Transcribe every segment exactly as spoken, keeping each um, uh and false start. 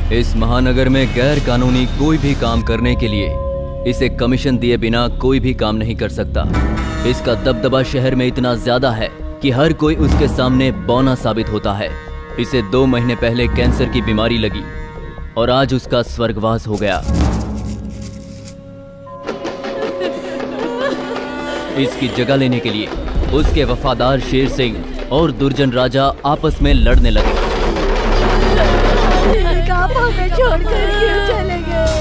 इस महानगर में गैर कानूनी कोई भी काम करने के लिए इसे कमीशन दिए बिना कोई भी काम नहीं कर सकता। इसका दबदबा शहर में इतना ज्यादा है कि हर कोई उसके सामने बौना साबित होता है। इसे दो महीने पहले कैंसर की बीमारी लगी और आज उसका स्वर्गवास हो गया। इसकी जगह लेने के लिए उसके वफादार शेर सिंह और दुर्जन राजा आपस में लड़ने लगे। आप हमें छोड़कर क्यों चले गए?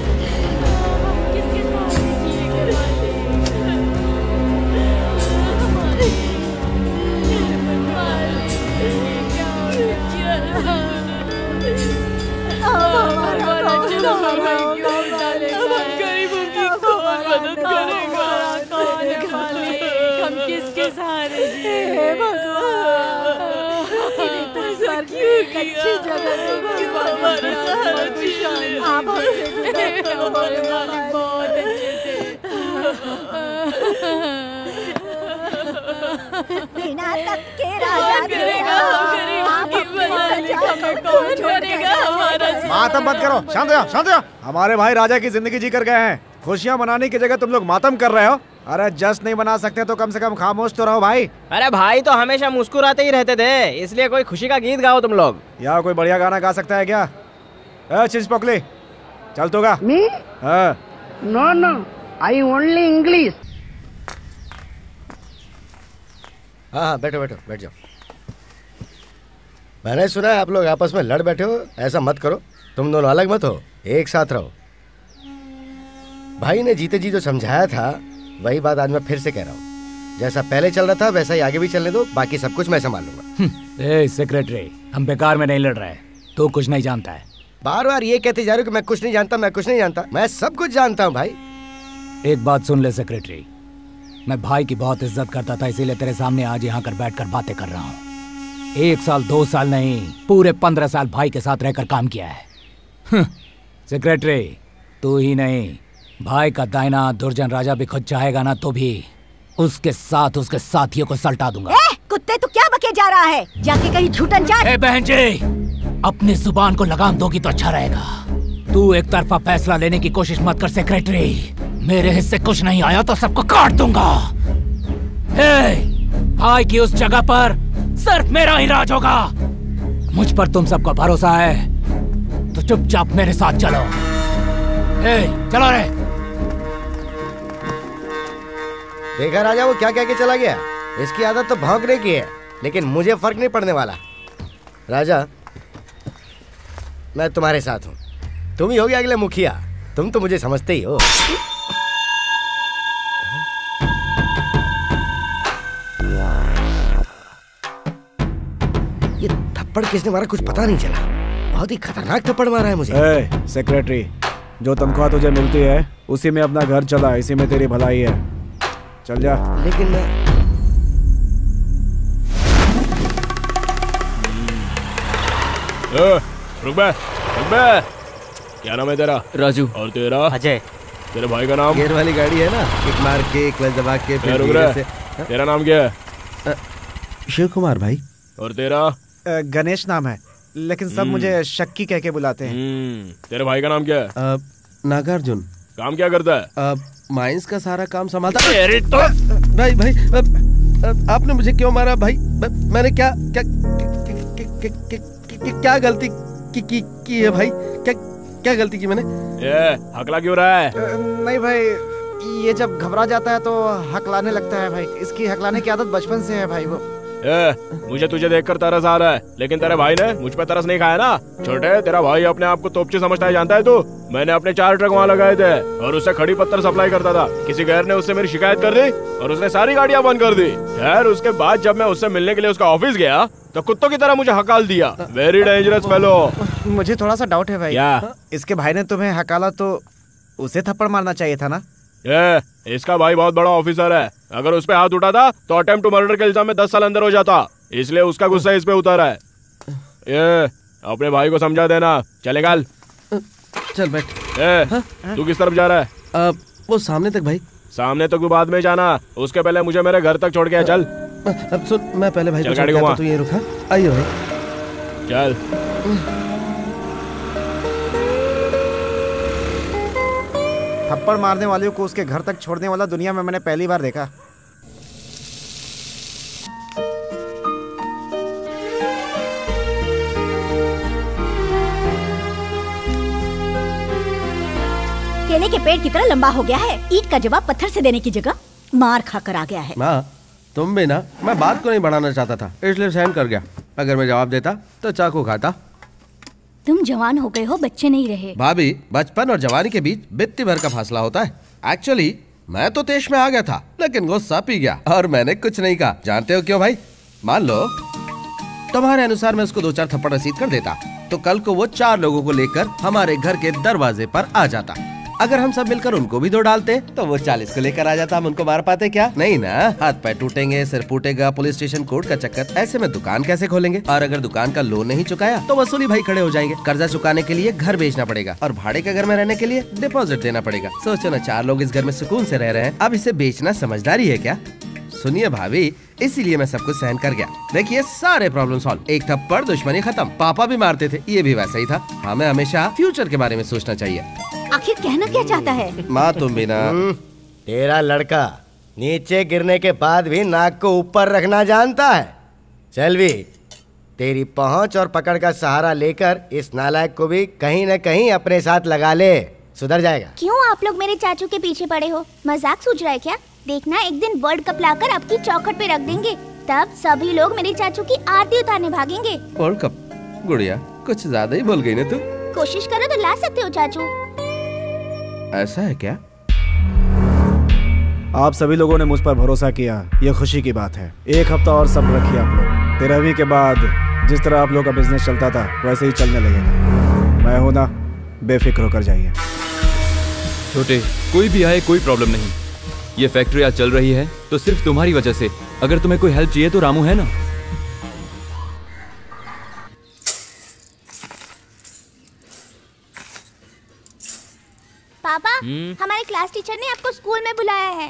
हम किसके सहारे जिए? अच्छी जगह आप हमारे मालिक बहुत अच्छे थे। बिना तक के राजा मातम मत करो, शांत हो, शांत हो। हमारे भाई राजा की जिंदगी जी कर गए हैं। खुशियाँ मनाने की जगह तुम लोग मातम कर रहे हो। अरे जश्न नहीं मना सकते तो कम से कम खामोश तो रहो भाई। अरे भाई तो हमेशा मुस्कुराते ही रहते थे, इसलिए कोई खुशी का गीत गाओ तुम लोग। या कोई बढ़िया गाना गा सकता है क्या? ए चिंच पोकली, चल तो गा। मी? हाँ। No no, I only English. हाँ हाँ बैठो बैठो बैठ जाओ। मैंने सुना है आप लोग आपस में लड़ बैठे हो। ऐसा मत करो, तुम दोनों अलग मत हो, एक साथ रहो। भाई ने जीते जी जो समझाया था वही बात आज मैं फिर से कह रहा हूँ। जैसा पहले चल रहा था वैसा ही आगे भी चलने दो, बाकी सब कुछ मैं संभाल लूंगा। ए सेक्रेटरी, हम बेकार में नहीं लड़ रहे, तू कुछ नहीं जानता है। बार बार ये कहते जा रहे हो कि मैं कुछ नहीं जानता, मैं कुछ नहीं जानता। मैं सब कुछ जानता हूँ भाई। एक बात सुन ले सेक्रेटरी, मैं भाई की बहुत इज्जत करता था, इसीलिए तेरे सामने आज यहाँ कर बैठ कर बातें कर रहा हूँ। एक साल दो साल नहीं, पूरे पंद्रह साल भाई के साथ रहकर काम किया है। सेक्रेटरी, तू ही नहीं, भाई का दाइना दुर्जन राजा भी खुद चाहेगा ना तो भी उसके साथ उसके साथियों को सल्टा दूंगा। ए, कुत्ते तू क्या बके जा रहा है? जाके कहीं झूठन चाट। ए बहन जी, अपनी जुबान को लगाम दोगी तो अच्छा रहेगा। तू एक तरफा फैसला लेने की कोशिश मत कर सेक्रेटरी। मेरे हिस्से कुछ नहीं आया तो सबको काट दूंगा। ए, भाई की उस जगह पर सिर्फ मेरा ही राज होगा। मुझ पर तुम सबको भरोसा है तो चुपचाप मेरे साथ चलो। ए, चलो रे। देखा राजा वो क्या कह के चला गया। इसकी आदत तो भौंकने की है, लेकिन मुझे फर्क नहीं पड़ने वाला। राजा, मैं तुम्हारे साथ हूँ। तुम ही होगे अगले मुखिया, तुम तो मुझे समझते ही हो। ये थप्पड़ किसने मारा कुछ पता नहीं चला। बहुत ही खतरनाक थप्पड़ मारा है मुझे। ए, सेक्रेटरी, जो तनख्वाह तुझे मिलती है उसी में अपना घर चला, इसी में तेरी भलाई है। चल जा। लेकिन मैं ए, रुक बे, रुक बे। क्या नाम है तेरा? राजू। और तेरा? अजय। तेरे भाई का नाम? गियर वाली गाड़ी है ना, किक मार के क्लच दबा के फिर धीरे से। तेरा नाम क्या है? शिव कुमार भाई। और तेरा? गणेश नाम है, लेकिन सब मुझे शक्की कह के बुलाते हैं। तेरे भाई का नाम क्या है? नागार्जुन। काम क्या करता है? माइंस का सारा काम संभालता। तेरी तो भाई भाई आपने मुझे क्यों मारा भाई? मैंने क्या क्या क्या गलती की की की है भाई? क्या क्या गलती की मैंने? ये हकला क्यों रहा है? नहीं भाई, ये जब घबरा जाता है तो हकलाने लगता है भाई। इसकी हकलाने की आदत बचपन से है भाई। वो ए, मुझे तुझे देखकर तरस आ रहा है, लेकिन तेरे भाई ने मुझ पे तरस नहीं खाया ना। छोटे, तेरा भाई अपने आप को तोपची समझता है, जानता है तू? मैंने अपने चार ट्रक वहाँ लगाए थे और उससे खड़ी पत्थर सप्लाई करता था। किसी गैर ने उससे मेरी शिकायत कर दी और उसने सारी गाड़ियाँ बंद कर दी। यार उसके बाद जब मैं उससे मिलने के लिए उसका ऑफिस गया तो कुत्तों की तरह मुझे हकाल दिया। Very dangerous fellow. मुझे थोड़ा सा डाउट है भाई। क्या? इसके भाई ने तुम्हें हकाला तो उसे थप्पड़ मारना चाहिए था ना? ये इसका भाई बहुत बड़ा ऑफिसर है, अगर उस पे हाथ उठाता तो अटेम्प्ट टू मर्डर के इल्जाम में दस साल अंदर हो जाता, इसलिए उसका गुस्सा इस पे उतारा है। ये अपने भाई को समझा देना। चलेगा? चल बैठ। ए, तू किस तरफ जा रहा है? आ, वो सामने तक भाई। सामने तक बाद में जाना, उसके पहले मुझे मेरे घर तक छोड़ के चल। अब सुन, मैं पहले भाई चल को गाड़ी छोड़ घुमा। तू ये रुका। आइए भाई। चल। थप्पड़ मारने वाले को उसके घर तक छोड़ने वाला दुनिया में मैंने पहली बार देखा। केले के पेड़ की तरह लंबा हो गया है। ईंट का जवाब पत्थर से देने की जगह मार खाकर आ गया है। माँ तुम भी ना, मैं बात को नहीं बढ़ाना चाहता था इसलिए सहन कर गया। अगर मैं जवाब देता तो चाकू खाता। तुम जवान हो गए हो, बच्चे नहीं रहे। भाभी, बचपन और जवानी के बीच बित्ती भर का फासला होता है। एक्चुअली मैं तो तेज में आ गया था लेकिन गुस्सा पी गया और मैंने कुछ नहीं कहा। जानते हो क्यों भाई? मान लो तुम्हारे अनुसार मैं उसको दो चार थप्पड़ रसीद कर देता तो कल को वो चार लोगों को लेकर हमारे घर के दरवाजे पर आ जाता। अगर हम सब मिलकर उनको भी दो डालते तो वो चालीस को लेकर आ जाता। हम उनको मार पाते क्या? नहीं ना। हाथ पैर टूटेंगे, सिर फूटेगा, पुलिस स्टेशन कोर्ट का चक्कर। ऐसे में दुकान कैसे खोलेंगे? और अगर दुकान का लोन नहीं चुकाया तो वसूली भाई खड़े हो जाएंगे। कर्जा चुकाने के लिए घर बेचना पड़ेगा और भाड़े के घर में रहने के लिए डिपॉजिट देना पड़ेगा। सोचो ना, चार लोग इस घर में सुकून से रह रहे हैं, अब इसे बेचना समझदारी है क्या? सुनिए भाभी, इसीलिए मैं सब कुछ सहन कर गया। देखिए सारे प्रॉब्लम सॉल्व। एक थप्पड़, दुश्मनी खत्म। पापा भी मारते थे, ये भी वैसा ही था। हमें हमेशा फ्यूचर के बारे में सोचना चाहिए। आखिर कहना क्या चाहता है? माँ तुम भी ना। तेरा लड़का नीचे गिरने के बाद भी नाक को ऊपर रखना जानता है। चल भी, तेरी पहुंच और पकड़ का सहारा लेकर इस नालायक को भी कहीं न कहीं अपने साथ लगा ले, सुधर जाएगा। क्यों आप लोग मेरे चाचू के पीछे पड़े हो? मजाक सूझ रहा है क्या? देखना एक दिन वर्ल्ड कप लाकर आपकी चौखट पे रख देंगे, तब सभी लोग मेरे चाचू की आरती उतारने भागेंगे। World cup? गुड़िया कुछ ज्यादा ही बोल गई ना तू। कोशिश करो तो ला सकते हो चाचू। ऐसा है क्या? आप सभी लोगों ने मुझ पर भरोसा किया, ये खुशी की बात है। एक हफ्ता और सब्र रखिए आप लोग। तेरहवीं के बाद जिस तरह आप लोग का बिजनेस चलता था वैसे ही चलने लगेगा। मैं हूं ना, बेफिक्र होकर जाइए। छोटे, कोई भी आए कोई प्रॉब्लम नहीं। ये फैक्ट्री आज चल रही है तो सिर्फ तुम्हारी वजह से। अगर तुम्हें कोई हेल्प चाहिए तो रामू है ना। पापा, हमारे क्लास टीचर ने आपको स्कूल में बुलाया है।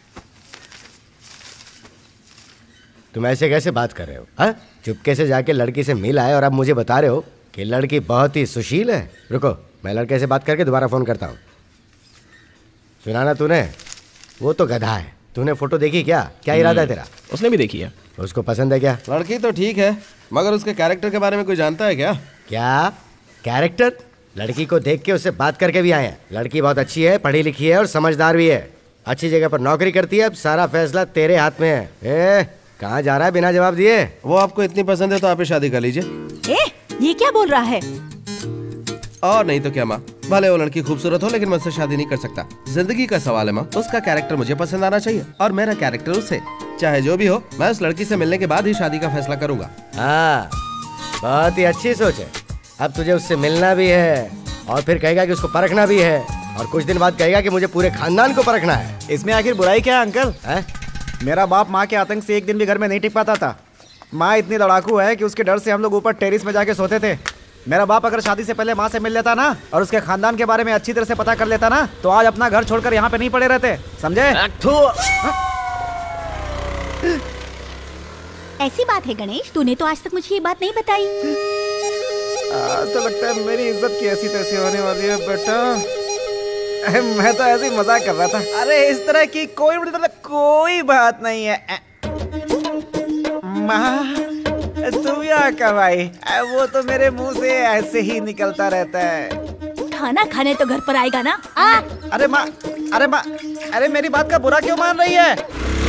तुम ऐसे कैसे बात कर रहे हो? हाँ, चुपके से जाके लड़की से मिल आए और अब मुझे बता रहे हो कि लड़की बहुत ही सुशील है। रुको, मैं लड़के से बात करके दोबारा फोन करता हूँ। सुना ना तूने? वो तो गधा है। तूने फोटो देखी क्या? क्या इरादा है तेरा? उसने भी देखी है। उसको पसंद है क्या? लड़की तो ठीक है मगर उसके कैरेक्टर के बारे में कोई जानता है क्या? क्या कैरेक्टर? लड़की को देख के उससे बात करके भी आए हैं। लड़की बहुत अच्छी है, पढ़ी लिखी है और समझदार भी है। अच्छी जगह पर नौकरी करती है। अब सारा फैसला तेरे हाथ में है। ए, कहाँ जा रहा है बिना जवाब दिए? वो आपको इतनी पसंद है तो आप ही शादी कर लीजिए। ए, ये क्या बोल रहा है? और नहीं तो क्या माँ, भले वो लड़की खूबसूरत हो लेकिन मैं उससे शादी नहीं कर सकता। जिंदगी का सवाल है माँ, उसका कैरेक्टर मुझे पसंद आना चाहिए और मेरा कैरेक्टर उससे। चाहे जो भी हो, मैं उस लड़की से मिलने के बाद ही शादी का फैसला करूंगा। हाँ, बहुत ही अच्छी सोच है। अब तुझे उससे मिलना भी है और फिर कहेगा कि उसको परखना भी है और कुछ दिन बाद कहेगा कि मुझे पूरे खानदान को परखना है। इसमें आखिर बुराई क्या है अंकल? है? मेरा बाप माँ के आतंक से एक दिन भी घर में नहीं टिक पाता था। माँ इतनी लड़ाकू है कि उसके डर से हम लोग ऊपर टेरिस में जाके सोते थे। मेरा बाप अगर शादी से पहले माँ से मिल लेता ना और उसके खानदान के बारे में अच्छी तरह से पता कर लेता ना तो आज अपना घर छोड़कर यहाँ पे नहीं पड़े रहते, समझे? ऐसी बात है गणेश, तूने तो आज तक मुझे ये बात नहीं बताई। आज तो लगता है मेरी इज्जत की ऐसी तैसी होने वाली है बेटा। मैं तो ऐसे ही मजाक कर रहा था। अरे इस तरह की कोई कोई बात नहीं है। माँ तू यहाँ कब आई? वो तो मेरे मुंह से ऐसे ही निकलता रहता है। खाना खाने तो घर पर आएगा ना। आ! अरे माँ, अरे माँ, अरे मेरी बात का बुरा क्यों मान रही है?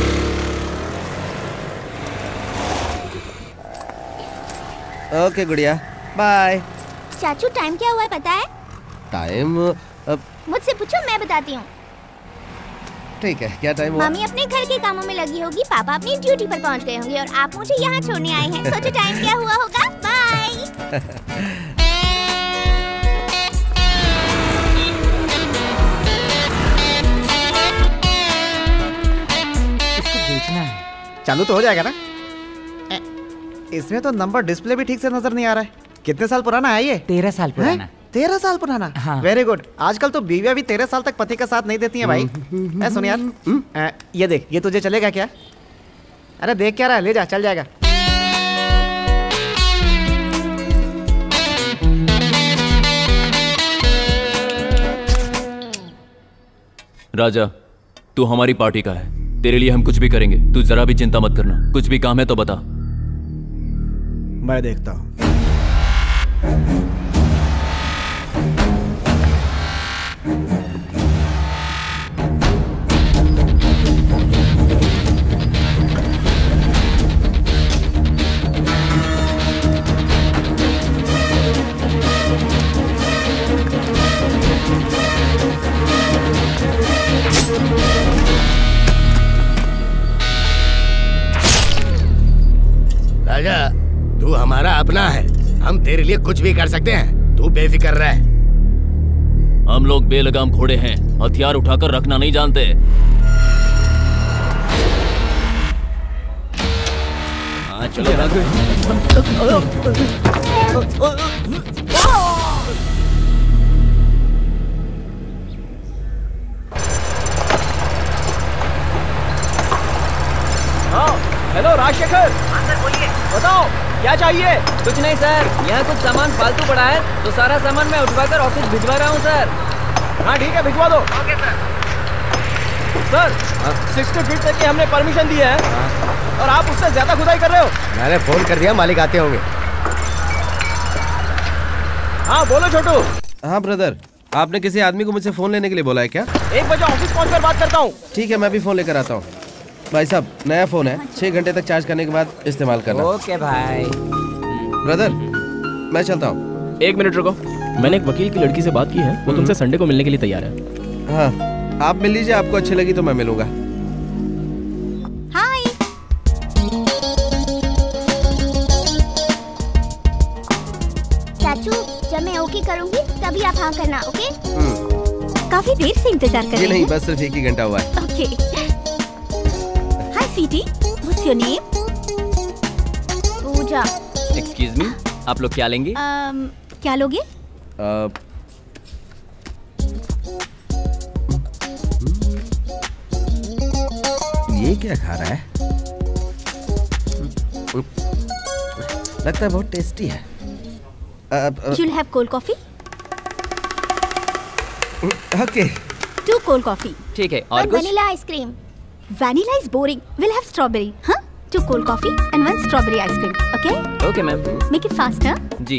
ओके गुड़िया, बाय। चाचू टाइम क्या हुआ है पता है? टाइम मुझसे पूछो, मैं बताती हूँ। ठीक है, क्या टाइम हुआ? मम्मी अपने घर के कामों में लगी होगी, पापा अपनी ड्यूटी पर पहुँच गए होंगे और आप मुझे यहाँ छोड़ने आए हैं। सोचो टाइम क्या हुआ होगा। बाय। इसको बेचना है। चालू तो हो जाएगा ना? इसमें तो नंबर डिस्प्ले भी ठीक से नजर नहीं आ रहा है। कितने साल पुराना है ये? तेरह साल पुराना। तेरह साल पुराना? हाँ। Very good. आजकल तो बीवियां भी तेरह साल तक पति का साथ नहीं देती हैं भाई। ऐ सुन यार, ये देख, ये तुझे चलेगा क्या? अरे देख क्या रहा है, ले जा, चल जाएगा। राजा, तू हमारी पार्टी का है, तेरे लिए हम कुछ भी करेंगे। तू जरा भी चिंता मत करना, कुछ भी काम है तो बता। मैं देखता हूँ। राजा, तू हमारा अपना है, हम तेरे लिए कुछ भी कर सकते हैं, तू बेफिक्र रह। हम लोग बेलगाम घोड़े हैं, हथियार उठाकर रखना नहीं जानते। हाँ चलो हेलो राजशेखर, बोलिए, बताओ क्या चाहिए? कुछ नहीं सर, यहाँ कुछ सामान फालतू पड़ा है तो सारा सामान मैं उठवाकर ऑफिस भिजवा रहा हूँ सर। हाँ ठीक है, भिजवा दो। Okay sir. Sir, sixty feet तक की हमने परमिशन दी है और आप उससे ज्यादा खुदाई कर रहे हो। मैंने फोन कर दिया, मालिक आते होंगे। हाँ बोलो छोटू। हाँ ब्रदर, आपने किसी आदमी को मुझसे फोन लेने के लिए बोला है क्या? एक बजे ऑफिस पहुँच कर बात करता हूँ। ठीक है, मैं भी फोन लेकर आता हूँ। भाई साहब, नया फोन है, छह घंटे तक चार्ज करने के बाद इस्तेमाल करना। ओके भाई। ब्रदर, मैं चलता हूँ। एक मिनट रुको, मैंने एक वकील की लड़की से बात की है, वो तुमसे संडे को मिलने के लिए तैयार है। हाँ, आप मिल लीजिए, आपको अच्छी लगी तो मैं मिलूंगा। हाय। चाचू, जब मैं ओके करूंगी तभी आप हाँ करना, ओके? काफी देर से इंतजार कर रही नहीं, हैं। बस सिर्फ एक ही घंटा हुआ है। Okay. Hi sweetie, what's your name? Pooja. Excuse me, आप लोग क्या लेंगे? um, क्या लोगे? आ, ये क्या खा रहा है? लगता है बहुत टेस्टी है। You'll have cold coffee? Okay. Two cold coffee. ठीक है, और कुछ? Vanilla ice cream. Vanilla is boring. We'll have strawberry. Huh? Two cold coffee and one strawberry ice cream. Okay? Okay ma'am. Make it faster. जी।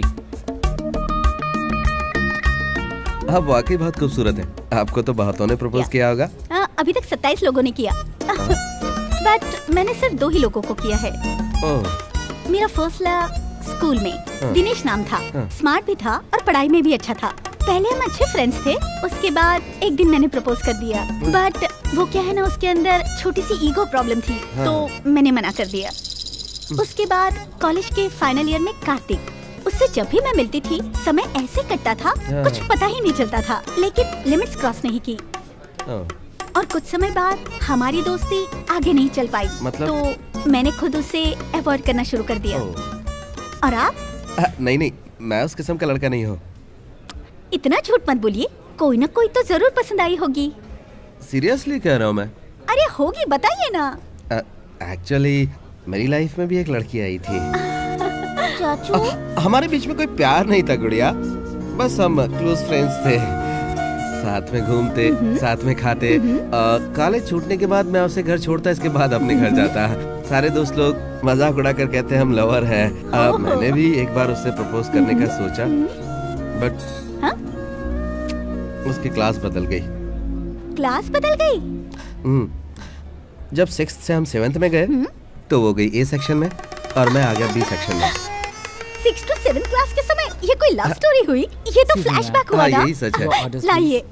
आप वाकई बहुत खूबसूरत हैं। आपको तो बहुतों ने प्रपोज किया होगा। uh, अभी तक सत्ताईस लोगों ने किया। बट मैंने सिर्फ दो ही लोगों को किया है। ओह। मेरा फर्स्ट लव स्कूल में हाँ। दिनेश नाम था। हाँ। स्मार्ट भी था और पढ़ाई में भी अच्छा था। पहले हम अच्छे फ्रेंड्स थे, उसके बाद एक दिन मैंने प्रपोज कर दिया। बट वो क्या है ना, उसके अंदर छोटी सी ईगो प्रॉब्लम थी। हाँ। तो मैंने मना कर दिया। उसके बाद कॉलेज के फाइनल ईयर में कार्तिक, उससे जब भी मैं मिलती थी समय ऐसे कटता था, हाँ। कुछ पता ही नहीं चलता था, लेकिन लिमिट्स क्रॉस नहीं की। ओह। और कुछ समय बाद हमारी दोस्ती आगे नहीं चल पाई। मतलब? तो मैंने खुद उसे अवॉइड करना शुरू कर दिया। और आप? आ, नहीं नहीं, मैं उस किस्म का लड़का नहीं हूँ। इतना झूठ मत बोलिए, कोई ना कोई तो जरूर पसंद आई होगी। सीरियसली कह रहा हूँ मैं। अरे होगी, बताइए ना। एक्चुअली मेरी लाइफ में भी एक लड़की आई थी। चाचू, आ, हमारे बीच में कोई प्यार नहीं था गुड़िया, बस हम क्लोज फ्रेंड्स थे, साथ में घूमते, साथ में खाते। कॉलेज छूटने के बाद मैं उसे घर छोड़ता, इसके बाद अपने घर जाता। सारे दोस्त लोग मजाक उड़ा कर कहते हम लवर हैं। अब मैंने भी एक बार उससे प्रपोज करने का सोचा, बट हाँ? उसकी क्लास बदल गई। क्लास बदल गई? हम्म, जब सिक्स्थ से हम सेवेंथ में गए तो वो गई ए सेक्शन में और मैं आ गया बी सेक्शन में। सिक्स टू सेवन क्लास के समय ये कोई लव स्टोरी हुई? ये तो फ्लैशबैक हुआ हाँ, ना? यही सच है। लाइए।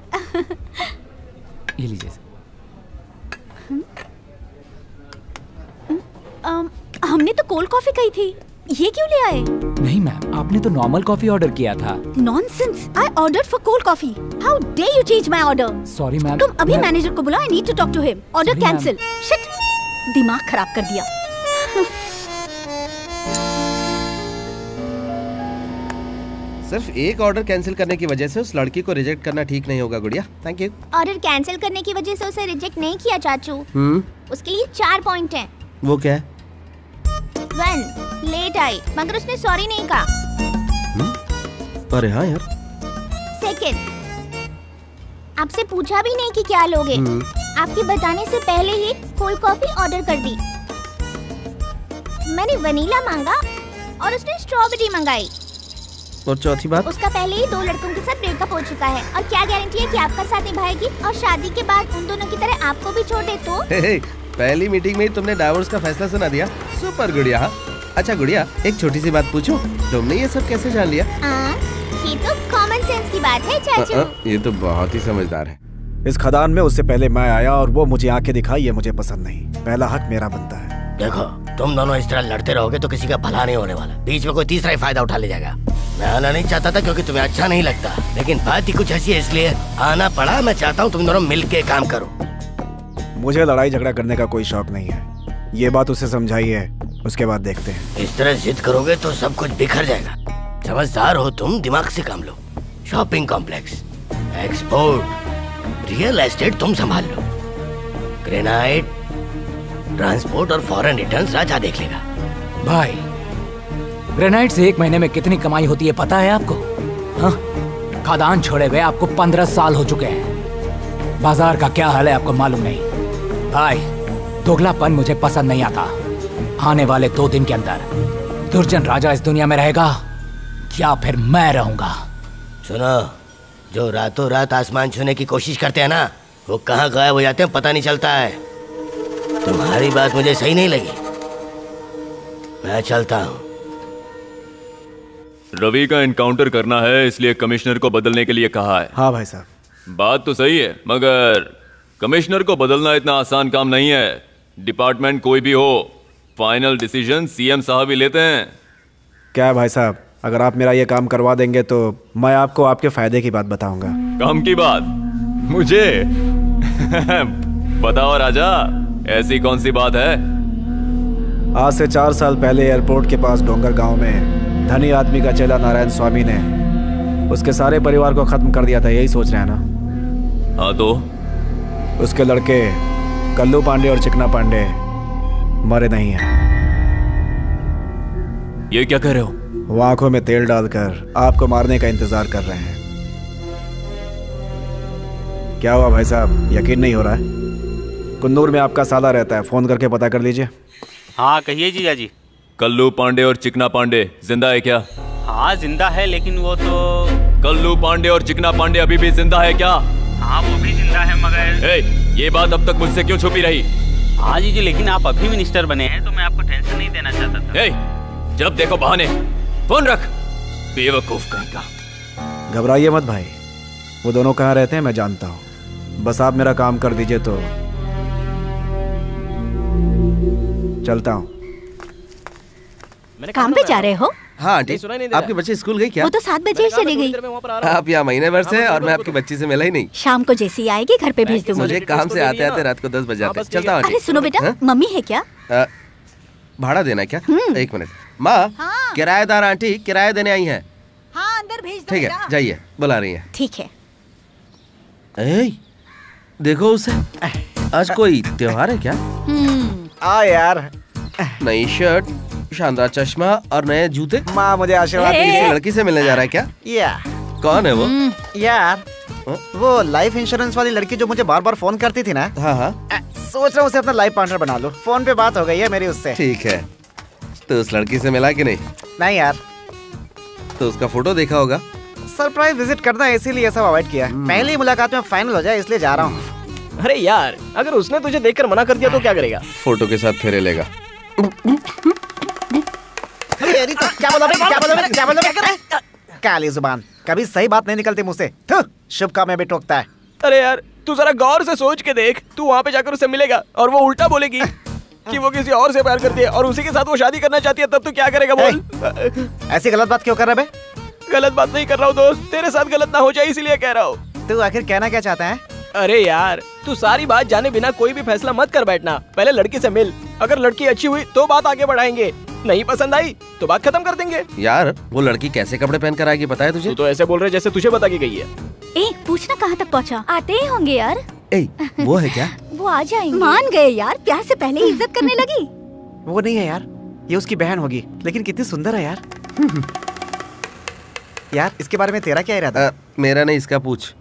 ये लीजिए। um, हमने तो कोल्ड कॉफी कही थी, ये क्यों ले आए? नहीं मैम, आपने तो नॉर्मल कॉफी ऑर्डर किया था। Nonsense, I ordered for cold coffee. How dare you change my order? Sorry ma'am. तुम अभी मैनेजर को बुलाओ, I need to talk to him. Order Sorry, cancel. Shit, दिमाग खराब कर दिया। सिर्फ एक ऑर्डर कैंसिल करने की वजह से उस लड़की को रिजेक्ट करना ठीक नहीं होगा गुड़िया। Thank you. ऑर्डर कैंसिल करने की वजह से उसे रिजेक्ट नहीं किया चाचू। हम्म, उसके लिए चार पॉइंट हैं। वो क्या है? वन, लेट आई मगर उसने सॉरी नहीं कहा। अरे हाँ यार। सेकंड, आपसे पूछा भी नहीं कि क्या लोगे। आपके बताने से पहले ही कोल्ड कॉफी ऑर्डर कर दी। मैंने वनीला मांगा और उसने स्ट्रॉबेरी मंगाई। और चौथी बात? उसका पहले ही दो लड़कों के साथ ब्रेकअप हो चुका है और क्या गारंटी है कि आपका साथ निभाएगी और शादी के बाद उन दोनों की तरह आपको भी छोड़ दे तो? हे हे, पहली मीटिंग में ही तुमने डाइवोर्स का फैसला सुना दिया। सुपर गुड़िया। अच्छा गुड़िया, एक छोटी सी बात पूछूं? तुमने ये सब कैसे जान लिया? आ, ये तो कॉमन सेंस की बात है चाचू। आ, आ, ये तो बहुत ही समझदार है। इस खदान में उससे पहले मैं आया और वो मुझे आंखें दिखाई, ये मुझे पसंद नहीं। पहला हक मेरा बनता है। देखो, तुम दोनों इस तरह लड़ते रहोगे तो किसी का भला नहीं होने वाला। बीच में कोई तीसरा ही फायदा उठा ले जाएगा। मैं आना नहीं चाहता था क्योंकि तुम्हें अच्छा नहीं लगता, लेकिन बात ही कुछ ऐसी है इसलिए आना पड़ा। मैं चाहता हूँ तुम दोनों मिल के काम करो। मुझे लड़ाई झगड़ा करने का कोई शौक नहीं है, ये बात उसे समझाइए, उसके बाद देखते हैं। इस तरह जिद करोगे तो सब कुछ बिखर जाएगा। समझदार हो तुम, दिमाग से काम लो। Shopping complex, export, real estate तुम संभाल लो। ग्रेनाइट, ट्रांसपोर्ट और फॉरेन रिटर्न्स राजा देख लेगा। भाई, ग्रेनाइट से एक महीने में कितनी कमाई होती है पता है आपको? हाँ? खदान छोड़े हुए आपको पंद्रह साल हो चुके हैं। बाजार का क्या हाल है आपको मालूम नहीं। भाई, दोगलापन मुझे पसंद नहीं आता। आने वाले दो दिन के अंदर दुर्जन राजा इस दुनिया में रहेगा या फिर मैं रहूंगा। सुनो, जो रातों रात आसमान छूने की कोशिश करते हैं ना, वो कहाँ गायब हो जाते हैं पता नहीं चलता है। तुम्हारी बात मुझे सही नहीं लगी, मैं चलता हूँ। रवि का एनकाउंटर करना है, इसलिए कमिश्नर को बदलने के लिए कहा है। हाँ भाई साहब। बात तो सही है, मगर कमिश्नर को बदलना इतना आसान काम नहीं है। डिपार्टमेंट कोई भी हो, फाइनल डिसीजन सीएम साहब ही लेते हैं। क्या है भाई साहब, अगर आप मेरा ये काम करवा देंगे तो मैं आपको आपके फायदे की बात बताऊंगा। काम की बात? मुझे? बताओ राजा, ऐसी कौन सी बात है? आज से चार साल पहले एयरपोर्ट के पास डोंगर गांव में धनी आदमी का चेला नारायण स्वामी ने उसके सारे परिवार को खत्म कर दिया था, यही सोच रहे हैं ना? हाँ तो? उसके लड़के कल्लू पांडे और चिकना पांडे मरे नहीं हैं। ये क्या कर रहे हो? वो आंखों में तेल डालकर आपको मारने का इंतजार कर रहे हैं। क्या हुआ भाई साहब, यकीन नहीं हो रहा है? कुन्नूर में आपका साला रहता है, फोन करके पता कर लीजिए। हाँ कहिए जीजा जी। कल्लू पांडे और चिकना पांडे जिंदा है क्या? हाँ जिंदा है, लेकिन वो तो। कल्लू पांडे और चिकना पांडे अभी भी जिंदा है क्या? हाँ वो भी जिंदा है, मगर ए, ये बात अब तक मुझसे क्यों छुपी रही? हाँ जीजी, लेकिन आप अभी मिनिस्टर बने हैं तो मैं आपको टेंशन नहीं देना चाहता था। ए, जब देखो बहाने। फोन रख, बेवकूफ कहीं का। घबराइए मत भाई, वो दोनों कहाँ रहते हैं मैं जानता हूँ। बस आप मेरा काम कर दीजिए तो चलता हूँ। काम पे जा रहे हो? हाँ आंटी, आपकी बच्ची स्कूल गई क्या? वो तो सात बजे ही चली गई। आप यहाँ महीने भर से और मैं आपकी बच्ची से मिला ही नहीं। शाम को जैसी आएगी घर पे भेज दूंगी। मुझे काम से आते आते रात को दस बज जाते। चलता हूँ। अरे सुनो बेटा, मम्मी है क्या? भाड़ा देना क्या? एक मिनट। माँ, किराएदार आंटी किराया देने आई है। हाँ अंदर भेज दो। ठीक है, जाइए, बुला रही है। ठीक है। ए, देखो उसे, आज कोई त्योहार है क्या? आ यार, नई शर्ट, शानदार चश्मा और नए जूते। माँ मुझे आशीर्वाद किसी लड़की से मिलने जा रहा है क्या? या कौन है वो? यार वो लाइफ इंश्योरेंस वाली लड़की जो मुझे बार बार फोन करती थी ना। हाँ हाँ। सोच रहा हूँ उसे अपना लाइफ पार्टनर बना लूं। फोन पे बात हो गई है मेरी उससे। ठीक है, तो उस लड़की से मिला कि नहीं? नहीं यार। तो उसका फोटो देखा होगा? सरप्राइज विजिट करना है इसीलिए सब अवॉइड किया। पहली मुलाकात में फाइनल हो जाए इसलिए जा रहा हूँ। अरे यार, अगर उसने तुझे देखकर मना कर दिया तो क्या करेगा? फोटो के साथ फेरे लेगा। क्या बोला क्या बोला क्या बोला? काली जुबान, कभी सही बात नहीं निकलती मुझसे। शुभ काम में भी टोकता है। अरे यार, तू जरा गौर से सोच के देख। तू वहाँ पे जाकर उसे मिलेगा और वो उल्टा बोलेगी कि वो किसी और से प्यार करती है और उसी के साथ वो शादी करना चाहती है, तब तू क्या करेगा बोल? ऐसी गलत बात क्यों कर रहा है? गलत बात नहीं कर रहा हूँ दोस्त, तेरे साथ गलत ना हो जाए इसीलिए कह रहा हूँ। तू आखिर कहना क्या चाहता है? अरे यार, तू सारी बात जाने बिना कोई भी फैसला मत कर बैठना। पहले लड़की से मिल, अगर लड़की अच्छी हुई तो बात आगे बढ़ाएंगे, नहीं पसंद आई तो बात खत्म कर देंगे। यार वो लड़की कैसे कपड़े पहन कर आएगी पता है तुझे? तू तो ऐसे बोल रहे जैसे तुझे बता के गई है। ए, पूछना कहाँ तक पहुँचा? आते ही होंगे यार। ए, वो है क्या? वो आ जाएंगे। मान गए यार, प्यार से पहले ही इज्जत करने लगी। वो नहीं है यार, ये उसकी बहन होगी, लेकिन कितनी सुंदर है यार। यार इसके बारे में तेरा क्या इरादा? मेरा नहीं, इसका पूछ।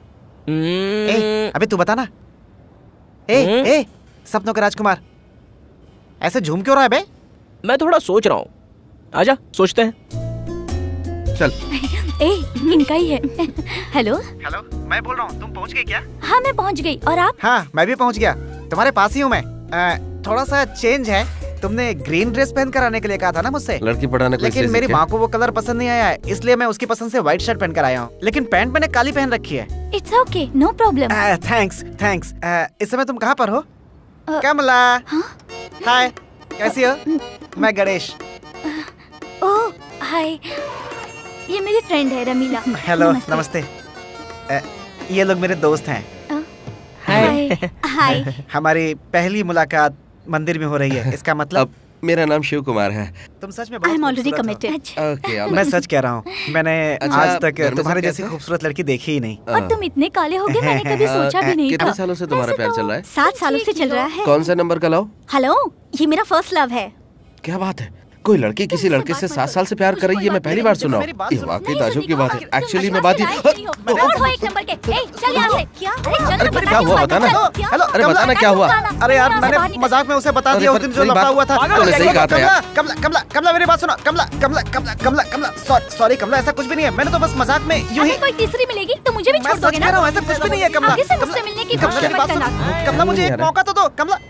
ए, अबे तू बता ना। ए, ए, सपनों का राजकुमार, ऐसे झूम क्यों रहा है बे? मैं थोड़ा सोच रहा हूँ। आजा सोचते हैं। चल। ए, इनका ही है। हेलो हेलो, मैं बोल रहा हूँ, तुम पहुँच गई क्या? हाँ मैं पहुँच गई, और आप? हाँ मैं भी पहुँच गया, तुम्हारे पास ही हूँ मैं। आ, थोड़ा सा चेंज है, तुमने ग्रीन ड्रेस पहन कर आने के लिए कहा था ना मुझसे। लड़की पढ़ाने को लेकिन मेरी माँ को वो कलर पसंद नहीं आया है, इसलिए मैं उसकी पसंद से व्हाइट शर्ट पहन कर आया हूँ, लेकिन पैंट मैंने काली पहन रखी है। It's okay, no problem. Thanks thanks. इस समय तुम कहाँ पर हो? कमला। हाय, कैसी हो? मैं गणेश। ओह हाय, ये मेरी फ्रेंड है रमीला। हेलो, नमस्ते। अ, ये लोग मेरे दोस्त हैं। हाय हाय। हमारी पहली मुलाकात मंदिर में हो रही है, इसका मतलब? मेरा नाम शिव कुमार है। तुम सच में I am already committed. Okay, मैं सच कह रहा हूँ, मैंने अच्छा, आज तक घर में तुम्हारे सब जैसी कैसे? खूबसूरत लड़की देखी ही नहीं। और तुम इतने काले होगे मैंने कभी सोचा भी नहीं था। कितने सालों से तुम्हारा प्यार चल रहा है? सात सालों से चल रहा है। कौन सा नंबर का लव? हेलो, ये मेरा फर्स्ट लव है। क्या बात है, कोई लड़की किसी लड़के से सात साल से प्यार कर रही है, मैं पहली बार सुन रहा हूँ। ये वाकई ताज्जुब की बात है। एक्चुअली मैं बात ही और हो एक नंबर के। ए, चल यहाँ से। क्या? अरे क्या हुआ, बताना। हेलो, अरे बताना क्या हुआ? अरे यार, मैंने मजाक में उसे बता दिया उस दिन जो लफड़ा हुआ था। तूने सही कहा था यार। कमला कमला कमला मेरी बात सुनो। कमला कमला कमला कमला कमला सॉरी कमला, ऐसा कुछ भी नहीं है, मैंने तो बस मजाक में यूं ही। कोई तीसरी मिलेगी तो मुझे भी छोड़ दोगे ना? ऐसा कुछ भी नहीं है कमला। आगे से मुझसे मिलने की कोशिश मत करना। कमला मुझे एक मौका तो दो कमला।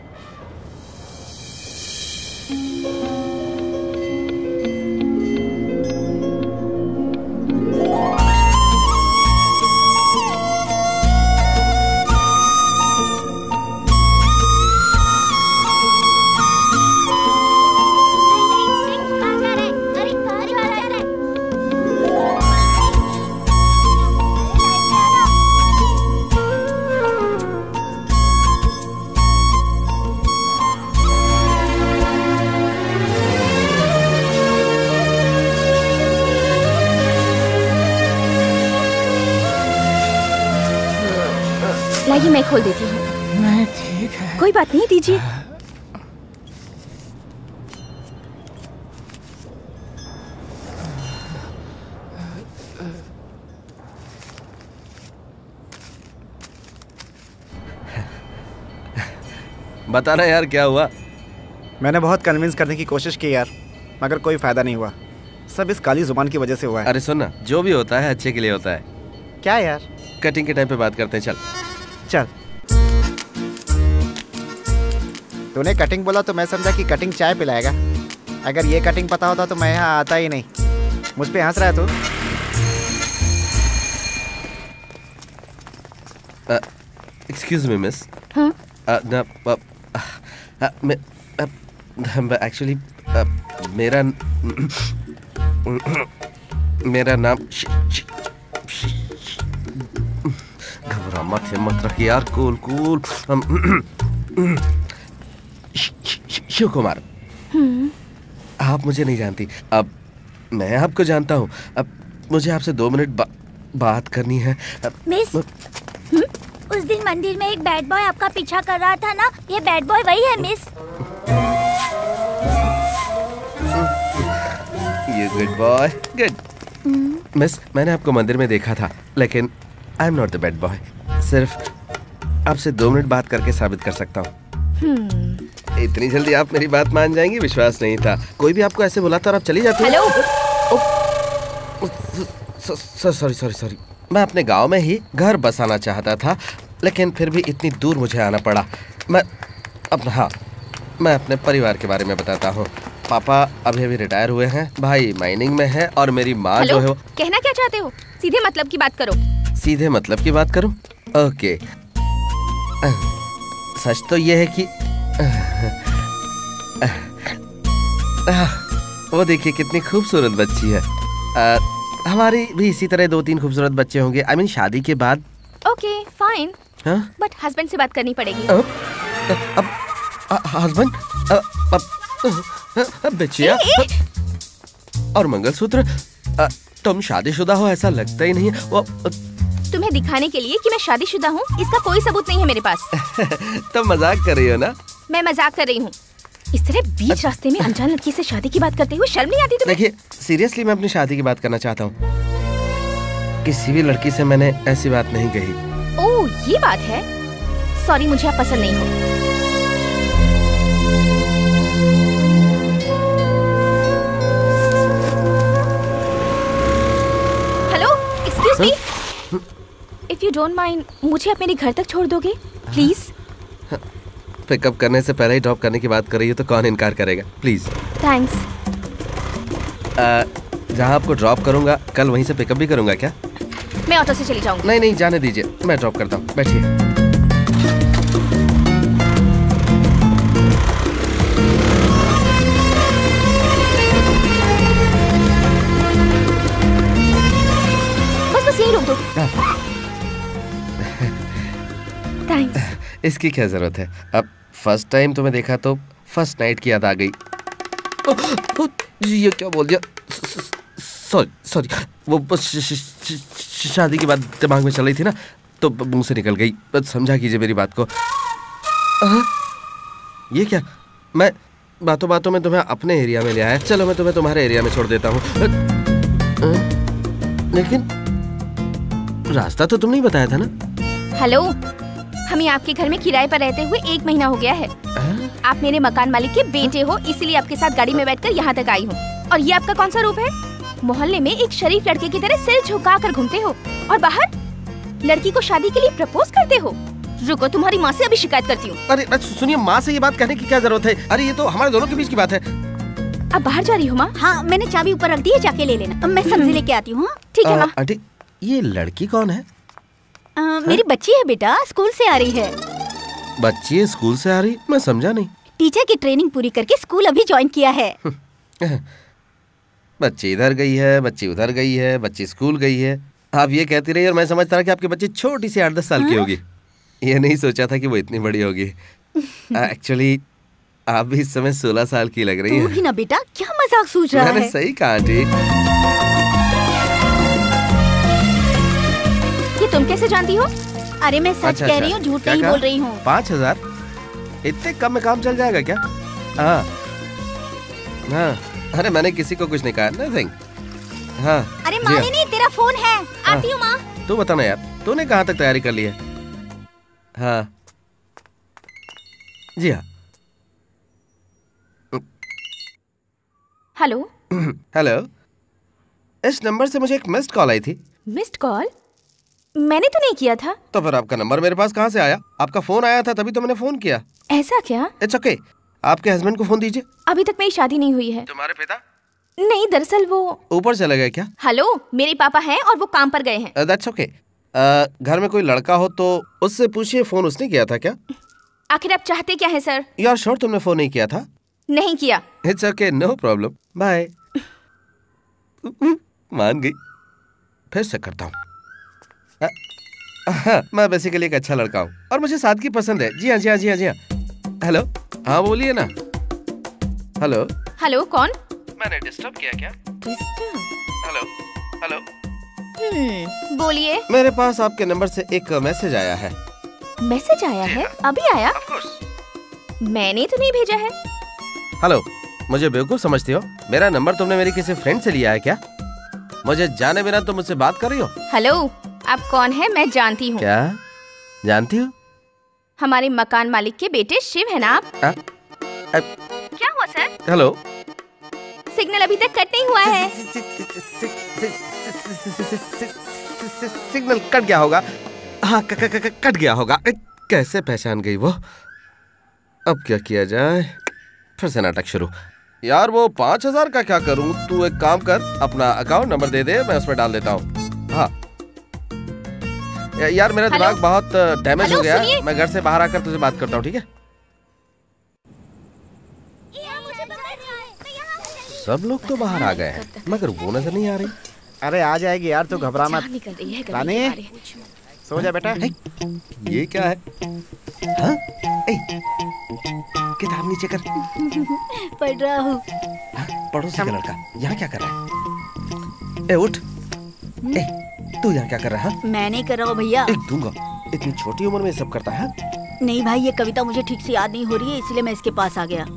लाइए मैं खोल देती हूँ। मैं ठीक है। कोई बात नहीं, दीजिए। बताना यार क्या हुआ? मैंने बहुत कन्विंस करने की कोशिश की यार, मगर कोई फायदा नहीं हुआ। सब इस काली जुबान की वजह से हुआ है। अरे सुन ना, जो भी होता है अच्छे के लिए होता है। क्या यार? कटिंग के टाइम पे बात करते हैं, चल। चल। तूने कटिंग बोला तो मैं समझा कि कटिंग चाय पिलाएगा। अगर ये कटिंग पता होता तो मैं यहाँ आता ही नहीं। मुझ पे हंस रहा है तू? Excuse me miss. हाँ? एक्चुअली मेरा मेरा नाम घबरा मत, हिम्मत रखिए यार, कूल कूल। शिव कुमार। आप मुझे नहीं जानती, अब मैं आपको जानता हूँ। अब मुझे आपसे दो मिनट बा, बात करनी है। मिस, उस दिन मंदिर में एक बैड बॉय आपका पीछा कर रहा था ना, ये बैड बॉय वही है miss. You good boy, good। Miss, मैंने आपको मंदिर में देखा था, लेकिन I am not the bad boy. सिर्फ आपसे दो मिनट बात करके साबित कर सकता हूँ। इतनी जल्दी आप मेरी बात मान जाएंगी, विश्वास नहीं था। कोई भी आपको ऐसे बुलाता और आप चली जाती। हेलो। सॉरी सॉरी सॉरी, मैं अपने गांव में ही घर बसाना चाहता था, लेकिन फिर भी इतनी दूर मुझे आना पड़ा। मैं अपना हाँ मैं अपने परिवार के बारे में बताता हूँ। पापा अभी अभी रिटायर हुए हैं, भाई माइनिंग में है, और मेरी माँ जो है वो। कहना क्या चाहते हो? सीधे मतलब की बात करो। सीधे मतलब की बात करूं? ओके। सच तो ये है कि वो देखिए कितनी खूबसूरत बच्ची है। आ, हमारी भी इसी तरह दो तीन खूबसूरत बच्चे होंगे, आई मीन शादी के बाद। ओके फाइन, बट हस्बैंड से बात करनी पड़ेगी। अब अब हस्बैंड, बच्चिया और मंगलसूत्र। तुम शादीशुदा हो ऐसा लगता ही नहीं है। वो तुम्हें दिखाने के लिए कि मैं शादीशुदा हूँ, इसका कोई सबूत नहीं है मेरे पास। तुम मजाक कर रही हो ना? मैं मजाक कर रही हूँ। इस तरह बीच रास्ते में अनजान लड़की से शादी की बात करते हुए शर्म नहीं आती तुम्हें? देखिए सीरियसली मैं अपनी शादी की बात करना चाहता हूँ। किसी भी लड़की से मैंने ऐसी बात नहीं कही। ये बात है। सॉरी, मुझे आप पसंद नहीं हो। Hello, excuse me, if you don't mind, मुझे आप मेरे घर तक छोड़ दोगे प्लीज? पिकअप करने से पहले ही ड्रॉप करने की बात कर रही हो तो कौन इनकार करेगा। प्लीज। थैंक्स। जहाँ आपको ड्रॉप करूंगा कल वहीं से पिकअप भी करूंगा क्या? मैं ऑटो से चली जाऊंगी। नहीं नहीं, जाने दीजिए, मैं ड्रॉप करता हूँ, बैठिए। बस बस यही रोक दो। थैंक्स। इसकी क्या जरूरत है? अब फर्स्ट टाइम तुम्हें देखा तो फर्स्ट नाइट की याद आ गई। ओ, ओ, ये क्या बोल दिया? सॉरी सॉरी, वो बस शादी की बात दिमाग में चल रही थी ना, तो मुंह से निकल गई। बस समझा कीजिए मेरी बात को। आ, ये क्या? मैं बातों बातों में तुम्हें अपने एरिया में ले आया। चलो मैं तुम्हें तुम्हारे एरिया में छोड़ देता हूँ। लेकिन रास्ता तो तुम नहीं बताया था ना? हेलो, हमें आपके घर में किराए पर रहते हुए एक महीना हो गया है। आप मेरे मकान मालिक के बेटे हो, इसीलिए आपके साथ गाड़ी में बैठकर यहाँ तक आई हूँ। और ये आपका कौन सा रूप है? मोहल्ले में एक शरीफ लड़के की तरह सिर झुका कर घूमते हो और बाहर लड़की को शादी के लिए प्रपोज करते हो। रुको, तुम्हारी माँ से अभी शिकायत करती हूँ। अरे सुनिए, माँ से ये बात कहने की क्या जरूरत है? अरे ये तो हमारे दोनों के बीच की बात है। अब बाहर जा रही हो माँ? हाँ, मैंने चाबी ऊपर रख दी है, जाके ले लेना। मैं सब्जी लेके आती हूँ। ठीक है माँ। आंटी, ये लड़की कौन है? आ, मेरी बच्ची है बेटा, स्कूल से आ रही है। बच्ची स्कूल से आ रही? मैं समझा नहीं। टीचर की ट्रेनिंग पूरी करके स्कूल अभी ज्वाइन किया है। बच्ची इधर गई है, बच्ची उधर गई है, बच्ची स्कूल गई है। आप ये कहती रही और मैं समझता रहा कि आपकी बच्ची छोटी सी आठ दस साल की होगी। ये नहीं सोचा था कि वो इतनी बड़ी होगी। एक्चुअली आप भी इस समय सोलह साल की लग रही तू है। भी ना बेटा, क्या मजाक सूझ रहा है? मैंने सही कहा आंटी। ये तुम कैसे जानती हो? अरे मैं सच अच्छा, कह रही हूँ, झूठ क्या नहीं कहा? बोल रही हूँ। पाँच हजार इतने कम में काम चल जाएगा क्या? हाँ हाँ, अरे मैंने किसी को कुछ नहीं कहा। नथिंग। हाँ। अरे जी हाँ। मालिनी, तेरा फोन है, आती हूँ माँ। तू बता ना यार, तूने कहाँ तक तैयारी कर ली है? हाँ जी हाँ। हेलो। हेलो, इस नंबर से मुझे एक मिस्ड कॉल आई थी। Missed call? मैंने तो नहीं किया था। तो फिर आपका नंबर मेरे पास कहाँ से आया? आपका फोन आया था तभी तो मैंने फोन किया। ऐसा क्या? इट्स ओके, आपके हस्बैंड को फोन दीजिए। अभी तक मेरी शादी नहीं हुई है। तुम्हारे पिता? नहीं, दरअसल वो ऊपर चले गए क्या? हेलो, मेरे पापा हैं और वो काम पर गए हैं। That's okay. घर में कोई लड़का हो तो उससे पूछिए फोन उसने किया था क्या? आखिर आप चाहते क्या है सर? यार श्योर तुमने फोन नहीं किया था? नहीं किया। It's okay, no problem, bye. मान गई। फिर से करता हूँ। हाँ, मैं बेसिकली एक अच्छा लड़का हूँ और मुझे सादगी पसंद है। जी हाँ जी हाँ जी हाँ जी हाँ। हेलो, हाँ बोलिए ना। हेलो। हेलो, कौन? मैंने डिस्टर्ब किया क्या? डिस्टर्ब? Hello hello. हम्म, बोलिए। मेरे पास आपके नंबर से एक मैसेज आया है। मैसेज आया है? अभी आया? Of course. मैंने तो नहीं भेजा है। हेलो, मुझे बेवकूफ समझती हो? मेरा नंबर तुमने मेरी किसी फ्रेंड से लिया है क्या? मुझे जाने बिना तुम मुझसे बात कर रही हो? हेलो, आप कौन है? मैं जानती हूँ। क्या जानती हो? हमारे मकान मालिक के बेटे शिव है ना आप? आ, आ, क्या हुआ सर? हेलो, सिग्नल अभी तक कट नहीं हुआ है। सिग्नल कट गया होगा। हाँ, क, क, क, कट गया होगा। कैसे पहचान गई वो? अब क्या किया जाए? फिर से नाटक शुरू। यार वो पाँच हजार का क्या करूं? तू एक काम कर, अपना अकाउंट नंबर दे दे, मैं उसमें डाल देता हूँ। हाँ या, यार मेरा दिमाग बहुत डैमेज हो गया है। मैं घर से बाहर आकर तुझे बात करता हूँ, ठीक है? सब लोग तो बाहर आ गए हैं मगर वो नजर नहीं आ रही। अरे आ जाएगी यार, तू घबरा मत। रानी, सो जा बेटा। ये क्या है? हाँ? ए, किताब नीचे कर। पढ़ रहा हूँ। पड़ोसी का लड़का यहाँ क्या कर रहा है? ए उठ। ए, तू यहाँ क्या कर रहा है? मैं नहीं कर रहा हूँ भैया। एक दूंगा। इतनी छोटी उम्र में सब करता है? नहीं भाई, ये कविता मुझे ठीक से याद नहीं हो रही है, इसलिए मैं इसके पास आ गया।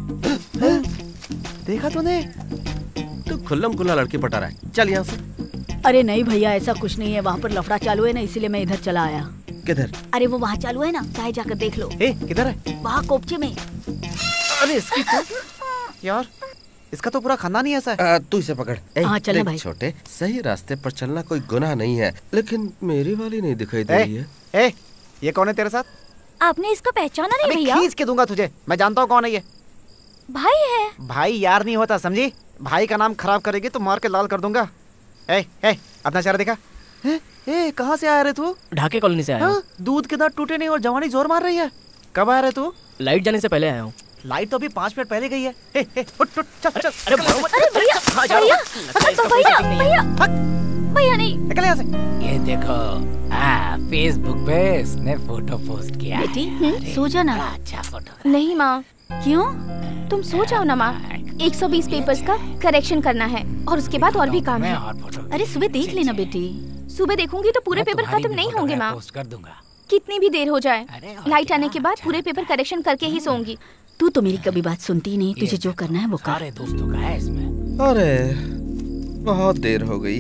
देखा तूने? तू खुल्लम खुल्ला लड़की पटा रहा है। चल यहाँ से। अरे नहीं भैया, ऐसा कुछ नहीं है, वहाँ पर लफड़ा चालू है ना, इसीलिए मैं इधर चला आया। किधर? अरे वो वहाँ चालू है ना, चाहे जाकर देख लो। ए, किधर है? वहाँ कोपचे में। अरे इसकी तो यार, इसका तो पूरा खानदान ही ऐसा है। आ, तू इसे पकड़। ए, हाँ, चलना देख भाई। छोटे, सही रास्ते पर चलना कोई गुनाह नहीं है, लेकिन मेरी वाली नहीं दिखाई दे रही है। ए, ये कौन है तेरे साथ? आपने इसको पहचाना नहीं भैया? खींच के दूंगा तुझे, मैं जानता हूँ कौन है ये। भाई है। भाई यार नहीं होता, समझी? भाई का नाम खराब करेगी तो मार के लाल कर दूंगा। ए, ए, अपना चेहरा दिखा। ए, ए, कहाँ से आया रे तू? ढाके कॉलोनी से आया हूँ। दूध के दांत टूटे नहीं और जवानी जोर मार रही है। कब आया रे तू? लाइट जाने से पहले आया हूँ। लाइट तो अभी पाँच मिनट पहले गई है। ए, ए, उठ, उठ, चल, चल। अरे भैया, भैया, भैया, भैया, भैया नहीं। निकल यहाँ से। ये देखो, हाँ, फेसबुक पे इसने फोटो पोस्ट किया। बेटी, सो जा ना। अच्छा फोटो। नहीं माँ। क्यों? तुम सो जाओ ना माँ। एक सौ बीस पेपर्स का करेक्शन करना है और उसके बाद और भी काम है। अरे सुबह देख लेना बेटी। सुबह देखूंगी तो पूरे पेपर खत्म नहीं होंगे माँ। पोस्ट कर दूंगा। कितनी भी देर हो जाए, लाइट आने के बाद पूरे पेपर करेक्शन करके ही सोऊंगी। तू तो मेरी कभी बात सुनती ही नहीं, तुझे जो करना है वो कर। सारे दोस्तों का है इसमें। अरे बहुत देर हो गई।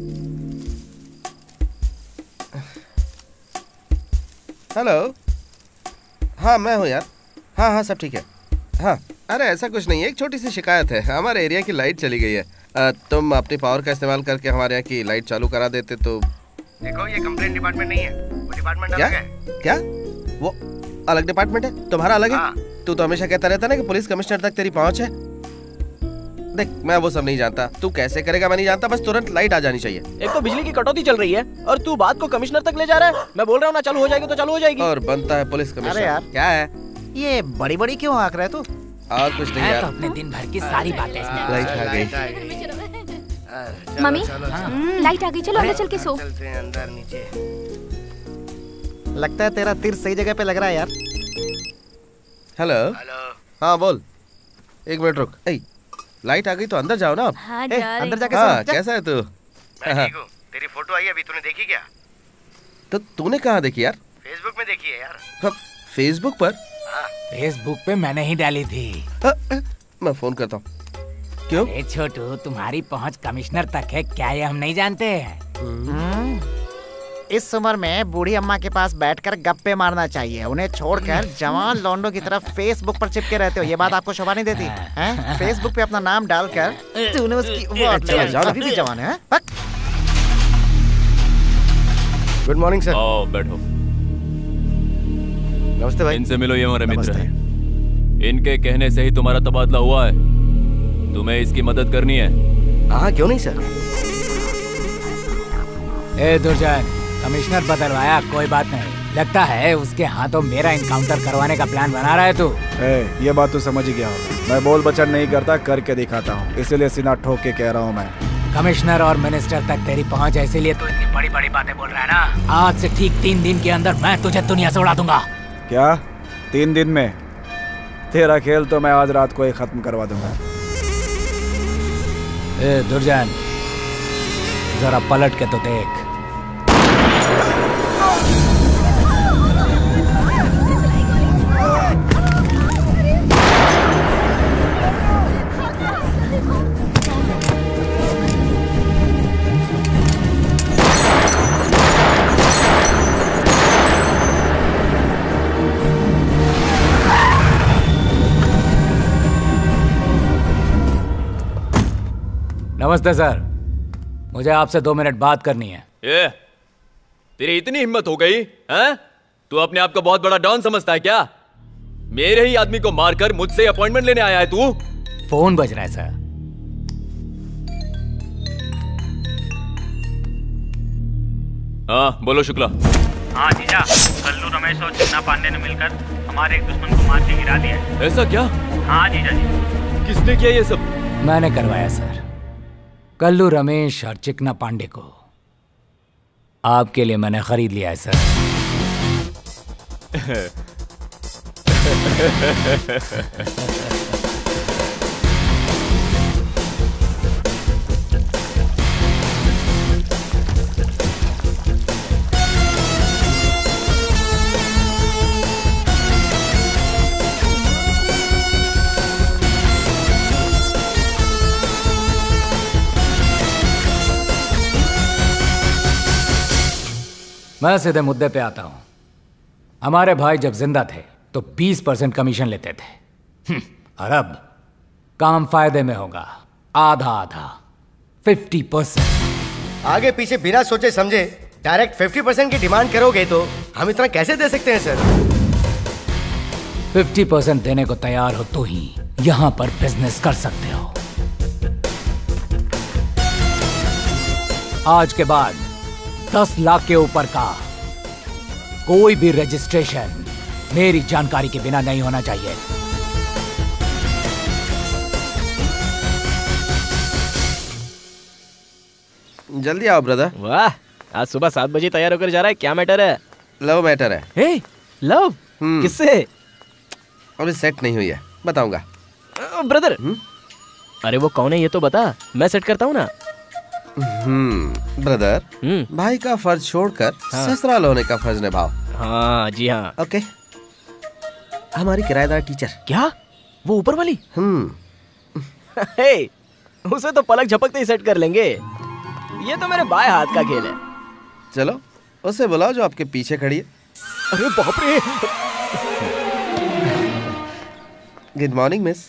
हेलो, हाँ मैं हूँ यार। हाँ हाँ सब ठीक है। हाँ अरे ऐसा कुछ नहीं है, एक छोटी सी शिकायत है। हमारे एरिया की लाइट चली गई है। आ, तुम अपनी पावर का इस्तेमाल करके हमारे यहाँ की लाइट चालू करा देते तो। देखो ये कंप्लेंट डिपार्टमेंट नहीं है, वो डिपार्टमेंट क्या? अलग है। क्या? वो अलग डिपार्टमेंट है? तुम्हारा अलग है? तू तो हमेशा कहता रहता ना कि पुलिस कमिश्नर तक तेरी पहुंच है। देख मैं वो सब नहीं जानता, तू कैसे करेगा मैं नहीं जानता, बस तुरंत लाइट आ जानी चाहिए। एक तो बिजली की कटौती चल रही है और तू बात को कमिश्नर तक ले जा रहा है। मैं बोल रहा हूँ ना चालू हो जाएगी तो चालू हो जाएगी। और बनता है पुलिस कमिश्नर। अरे यार क्या है ये बड़ी बड़ी क्यों आंक रहा है तू? और कुछ नहीं यार, तो अपने दिन भर की सारी बातें इसमें। लाइट आ गई। मम्मी, लाइट आ गई, चलो अंदर चल के सो। अंदर नीचे। लगता है तेरा तीर सही जगह पे लग रहा है यार। हेलो। हाँ बोल। एक मिनट रुक। ए, लाइट आ गई तो अंदर जाओ ना आप। हाँ, ए, जा अंदर रही। जाके हाँ सो, जा। कैसा है तू? मैं ठीक हूँ। तेरी फोटो आई अभी, तूने देखी क्या? तो तूने कहाँ देखी यार? फेसबुक में देखी है यार। फ- फेसबुक पर? फेसबुक पे मैंने ही डाली थी। हाँ, मैं फोन करता हूँ। क्यों? अरे छोटू, तुम्हारी पहुंच कमिश्नर तक है क्या, ये हम नहीं जानते हैं? इस उम्र में बूढ़ी अम्मा के पास बैठकर गप्पे मारना चाहिए, उन्हें छोड़कर जवान लौंडों की तरफ फेसबुक पर चिपके रहते हो। ये बात आपको शोभा नहीं देती हैं? फेसबुक पे अपना नाम डालकर तूने उसकी वोट ले ली। अभी भी जवान है। Good morning sir. आओ बैठो। नमस्ते भाई। इनसे मिलो, ये हमारे मित्र हैं। इनके कहने से ही तुम्हारा तबादला हुआ है, तुम्हें इसकी मदद करनी है। हाँ क्यों नहीं सर। ए दुर्जन, कमिश्नर बदलवाया कोई बात नहीं, लगता है उसके हाथों मेरा इनकाउंटर करवाने का प्लान बना रहा है तू। ए, ये बात तू समझ ही गया होगा। मैं बोल बचन नहीं करता, करके दिखाता हूँ, इसीलिए सीना ठोक के कह रहा हूँ मैं। कमिश्नर और मिनिस्टर तक तेरी पहुंच है, इसीलिए तू इतनी बड़ी बड़ी बातें बोल रहा है ना। आज से ठीक तीन दिन के अंदर मैं तुझे दुनिया से उड़ा दूंगा। क्या तीन दिन में? तेरा खेल तो मैं आज रात को ही खत्म करवा दूंगा। ए दुर्जन, जरा पलट के तो देख। नमस्ते सर, मुझे आपसे दो मिनट बात करनी है। ये तेरी इतनी हिम्मत हो गई हैं? तू अपने आप को बहुत बड़ा डॉन समझता है क्या? मेरे ही आदमी को मारकर मुझसे अपॉइंटमेंट लेने आया है तू? फोन बज रहा है सर। हाँ बोलो शुक्ला। हाँ जीजा, कल्लू रमेश और चिन्ना पांडे ने मिलकर हमारे एक दुश्मन को मार के गिरा दिया है। ऐसा क्या? हाँ जीजा जी। किसने किया ये सब? मैंने करवाया सर। कल्लू रमेश और चिकना पांडे को आपके लिए मैंने खरीद लिया है सर। मैं सीधे मुद्दे पे आता हूं। हमारे भाई जब जिंदा थे तो बीस परसेंट कमीशन लेते थे, और अब काम फायदे में होगा, आधा आधा, फिफ्टी परसेंट। आगे पीछे बिना सोचे समझे डायरेक्ट फिफ्टी परसेंट की डिमांड करोगे तो हम इतना कैसे दे सकते हैं सर? फिफ्टी परसेंट देने को तैयार हो तो ही यहां पर बिजनेस कर सकते हो। आज के बाद दस लाख के ऊपर का कोई भी रजिस्ट्रेशन मेरी जानकारी के बिना नहीं होना चाहिए। जल्दी आओ ब्रदर। वाह, आज सुबह सात बजे तैयार होकर जा रहा है, क्या मैटर है? लव मैटर है। Hey, love? किससे? अभी सेट नहीं हुई है, बताऊंगा। ब्रदर, अरे वो कौन है ये तो बता, मैं सेट करता हूँ ना। हम्म ब्रदर, भाई का फर्ज छोड़कर हाँ। ससुराल होने का फर्ज निभाओ। हाँ जी हाँ। ओके। हमारी किराएदार टीचर। क्या? वो ऊपर वाली? हम्म हे, उसे तो पलक झपकते ही सेट कर लेंगे। ये तो मेरे बाएं हाथ का खेल है। चलो उसे बुलाओ जो आपके पीछे खड़ी है। अरे बाप रे। Good morning miss.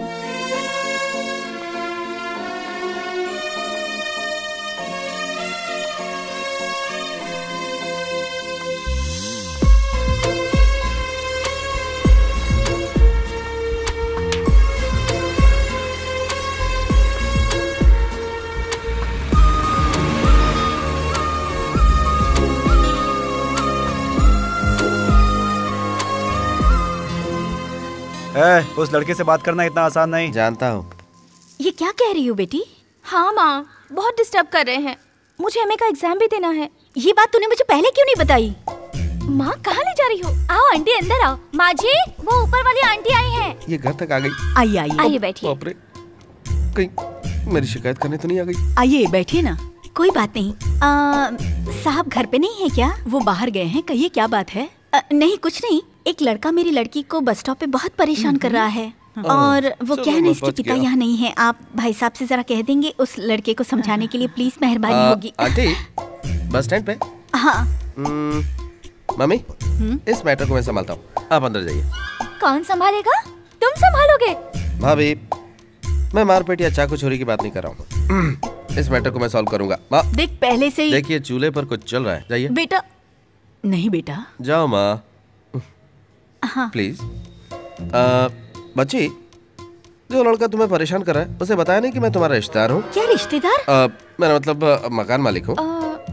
ए, उस लड़के से बात करना इतना आसान नहीं। जानता हूँ। ये क्या कह रही हो बेटी? हाँ माँ, बहुत डिस्टर्ब कर रहे हैं, मुझे एमए का एग्जाम भी देना है। ये बात तूने मुझे पहले क्यों नहीं बताई? माँ कहाँ ले जा रही हो? आओ आंटी अंदर आओ। माँ जी, वो ऊपर वाली आंटी आई हैं। ये घर तक आ गई। आइए आइए आइए बैठिए। बाप रे, कहीं मेरी शिकायत करने तो नहीं आ गई? आइए बैठिए ना। कोई बात नहीं। आ, साहब घर पे नहीं है क्या? वो बाहर गए हैं, कहिए क्या बात है? आ, नहीं कुछ नहीं, एक लड़का मेरी लड़की को बस स्टॉप पे बहुत परेशान कर रहा है और वो क्या है ना, इसके पिता यहाँ नहीं है। आप भाई साहब से जरा कह देंगे उस लड़के को समझाने के लिए, प्लीज मेहरबानी होगी। आंटी, बस स्टैंड पे? हाँ। मम्मी, इस मैटर को मैं संभालता हूँ, आप अंदर जाइए। कौन संभालेगा? तुम संभालोगे? भाभी, मैं मारपीट या चाकू चोरी की बात नहीं कर रहा हूँ। इस मैटर को मैं सॉल्व करूंगा। माँ देख पहले से ही देखिए चूल्हे पर कुछ चल रहा है, जाइए। बेटा नहीं बेटा, जाओ माँ। हाँ। प्लीज। बच्ची, जो लड़का तुम्हें परेशान कर रहा है उसे बताया नहीं कि मैं तुम्हारा रिश्तेदार हूँ? क्या रिश्तेदार? आ, मेरा मतलब आ, मकान मालिक हूँ।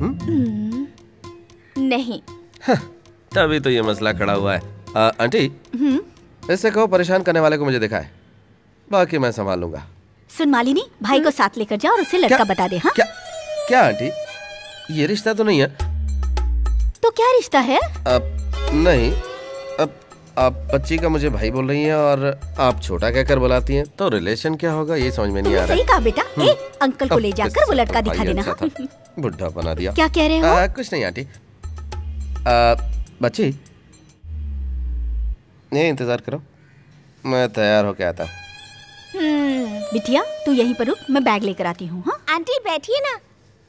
नहीं। तभी तो ये मसला खड़ा हुआ है। आ, आंटी, इससे कहो परेशान करने वाले को मुझे दिखाए, बाकी मैं संभाल लूंगा। सुन मालिनी, भाई को साथ लेकर जा और उसे लड़का बता दे। हाँ? क्या क्या आंटी, ये रिश्ता तो नहीं है। तो क्या रिश्ता है? अब नहीं, अब आप बच्ची का मुझे भाई बोल रही हैं और आप छोटा कहकर बुलाती हैं, तो रिलेशन क्या होगा ये समझ में नहीं आ रहा। सही कहा बेटा। ए, अंकल को ले जाकर वो लड़का दिखा देना। बुढ़ा बना दिया। क्या कह रहे हो? आ, कुछ नहीं आंटी। आ, बच्ची, ये इंतजार करो, मैं तैयार होके आता हूँ। बिटिया तू यहीं पर रुक, मैं बैग लेकर आती हूँ। हाँ? आंटी बैठिए ना।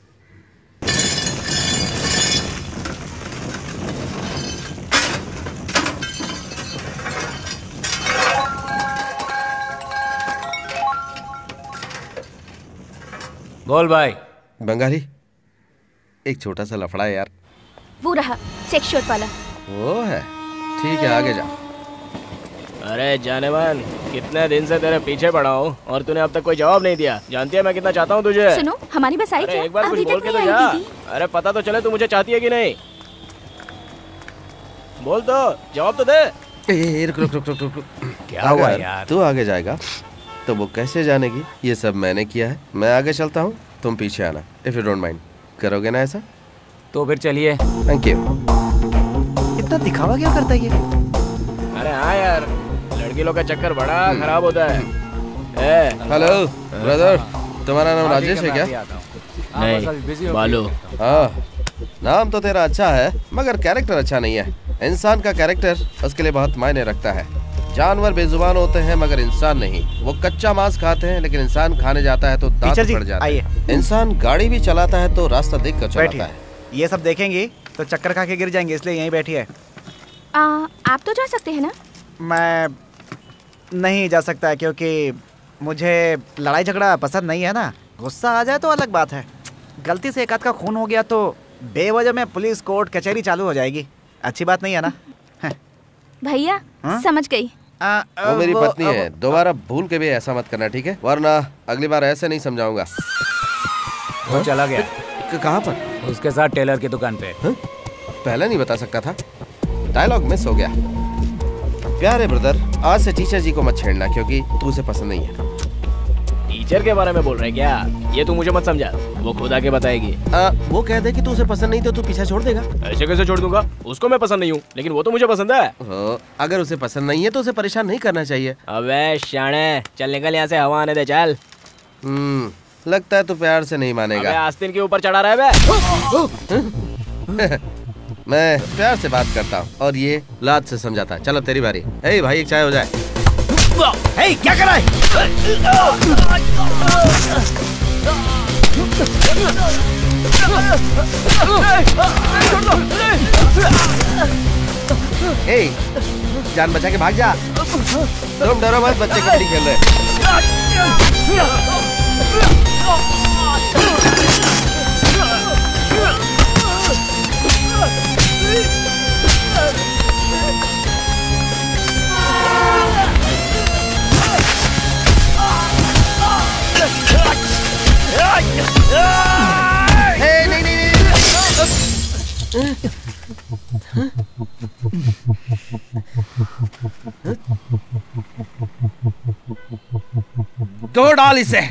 बोल भाई। बंगाली, एक छोटा सा लफड़ा है यार। वो रहा चेक शर्ट वाला। वो है, ठीक है आगे जा। अरे जाने मन, कितने दिन से तेरे पीछे पड़ा हूँ और तूने अब तक कोई जवाब नहीं दिया। जानती है मैं कितना चाहता हूँ तुझे। सुनो, हमारी बस आई अरे क्या? एक बार कुछ अभी बोल तक के तो नहीं जा। आई दीदी। अरे पता तो चले तू मुझे चाहती है कि नहीं। बोल तो, जवाब तो दे। ए, रुक रुक रुक रुक रुक। क्या हुआ यार? तू आगे जाएगा तो वो कैसे जानेगी? ये सब मैंने किया है। मैं आगे चलता हूँ, तुम पीछे आना। इफ यू डोंट माइंड, करोगे ना ऐसा? तो फिर चलिए। Thank you. इतना दिखावा क्या करता है ये? अरे हाँ यार, लड़की लोग का चक्कर बड़ा खराब होता है। ए, हेलो ब्रदर, तुम्हारा नाम राजेश है क्या? नहीं, बालू। हाँ, नाम तो तेरा अच्छा है मगर कैरेक्टर अच्छा नहीं है। इंसान का कैरेक्टर उसके लिए बहुत मायने रखता है। जानवर बेजुबान होते हैं मगर इंसान नहीं। वो कच्चा मांस खाते हैं लेकिन इंसान खाने जाता है तो दांत पड़ जाते हैं। इंसान गाड़ी भी चलाता है तो रास्ता देख कर चलाता है। ये सब देखेंगी तो चक्कर खा के गिर जाएंगे, इसलिए यहीं बैठी है। आ, आप तो जा सकते हैं ना? मैं नहीं जा सकता क्योंकि मुझे लड़ाई झगड़ा पसंद नहीं है ना। गुस्सा आ जाए तो अलग बात है, गलती से एक आध का खून हो गया तो बेवजह में पुलिस कोर्ट कचहरी चालू हो जाएगी। अच्छी बात नहीं है ना। भैया हाँ? समझ गई। आ, वो मेरी वो, पत्नी है, दोबारा भूल के भी ऐसा मत करना, ठीक है? वरना अगली बार ऐसे नहीं समझाऊंगा। वो चला गया। कहाँ पर? उसके साथ टेलर की दुकान पे। हा? पहले नहीं बता सकता था, डायलॉग मिस हो गया। प्यारे ब्रदर, आज से टीचर जी को मत छेड़ना क्योंकि तू उसे पसंद नहीं है। टीचर के बारे में बोल रहे क्या? ये तू मुझे मत समझा, वो खुद आके बताएगी। आ, वो कह दे कि तू उसे पसंद नहीं तो तू पीछा छोड़ देगा। ऐसे कैसे छोड़ दूंगा? उसको मैं पसंद नहीं हूँ, लेकिन वो तो मुझे पसंद है। ओ, अगर उसे पसंद नहीं है तो उसे परेशान नहीं करना चाहिए। अबे शाणे, चल निकल यहाँ से, हवा आने दे चल। हम्म, लगता है तू प्यार से नहीं मानेगा। अबे आस्तीन के ऊपर चढ़ा रहा है बे। मैं प्यार से बात करता हूँ और ये लात से समझाता है। चलो तेरी बारी। ए भाई, एक चाय हो जाए। हे, क्या कर रहा है? ए, जान बचा के भाग जा। तुम डरो मत, बच्चे कबड्डी खेल रहे हैं। Hey, नहीं नहीं नहीं। दो डाल इसे।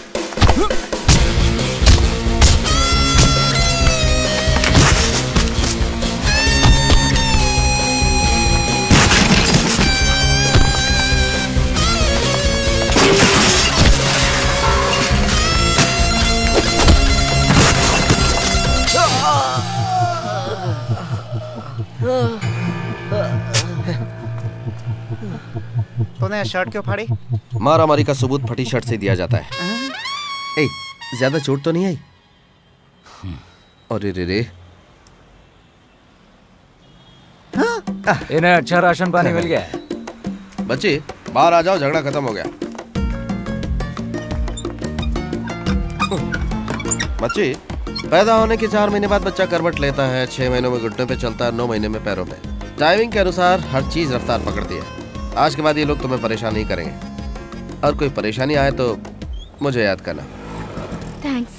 तूने शर्ट क्यों फाड़ी? मारा मारी का सबूत फटी शर्ट से दिया जाता है। ए, ज्यादा चोट तो नहीं आई? अरे रे रे। इन्हें अच्छा राशन पानी मिल गया। बच्चे बाहर आ जाओ, झगड़ा खत्म हो गया। बच्चे, पैदा होने के चार महीने बाद बच्चा करवट लेता है, छह महीनों में घुटने पे चलता है, नौ महीने में पैरों पे। टाइमिंग के अनुसार हर चीज रफ्तार पकड़ती है। आज के बाद ये लोग तुम्हें परेशान नहीं करेंगे, और कोई परेशानी आए तो मुझे याद करना। थैंक्स।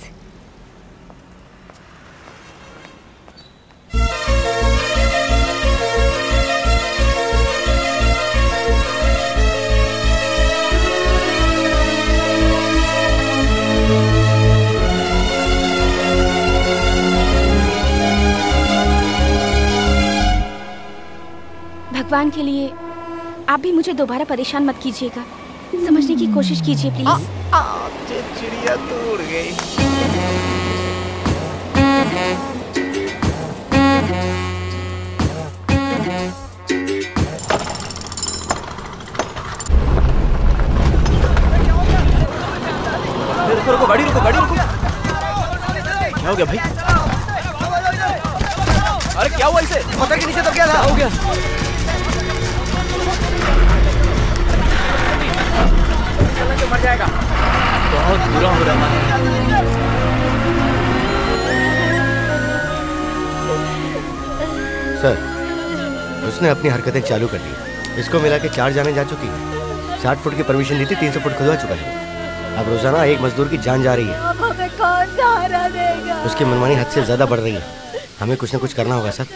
भगवान के लिए आप भी मुझे दोबारा परेशान मत कीजिएगा, समझने की कोशिश कीजिए प्लीज। चिड़िया तो उड़ गई। रुको रुको, गाड़ी रुको, गाड़ी रुको। क्या हो गया भाई? अरे क्या हुआ इसे? पत्थर के नीचे दब गया था। हो गया। मर जाएगा। बहुत बुरा हो रहा है। सर, उसने अपनी हरकतें चालू कर दी। इसको मिला के चार जाने जा चुकी है। साठ फुट की परमिशन दी थी, तीन सौ फुट खुदवा चुका है। अब रोजाना एक मजदूर की जान जा रही है। अब हमें कौन सहारा देगा? उसकी मनमानी हद से ज्यादा बढ़ रही है। हमें कुछ न कुछ करना होगा सर।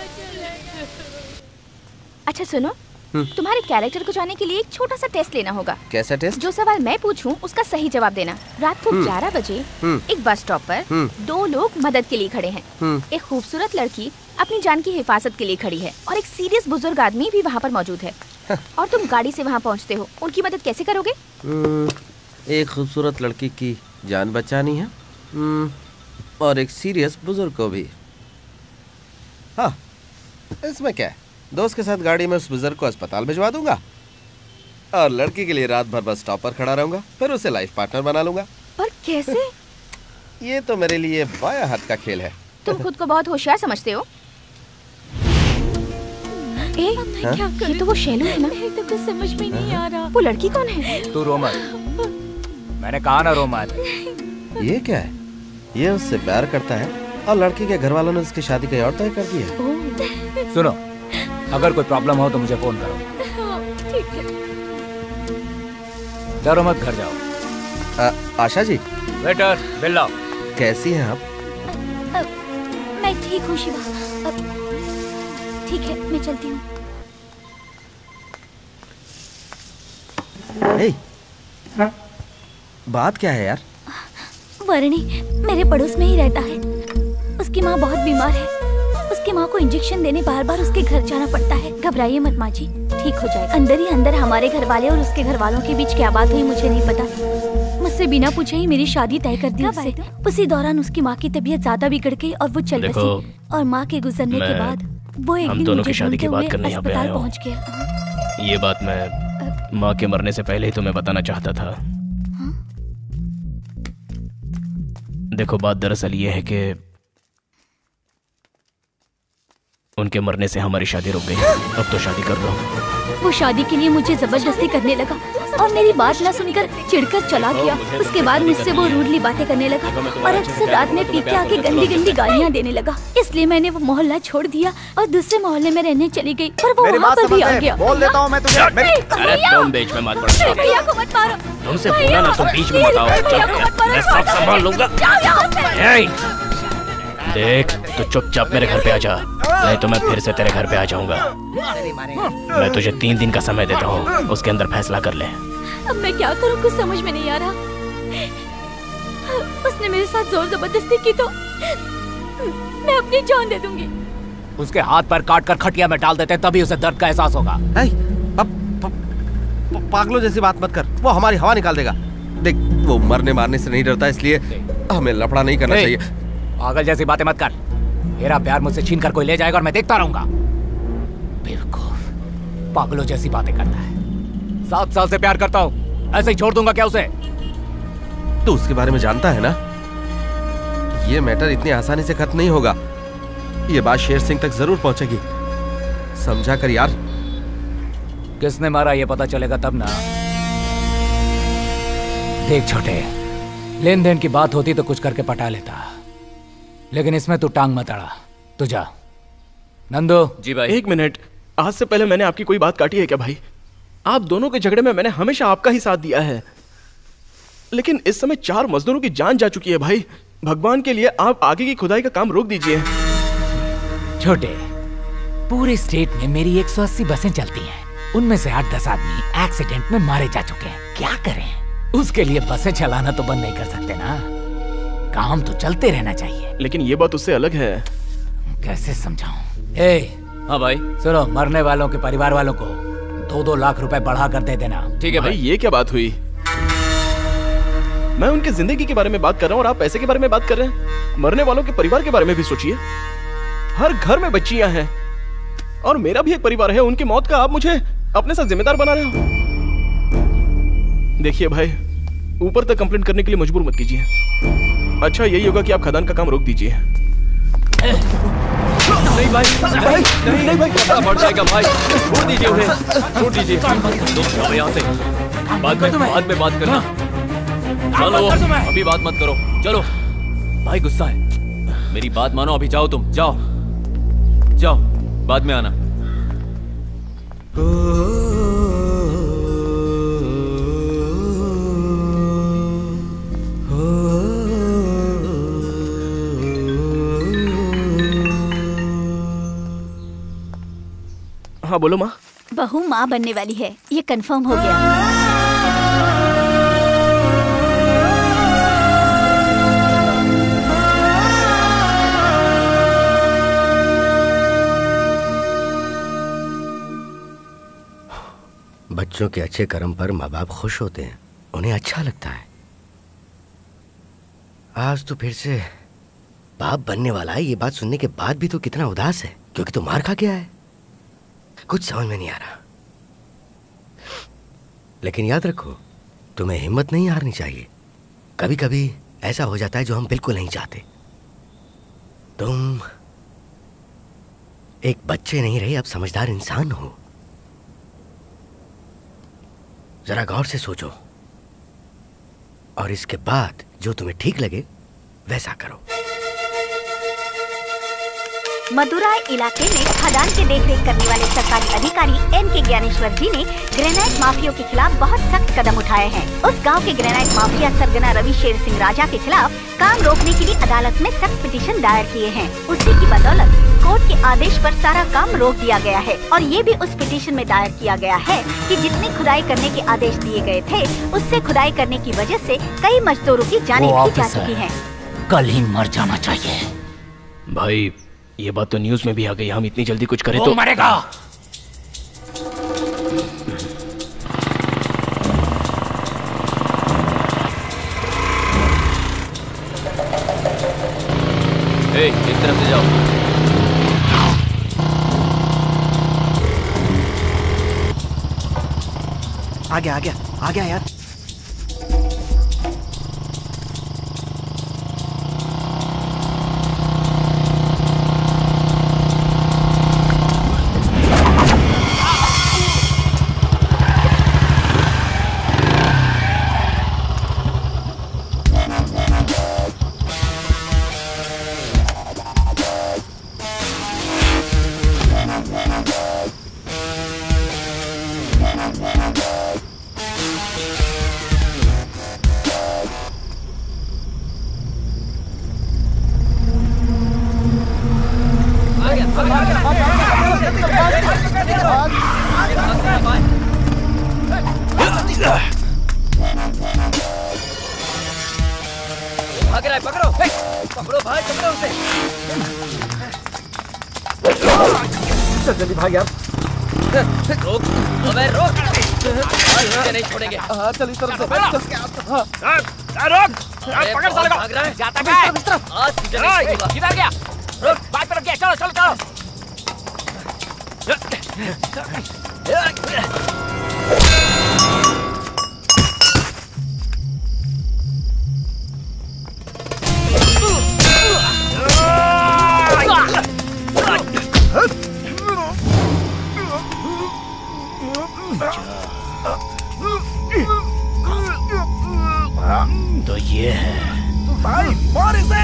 अच्छा सुनो, तुम्हारे कैरेक्टर को जानने के लिए एक छोटा सा टेस्ट लेना होगा। कैसा टेस्ट? जो सवाल मैं पूछूं उसका सही जवाब देना। रात को ग्यारह बजे एक बस स्टॉप पर दो लोग मदद के लिए खड़े हैं। एक खूबसूरत लड़की अपनी जान की हिफाजत के लिए खड़ी है और एक सीरियस बुजुर्ग आदमी भी वहाँ पर मौजूद है। और तुम गाड़ी से वहाँ पहुँचते हो, उनकी मदद कैसे करोगे? एक खूबसूरत लड़की की जान बचानी है और एक सीरियस बुजुर्ग को भी। हाँ, इसमें क्या है, दोस्त के साथ गाड़ी में उस बुजुर्ग को अस्पताल भिजवा दूंगा और लड़की के लिए रात भर बस स्टॉप पर खड़ा रहूंगा, फिर उसे लाइफ पार्टनर बना लूंगा। पर कैसे? ये तो मेरे लिए बाया हाथ का खेल है। तुम खुद को बहुत होशियार समझते हो। ए, हाँ? क्या ये तो वो शैलू है ना? तो कुछ समझ में नहीं आ रहा। वो लड़की कौन है? तू रो मत। मैंने कहा ना रो मत। ये क्या है? ये उससे प्यार करता है और लड़की के घर वालों ने उसकी शादी कहीं और तय कर दी है। सुनो, अगर कोई प्रॉब्लम हो तो मुझे फोन करो। ठीक है। डरो मत, घर जाओ। आ, आशा जी। वेटर, बिल लाओ। कैसी हैं आप? मैं ठीक हूँ शिवा। ठीक है, मैं चलती हूँ। hey, बात क्या है यार? वर्णी मेरे पड़ोस में ही रहता है। उसकी माँ बहुत बीमार है। उसकी माँ को इंजेक्शन देने बार बार उसके घर जाना पड़ता है। घबराइए मत माँ जी, ठीक हो जाएगा। अंदर ही अंदर हमारे घर वाले और उसके घर वालों के बीच क्या बात हुई मुझे नहीं पता। मुझसे बिना पूछे ही मेरी शादी तय कर दी उससे। उसी दौरान उसकी माँ की तबीयत ज्यादा बिगड़ गई और वो चल बसी। और माँ के गुजरने के बाद वो एक हम दिन दोनों मुझे की शादी की ढूंढते बात करने हुए यहाँ पे अस्पताल आया हूँ। पहुँच गया। ये बात मैं माँ के मरने से पहले ही तुम्हें बताना चाहता था। देखो, बात दरअसल ये है कि उनके मरने से हमारी शादी रुक गई। अब तो शादी कर लो। वो शादी के लिए मुझे जबरदस्ती करने लगा और मेरी बात न सुनकर चिढ़कर चला गया। उसके बाद मुझसे वो रूडली बातें करने लगा और अक्सर रात में पी के आके गंदी गंदी गालियाँ देने लगा। इसलिए मैंने वो मोहल्ला छोड़ दिया और दूसरे मोहल्ले में रहने चली गई। और वो वहाँ पर भी आ गया। बोल देता हूँ मैं तुझे। अरे तुम बीच में मत पड़ो। भैया को मत मारो। तुमसे बोला ना, तुम बीच में मत आओ। मैं सब संभाल लूंगा। देख, तो चुपचाप मेरे घर पे आ जा, नहीं तो मैं फिर से तेरे घर पे आ जाऊंगा। मैं तुझे तीन दिन का समय देता हूँ, उसके अंदर फैसला कर ले। अब मैं क्या करूँ, कुछ समझ में नहीं आ रहा। उसने मेरे साथ जोर जबरदस्ती की तो मैं अपनी जान दे दूंगी। उसके हाथ पर काट कर खटिया में डाल देते हैं, तभी उसे दर्द का एहसास होगा। hey, अब प, प, पागलों जैसी बात मत कर, वो हमारी हवा निकाल देगा। देख, वो मरने मारने से नहीं डरता, इसलिए हमें लफड़ा नहीं करना चाहिए। पागल जैसी बातें मत कर। मेरा प्यार मुझसे छीन कर कोई ले जाएगा और मैं देखता रहूंगा। बेवकूफ, पागलों जैसी बातें करता है। सात साल से प्यार करता हूँ, ऐसे ही छोड़ दूंगा क्या उसे? तो उसके बारे में जानता है ना? ये मैटर इतनी आसानी से खत्म नहीं होगा। ये बात शेर सिंह तक जरूर पहुंचेगी, समझा कर यार। किसने मारा ये पता चलेगा तब ना। देख छोटे, लेन देन की बात होती तो कुछ करके पटा लेता, लेकिन इसमें तू टांग मत अड़ा। तू जा। नंदू। जी भाई। एक मिनट, आज से पहले मैंने आपकी कोई बात काटी है क्या भाई? आप दोनों के झगड़े में मैंने हमेशा आपका ही साथ दिया है, लेकिन इस समय चार मजदूरों की जान जा चुकी है भाई। भगवान के लिए आप आगे की खुदाई का काम रोक दीजिए। छोटे, पूरे स्टेट में मेरी एक सौ अस्सी बसें चलती हैं, उनमें से आठ दस आदमी एक्सीडेंट में मारे जा चुके हैं। क्या करें? उसके लिए बसें चलाना तो बंद नहीं कर सकते ना, काम तो चलते रहना चाहिए। लेकिन ये बात उससे अलग है। कैसे समझाऊं? ए, हाँ भाई। सुनो, मरने वालों के परिवार वालों को दो दो लाख रुपए बढ़ा कर दे देना। ठीक है भाई। ये क्या बात हुई? मैं उनके जिंदगी के बारे में बात कर रहा हूँ और आप पैसे के बारे में बात कर रहे हैं। मरने वालों के परिवार के बारे में भी सोचिए। हर घर में बच्चियां हैं और मेरा भी एक परिवार है। उनकी मौत का आप मुझे अपने साथ जिम्मेदार बना रहे हो। देखिए भाई, ऊपर तक कंप्लेंट करने के लिए मजबूर मत कीजिए। अच्छा यही होगा कि आप खदान का काम रोक दीजिए। नहीं भाई, भाई नहीं नहीं भाई, खतरा बढ़ जाएगा भाई। छोड़ दीजिए उन्हें, छोड़ दीजिए। तुम जाओ यहाँ से, बाद में बाद में बात करना। चलो, अभी बात मत करो, चलो। भाई गुस्सा है, मेरी बात मानो। अभी जाओ, तुम जाओ जाओ, बाद में आना। हाँ बोलो माँ। बहू माँ बनने वाली है, ये कंफर्म हो गया। बच्चों के अच्छे कर्म पर माँ बाप खुश होते हैं, उन्हें अच्छा लगता है। आज तो फिर से बाप बनने वाला है। ये बात सुनने के बाद भी तो कितना उदास है, क्योंकि तो मार खा गया है। कुछ समझ में नहीं आ रहा। लेकिन याद रखो, तुम्हें हिम्मत नहीं हारनी चाहिए। कभी कभी ऐसा हो जाता है जो हम बिल्कुल नहीं चाहते। तुम एक बच्चे नहीं रहे, अब समझदार इंसान हो। जरा गौर से सोचो और इसके बाद जो तुम्हें ठीक लगे वैसा करो। मदुराई इलाके में खदान के देखरेख करने वाले सरकारी अधिकारी एन के ज्ञानेश्वर जी ने ग्रेनाइट माफिया के खिलाफ बहुत सख्त कदम उठाए हैं। उस गांव के ग्रेनाइट माफिया सरगना रवि शेर सिंह राजा के खिलाफ काम रोकने के लिए अदालत में सख्त पिटीशन दायर किए हैं। उसी की बदौलत कोर्ट के आदेश पर सारा काम रोक दिया गया है और ये भी उस पिटीशन में दायर किया गया है कि जितनी खुदाई करने के आदेश दिए गए थे उससे खुदाई करने की वजह से कई मजदूरों की जानें भी जा चुकी हैं। कल ही मर जाना चाहिए। भाई ये बात तो न्यूज में भी आ गई, हम इतनी जल्दी कुछ करें तो मरेगा। ए, इस तरफ से जाओ। आ गया आ गया आ गया यार। भाग रहा है, पकड़ो, हे, पकड़ो भाई, पकड़ो उसे। चल जल्दी भाग यार। रोक, अबे रोक, भाई नहीं छोड़ेंगे। हाँ चल इस तरफ से। हाँ, रोक, पकड़ साले को। भाग रहा है, जाता है। आज तुझे नहीं छोड़ूंगा। किधर गया? रुक, बाइक पे रख गया, चलो चलो चलो। तो ये है भाई, मार इसे।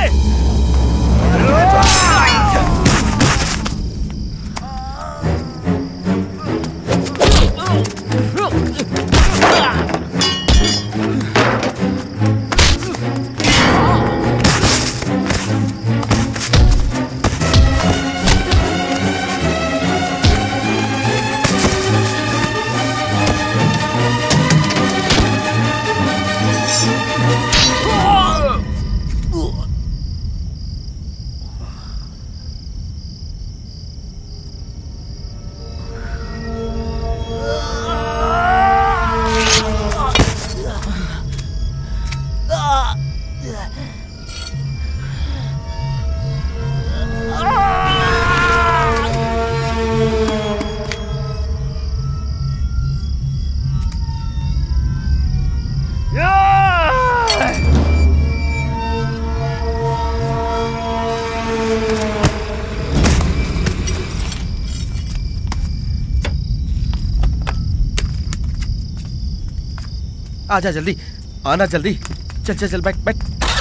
आजा जल्दी, आना जल्दी। चल चल चल, बैठ बैठ।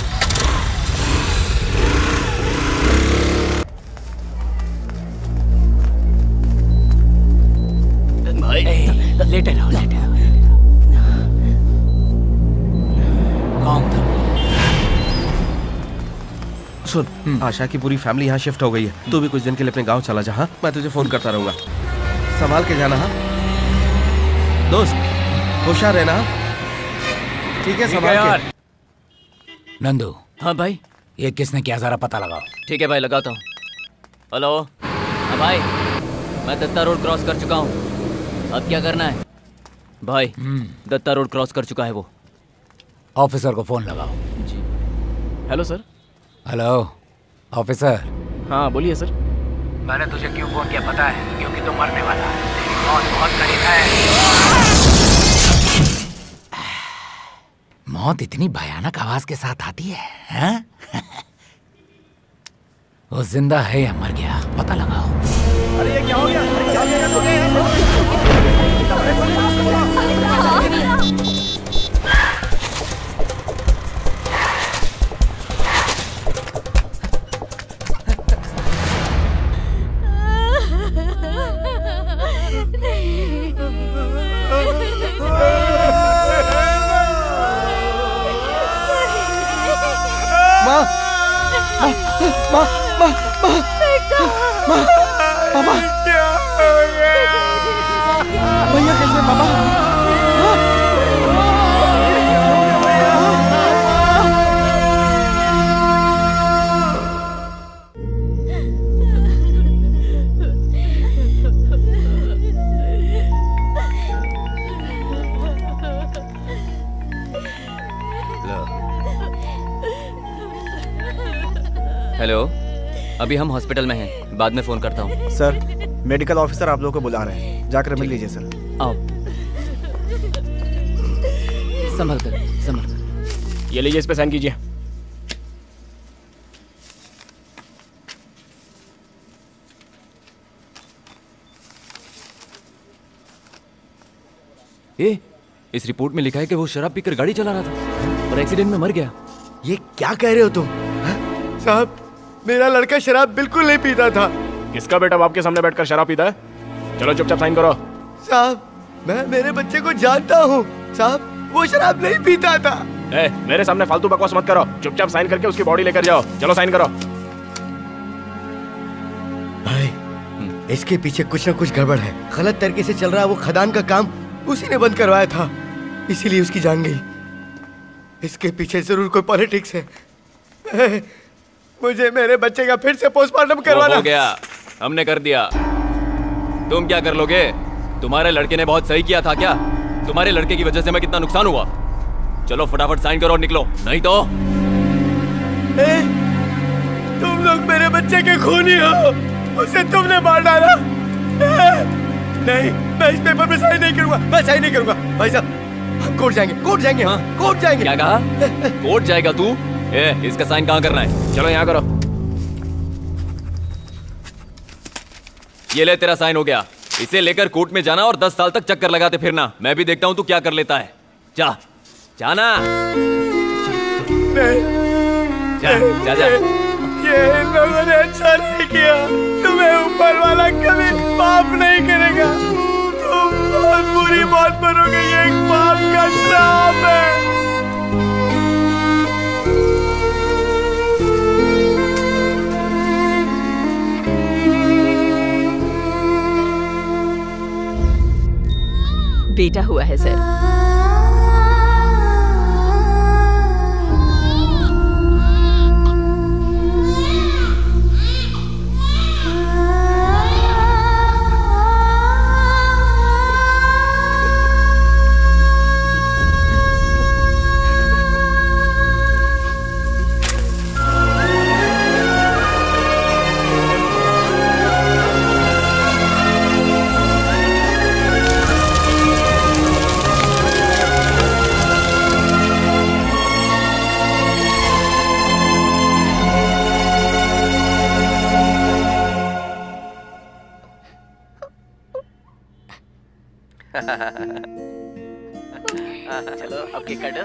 भाई लेटे रहो, लेटे रहो। कौन था? सुन, आशा की पूरी फैमिली यहाँ शिफ्ट हो गई है। तू भी कुछ दिन के लिए अपने गांव चला जा। हाँ, मैं तुझे फोन करता रहूंगा। संभाल के जाना। हाँ दोस्त, होशियार रहना। ठीक है, संभाल के। नंदू। हाँ भाई। ये किसने किया, जरा पता लगाओ। ठीक है भाई, लगाता हूँ। हेलो। हाँ भाई, मैं दत्ता रोड क्रॉस कर चुका हूँ। अब क्या करना है? भाई दत्ता रोड क्रॉस कर चुका है वो। ऑफिसर को फोन लगाओ। जी। Hello sir. Hello officer. हाँ बोलिए सर। मैंने तुझे क्यों फोन किया पता है? क्योंकि तू मरने वाला है। तेरी मौत बहुत करीब है। मौत इतनी भयानक आवाज के साथ आती है, हैं? वो जिंदा है या मर गया, पता लगाओ। अरे ये क्या हो गया? अरे क्या किया तूने? माँ, माँ, माँ, माँ, माँ, पापा, भैया कैसे पापा? हेलो, अभी हम हॉस्पिटल में हैं, बाद में फोन करता हूँ। सर, मेडिकल ऑफिसर आप लोगों को बुला रहे हैं, जाकर मिल लीजिए सर। आओ, संभल कर, संभल कर। ये लीजिए, इस पे साइन कीजिए। ए, इस रिपोर्ट में लिखा है कि वो शराब पीकर गाड़ी चला रहा था और एक्सीडेंट में मर गया। ये क्या कह रहे हो तुम? साहब, मेरा लड़का शराब बिल्कुल नहीं पीता था। किसका बेटा बाप के सामने बैठकर शराब पीता है? चलो चुपचाप साइन करो। साहब, मैं मेरे बच्चे को जानता हूँ। साहब, वो शराब नहीं पीता था। ए, मेरे सामने फालतू बकवास मत करो। चुपचाप साइन करके उसकी बॉडी लेकर जाओ। चलो साइन करो। भाई, इसके पीछे कुछ न कुछ गड़बड़ है। गलत तरीके से चल रहा है वो खदान का काम, उसी ने बंद करवाया था, इसीलिए उसकी जान गई। इसके पीछे जरूर कोई पॉलिटिक्स है। मुझे मेरे बच्चे का फिर से पोस्टमार्टम करवाना। हो गया, हमने कर दिया। तुम क्या कर लोगे? तुम्हारे लड़के ने बहुत सही किया था क्या? तुम्हारे लड़के की वजह से मैं कितना नुकसान हुआ। चलो फटाफट साइन करो और निकलो, नहीं तो ए, तुम लोग मेरे बच्चे के खूनी हो। उसे तुमने मार डाला। ए, नहीं, मैं इस पेपर पे साइन नहीं करूंगा। मैं साइन नहीं करूंगा। भाई साहब, हम कोर्ट जाएंगे, कोर्ट जाएंगे, हाँ, कोर्ट जाएंगे। क्या कहा? कोर्ट जाएगा तू? ए, इसका साइन कहाँ करना है? चलो यहाँ करो। ये ले, तेरा साइन हो गया। इसे लेकर कोर्ट में जाना और दस साल तक चक्कर लगाते फिरना। मैं भी देखता हूँ तू क्या कर लेता है। जा, जाना। जा, जा, जा। ये इन लोगों ने अच्छा नहीं किया। तुम्हें ऊपर वाला कभी माफ नहीं करेगा। तुम बहुत बुरी मौत मरोगे। ये एक पाप का श्राप है। बेटा हुआ है सर। चलो अब केक काटो।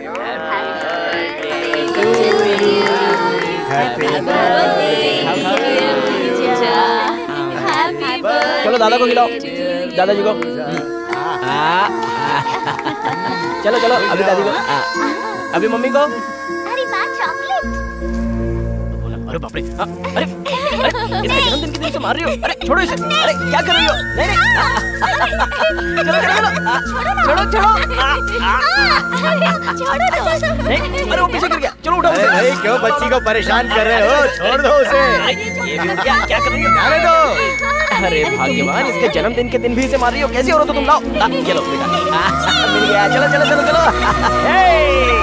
चलो दादा को खिलाओ, दादाजी को। चलो चलो, अभी दादी को, अभी मम्मी को। अरे वाह, चॉकलेट। अरे बाप रे, अरे अरे इसके जन्मदिन के दिन से मार रही हो। अरे छोड़ो इसे। अरे क्या कर रही हो? नहीं नहीं, चलो चलो चलो, छोड़ो छोड़ो। नहीं, अरे वो पीछे गिर गया। चलो उठाओ उसे। भाई क्यों बच्ची को परेशान कर रहे हो? छोड़ दो उसे। ये भी क्या क्या कर रही हो? जाने दो। अरे भाग्यवान, इसके जन्मदिन के दिन भी इसे मार रही हो। कैसी हो तुम? लाओ, चलो बेटा, मिल गया। चलो चलो चलो चलो।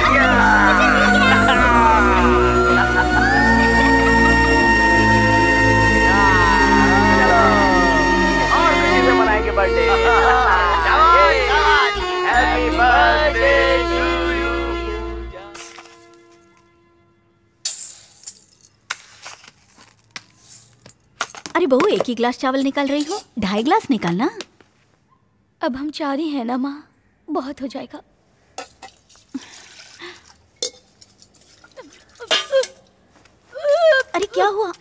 Birthday. Happy birthday to you. अरे बहू एक ही गिलास चावल निकाल रही हो, ढाई गिलास निकालना। अब हम चार ही हैं ना माँ, बहुत हो जाएगा। अरे क्या हुआ?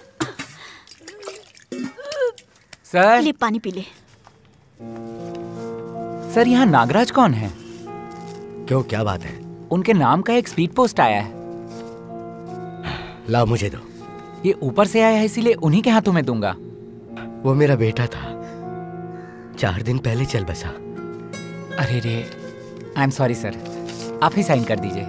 सर ले पानी पी ले। सर यहाँ नागराज कौन है? क्यों, क्या बात है? उनके नाम का एक स्पीड पोस्ट आया है। लाओ मुझे दो। ये ऊपर से आया है इसीलिए उन्हीं के हाथों में दूंगा। वो मेरा बेटा था, चार दिन पहले चल बसा। अरे रे, आई एम सॉरी सर, आप ही साइन कर दीजिए।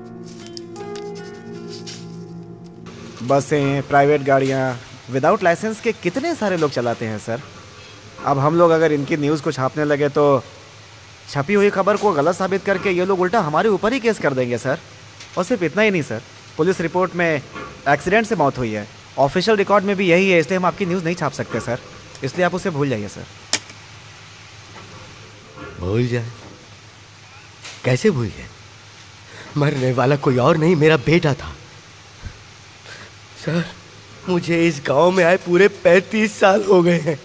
बसें, प्राइवेट गाड़ियाँ विदाउट लाइसेंस के कितने सारे लोग चलाते हैं सर। अब हम लोग अगर इनकी न्यूज़ को छापने लगे तो छपी हुई खबर को गलत साबित करके ये लोग उल्टा हमारे ऊपर ही केस कर देंगे सर। और सिर्फ इतना ही नहीं सर, पुलिस रिपोर्ट में एक्सीडेंट से मौत हुई है, ऑफिशियल रिकॉर्ड में भी यही है, इसलिए हम आपकी न्यूज़ नहीं छाप सकते सर। इसलिए आप उसे भूल जाइए सर। भूल जाए? कैसे भूल जाए? मरने वाला कोई और नहीं, मेरा बेटा था। सर, मुझे इस गांव में आए पूरे पैंतीस साल हो गए हैं।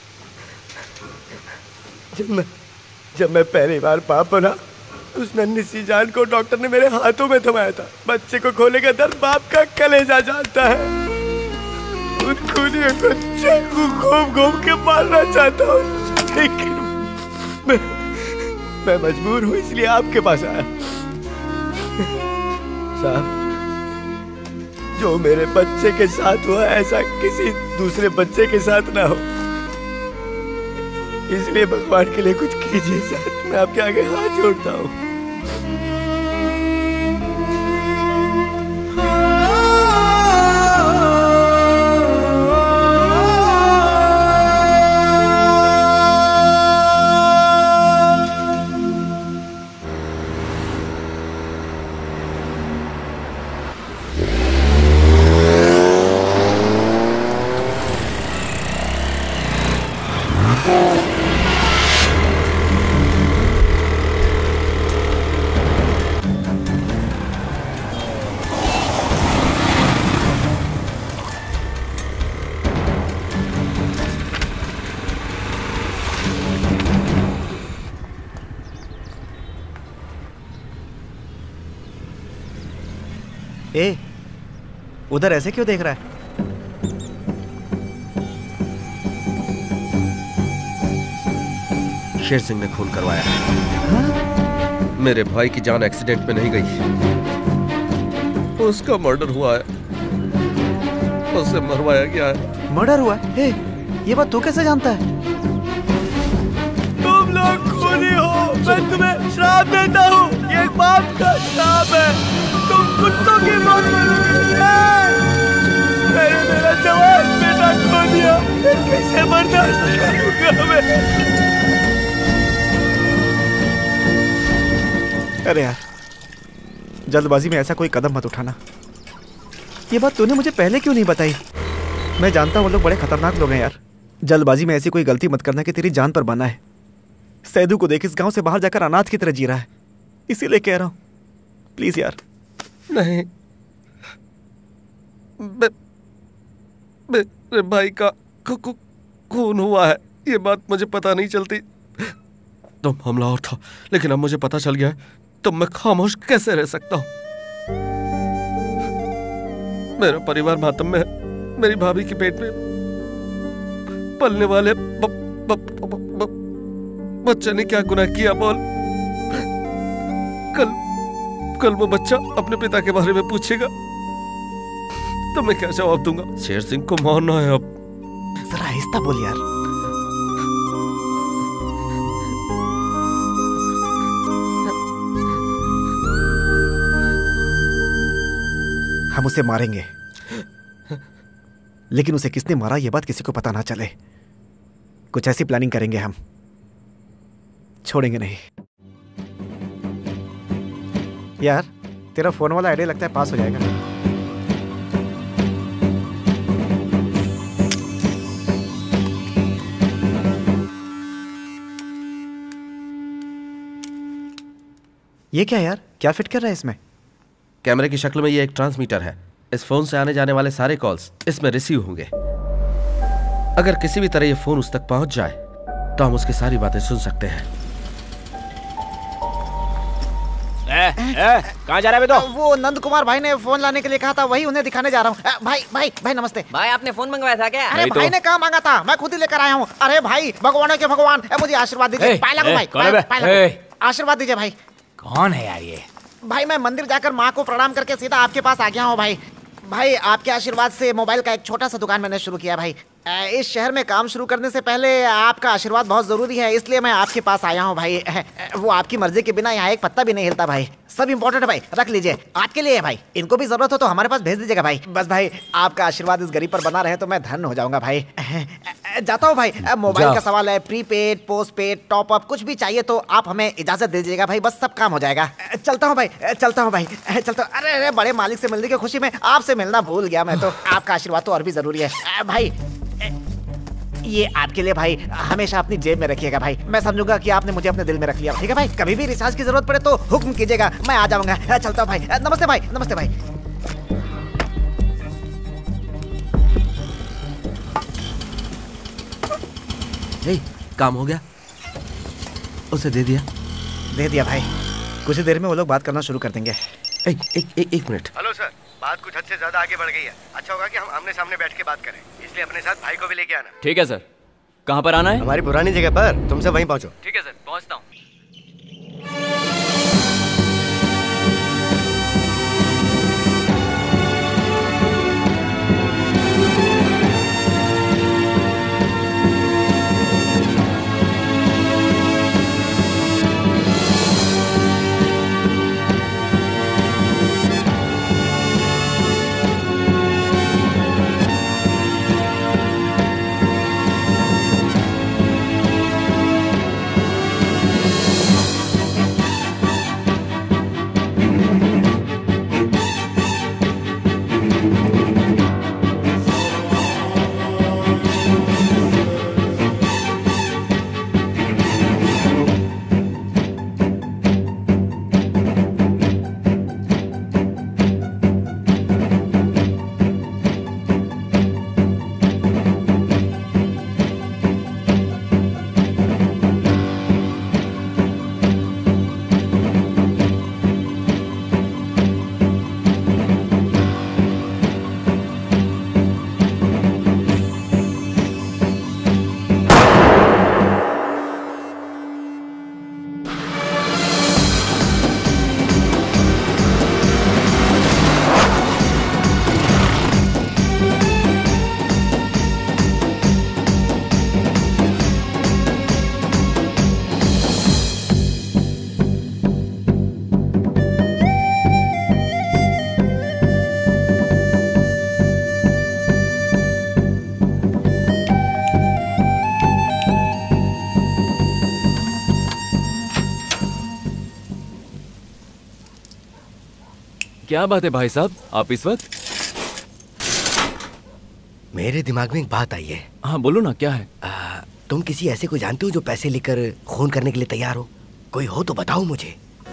जब मैं जब मैं पहली बार बाप बना, उस नन्ही सी जान को डॉक्टर ने मेरे हाथों में थमाया था। बच्चे को खोने का दर्द बाप का कलेजा जानता है। उन खूनियों को चाकू घूम घूम के मारना चाहता हूँ, लेकिन मैं मैं मजबूर हूँ, इसलिए आपके पास आया। साहब, जो मेरे बच्चे के साथ हुआ ऐसा किसी दूसरे बच्चे के साथ ना हो, इसलिए भगवान के लिए कुछ कीजिए सर। मैं आपके आगे हाथ जोड़ता हूँ। ए, उधर ऐसे क्यों देख रहा है? शेर सिंह ने खून करवाया है। मेरे भाई की जान एक्सीडेंट में नहीं गई, उसका मर्डर हुआ है, उसे मरवाया गया है। मर्डर हुआ है? ए, ये बात तू कैसे जानता है? तुम लोग खूनी हो, मैं तुम्हें श्राप देता हूँ। ये एक बाप का श्राप है। तुम कुत्तों की मौत मरोगे। मैंने मेरा जवान बेटा खो दिया, कैसे बर्दाश्त करूंगा मैं? अरे यार, जल्दबाजी में ऐसा कोई कदम मत उठाना। ये बात तूने मुझे पहले क्यों नहीं बताई? मैं जानता हूँ वो लोग बड़े खतरनाक लोग हैं यार। जल्दबाजी में ऐसी कोई गलती मत करना कि तेरी जान पर बना है। सैदू को देख, इस गांव से बाहर जाकर अनाथ की तरह जी रहा है, इसीलिए कह रहा हूँ, प्लीज यार। नहीं, मेरे भाई का खून हुआ है, ये बात मुझे पता नहीं चलती। तुम हमलावर था, लेकिन अब मुझे पता चल गया है, तो मैं खामोश कैसे रह सकता हूँ? मेरा परिवार मातम में है। मेरी भाभी के पेट में पलने वाले ब, ब, ब, ब, बच्चे ने क्या गुनाह किया बोल? कल कल वो बच्चा अपने पिता के बारे में पूछेगा तो मैं क्या जवाब दूंगा? शेर सिंह को मारना है। अब जरा आहिस्ता बोल यार। हम उसे मारेंगे, लेकिन उसे किसने मारा ये बात किसी को पता ना चले। कुछ ऐसी प्लानिंग करेंगे हम, छोड़ेंगे नहीं। यार, तेरा फोन वाला आइडिया लगता है पास हो जाएगा। ये क्या यार, क्या फिट कर रहा है इसमें? कैमरे की शक्ल में ये एक ट्रांसमीटर है। इस फोन से आने जाने वाले सारे कॉल्स इसमें रिसीव होंगे। अगर किसी भी तरह ये फोन उस तक पहुंच जाए तो हम उसकी सारी बातें सुन सकते हैं। कहाँ जा रहा है बे तो? वो नंद कुमार भाई ने फोन लाने के लिए कहा था, वही उन्हें दिखाने जा रहा हूँ। भाई भाई भाई नमस्ते। भाई आपने फोन मंगवाया था क्या? अरे भाई ने कहाँ मांगा था, मैं खुद ही लेकर आया हूँ। अरे भाई भगवानों के भगवान, मुझे आशीर्वाद दीजिए। पाए लागू भाई, पाए लागू। आशीर्वाद दीजिए भाई। कौन है यार ये? भाई मैं मंदिर जाकर माँ को प्रणाम करके सीधा आपके पास आ गया हूँ भाई। भाई आपके आशीर्वाद से मोबाइल का एक छोटा सा दुकान मैंने शुरू किया भाई। इस शहर में काम शुरू करने से पहले आपका आशीर्वाद बहुत जरूरी है, इसलिए मैं आपके पास आया हूँ भाई। वो आपकी मर्जी के बिना यहाँ एक पत्ता भी नहीं हिलता भाई। सब इम्पोर्टेंट है भाई, रख लीजिए, आपके लिए है भाई। इनको भी जरूरत हो तो हमारे पास भेज दीजिएगा भाई। बस भाई आपका आशीर्वाद इस गरीब पर बना रहे तो मैं धन्य हो जाऊंगा भाई। जाता हूँ भाई। मोबाइल का सवाल है, प्रीपेड, पोस्टपेड, टॉप अप, कुछ भी चाहिए तो आप हमें इजाजत दे दीजिएगा भाई, बस सब काम हो जाएगा। चलता हूँ भाई, चलता हूँ भाई, चलता हूँ। अरे अरे बड़े मालिक से मिलने की खुशी में आपसे मिलना भूल गया मैं तो। आपका आशीर्वाद तो और भी जरूरी है भाई। ये आपके लिए भाई, हमेशा अपनी जेब में रखिएगा भाई। मैं समझूंगा कि आपने मुझे अपने दिल में रख लिया, ठीक है भाई। कभी भी रिचार्ज की जरूरत पड़े तो हुक्म कीजिएगा, मैं आ जाऊंगा। चलता हूँ भाई। नमस्ते भाई, नमस्ते भाई। ए, काम हो गया? उसे दे दिया? दे दिया भाई। कुछ ही देर में वो लोग बात करना शुरू कर देंगे। एक एक एक, एक मिनट। हेलो सर, बात कुछ हद से ज्यादा आगे बढ़ गई है। अच्छा होगा कि हम आमने सामने बैठ के बात करें, इसलिए अपने साथ भाई को भी लेके आना। ठीक है सर। कहाँ पर आना है? हमारी पुरानी जगह पर, तुमसे वहीं पहुंचो। ठीक है सर, पहुंचता हूँ। क्या बात है भाई साहब, आप इस वक्त? मेरे दिमाग में एक बात आई है। हाँ बोलो ना, क्या है? आ, तुम किसी ऐसे को जानते हो जो पैसे लेकर खून करने के लिए तैयार हो? कोई हो तो बताओ मुझे।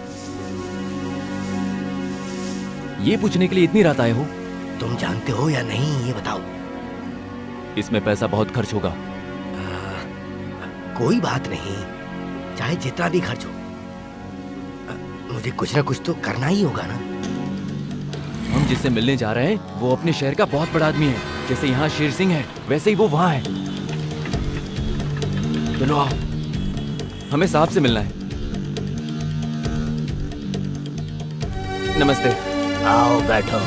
ये पूछने के लिए इतनी रात आए हो? तुम जानते हो या नहीं ये बताओ। इसमें पैसा बहुत खर्च होगा। आ, कोई बात नहीं, चाहे जितना भी खर्च हो, आ, मुझे कुछ ना कुछ तो करना ही होगा ना। हम जिससे मिलने जा रहे हैं वो अपने शहर का बहुत बड़ा आदमी है। जैसे यहाँ शेर सिंह है वैसे ही वो वहाँ है। चलो आओ, हमें साहब से मिलना है। नमस्ते। आओ बैठो।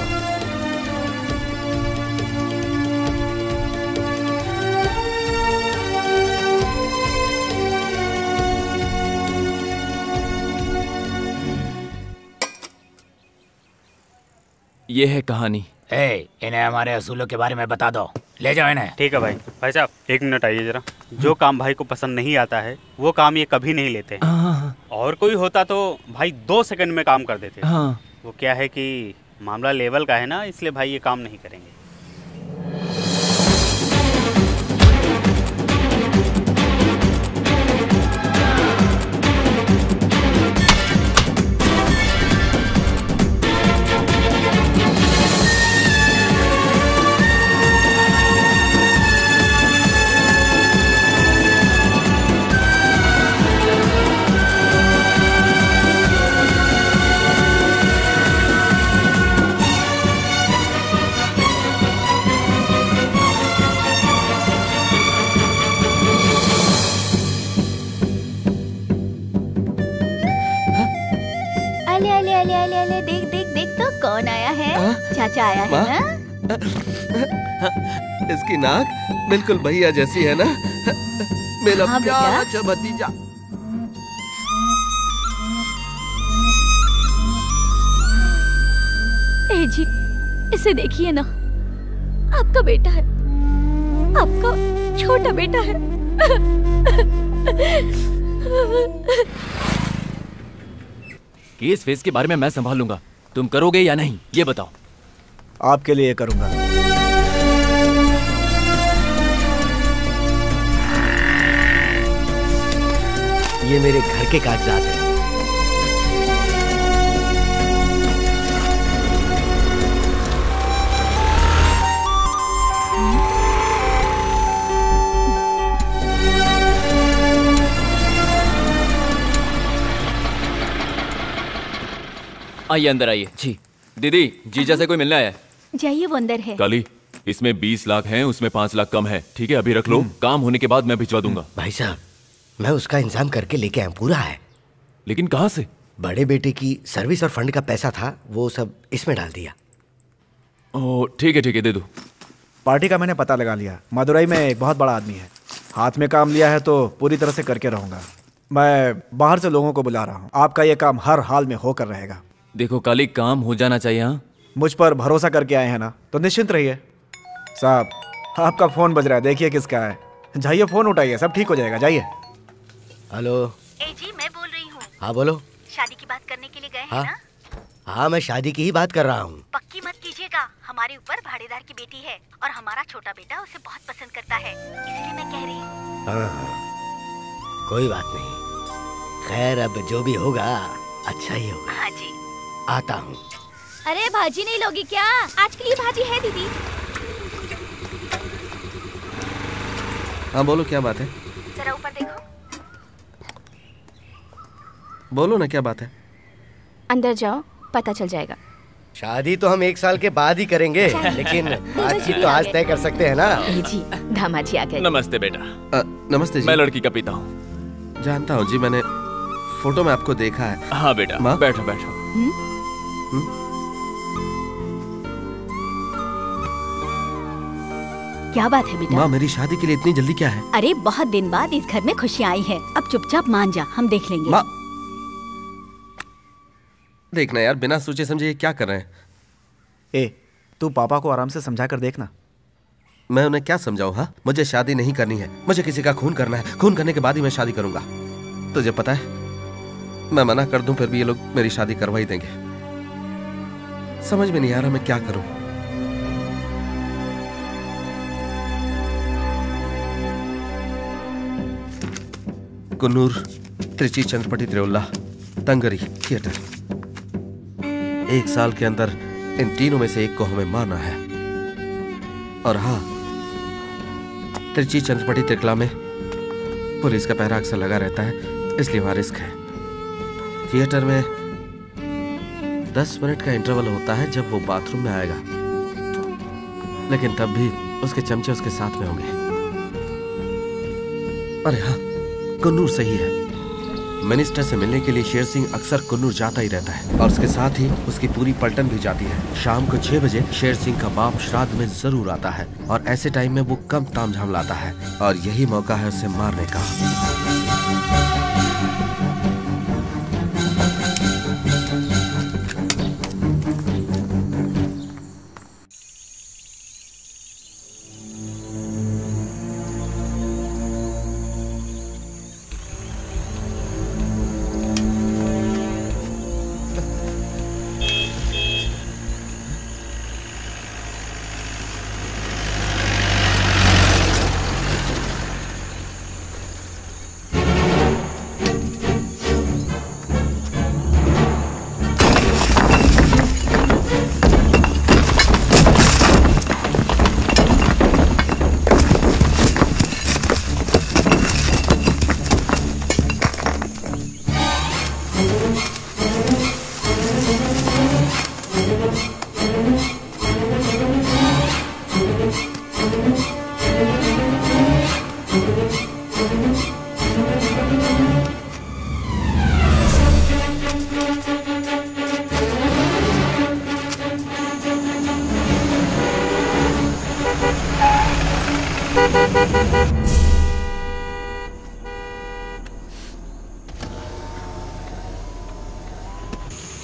ये है कहानी। ए, इन्हें हमारे असूलों के बारे में बता दो। ले जाओ इन्हें। ठीक है भाई। भाई साहब एक मिनट आइए जरा। जो काम भाई को पसंद नहीं आता है वो काम ये कभी नहीं लेते। और कोई होता तो भाई दो सेकंड में काम कर देते। हाँ। वो क्या है कि मामला लेवल का है ना, इसलिए भाई ये काम नहीं करेंगे। अले अले अले अले अले देख देख देख तो कौन आया है? चाचा आया है ना? इसकी नाक बिल्कुल भैया जैसी है ना? मेरा हाँ, प्यारा सा भतीजा। ए जी, इसे देखिए ना, आपका बेटा है, आपका छोटा बेटा है। केस फेस के बारे में मैं संभाल लूंगा, तुम करोगे या नहीं ये बताओ। आपके लिए करूंगा। ये मेरे घर के कागजात हैं। आइए अंदर आइए। जी दीदी, जीजा से कोई मिलने आया है? जाइए, वो अंदर है। काली, इसमें बीस लाख हैं, उसमें पाँच लाख कम है। ठीक है, अभी रख लो, काम होने के बाद मैं भिजवा दूंगा। भाई साहब, मैं उसका इंतजाम करके लेके आया, पूरा है। लेकिन कहाँ से? बड़े बेटे की सर्विस और फंड का पैसा था, वो सब इसमें डाल दिया। ओह ठीक है ठीक है, दे दो। पार्टी का मैंने पता लगा लिया। मदुरई में एक बहुत बड़ा आदमी है, हाथ में काम लिया है तो पूरी तरह से करके रहूंगा। मैं बाहर से लोगों को बुला रहा हूँ, आपका ये काम हर हाल में होकर रहेगा। देखो काली, काम हो जाना चाहिए। हाँ, मुझ पर भरोसा करके आए हैं ना, तो निश्चिंत रहिए। साहब, आपका फोन बज रहा है, देखिए किसका है। जाइए फोन उठाइए, सब ठीक हो जाएगा, जाइए। हेलो। ए जी, मैं बोल रही हूँ। हाँ बोलो। शादी की बात करने के लिए गए हाँ? हैं ना? हाँ, मैं शादी की ही बात कर रहा हूँ। पक्की मत कीजिएगा, हमारे ऊपर भाड़ेदार की बेटी है और हमारा छोटा बेटा उसे बहुत पसंद करता है, इसलिए मैं कह रही हूँ। हाँ, कोई बात नहीं। खैर, अब जो भी होगा अच्छा ही होगा। हाँ जी, आता हूँ। अरे भाजी नहीं लोगी क्या? आज के लिए भाजी है दीदी। हाँ बोलो, क्या बात है? जरा ऊपर देखो। बोलो ना, क्या बात है? अंदर जाओ, पता चल जाएगा। शादी तो हम एक साल के बाद ही करेंगे, लेकिन बातचीत तो आज तय कर सकते हैं ना। ए जी, दामाद जी आ गए। नमस्ते बेटा। आ, नमस्ते जी। मैं लड़की का पिता हूँ। जानता हूँ जी, मैंने फोटो में आपको देखा है। हाँ बेटा, माँ? बैठो बैठो। क्या बात है बेटा? माँ, मेरी शादी के लिए इतनी जल्दी क्या है? अरे बहुत दिन बाद इस घर में खुशियाँ आई है, अब चुपचाप मान जा, हम देख लेंगे। माँ, देखना यार, बिना सोचे समझे ये क्या कर रहे हैं? ए, तू पापा को आराम से समझा कर देखना। मैं उन्हें क्या समझाऊं? हाँ, मुझे शादी नहीं करनी है, मुझे किसी का खून करना है। खून करने के बाद ही मैं शादी करूंगा। तुझे पता है, मैं मना कर दूं फिर भी ये लोग मेरी शादी करवा ही देंगे। समझ में नहीं आ रहा मैं क्या करूं। कुन्नूर, त्रिची चंद्रपटी त्रिउल्ला, तंगरी थिएटर। एक साल के अंदर इन तीनों में से एक को हमें मारना है। और हाँ, त्रिची चंद्रपटी त्रिकला में पुलिस का पहरा अक्सर लगा रहता है, इसलिए वहां रिस्क है। थिएटर में दस मिनट का इंटरवल होता है जब वो बाथरूम में आएगा, लेकिन तब भी उसके चमचे उसके साथ में होंगे। अरे हाँ, कुन्नूर सही है। मिनिस्टर से मिलने के लिए शेर सिंह अक्सर कुन्नूर जाता ही रहता है, और उसके साथ ही उसकी पूरी पलटन भी जाती है। शाम को छह बजे शेर सिंह का बाप श्राद्ध में जरूर आता है, और ऐसे टाइम में वो कम तामझाम लाता है, और यही मौका है उसे मारने का।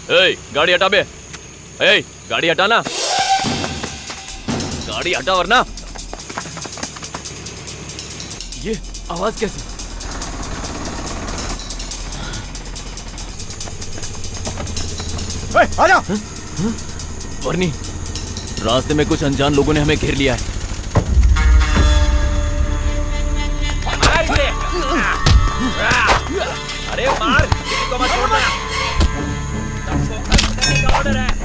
ए, गाड़ी हटा बे। ए, गाड़ी हटाना। गाड़ी हटा वरना। ये आवाज कैसे? ए, आजा। बर्नी, रास्ते में कुछ अनजान लोगों ने हमें घेर लिया है। अरे मार, किसी को मत छोड़ना। सबको ऑर्डर है।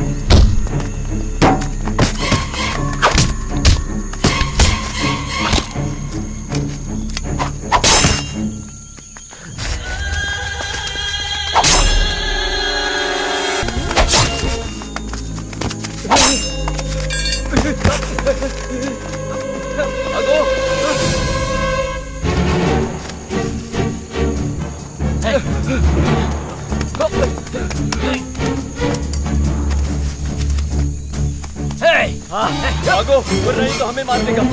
भागो, वो नहीं तो हमें मार देगा।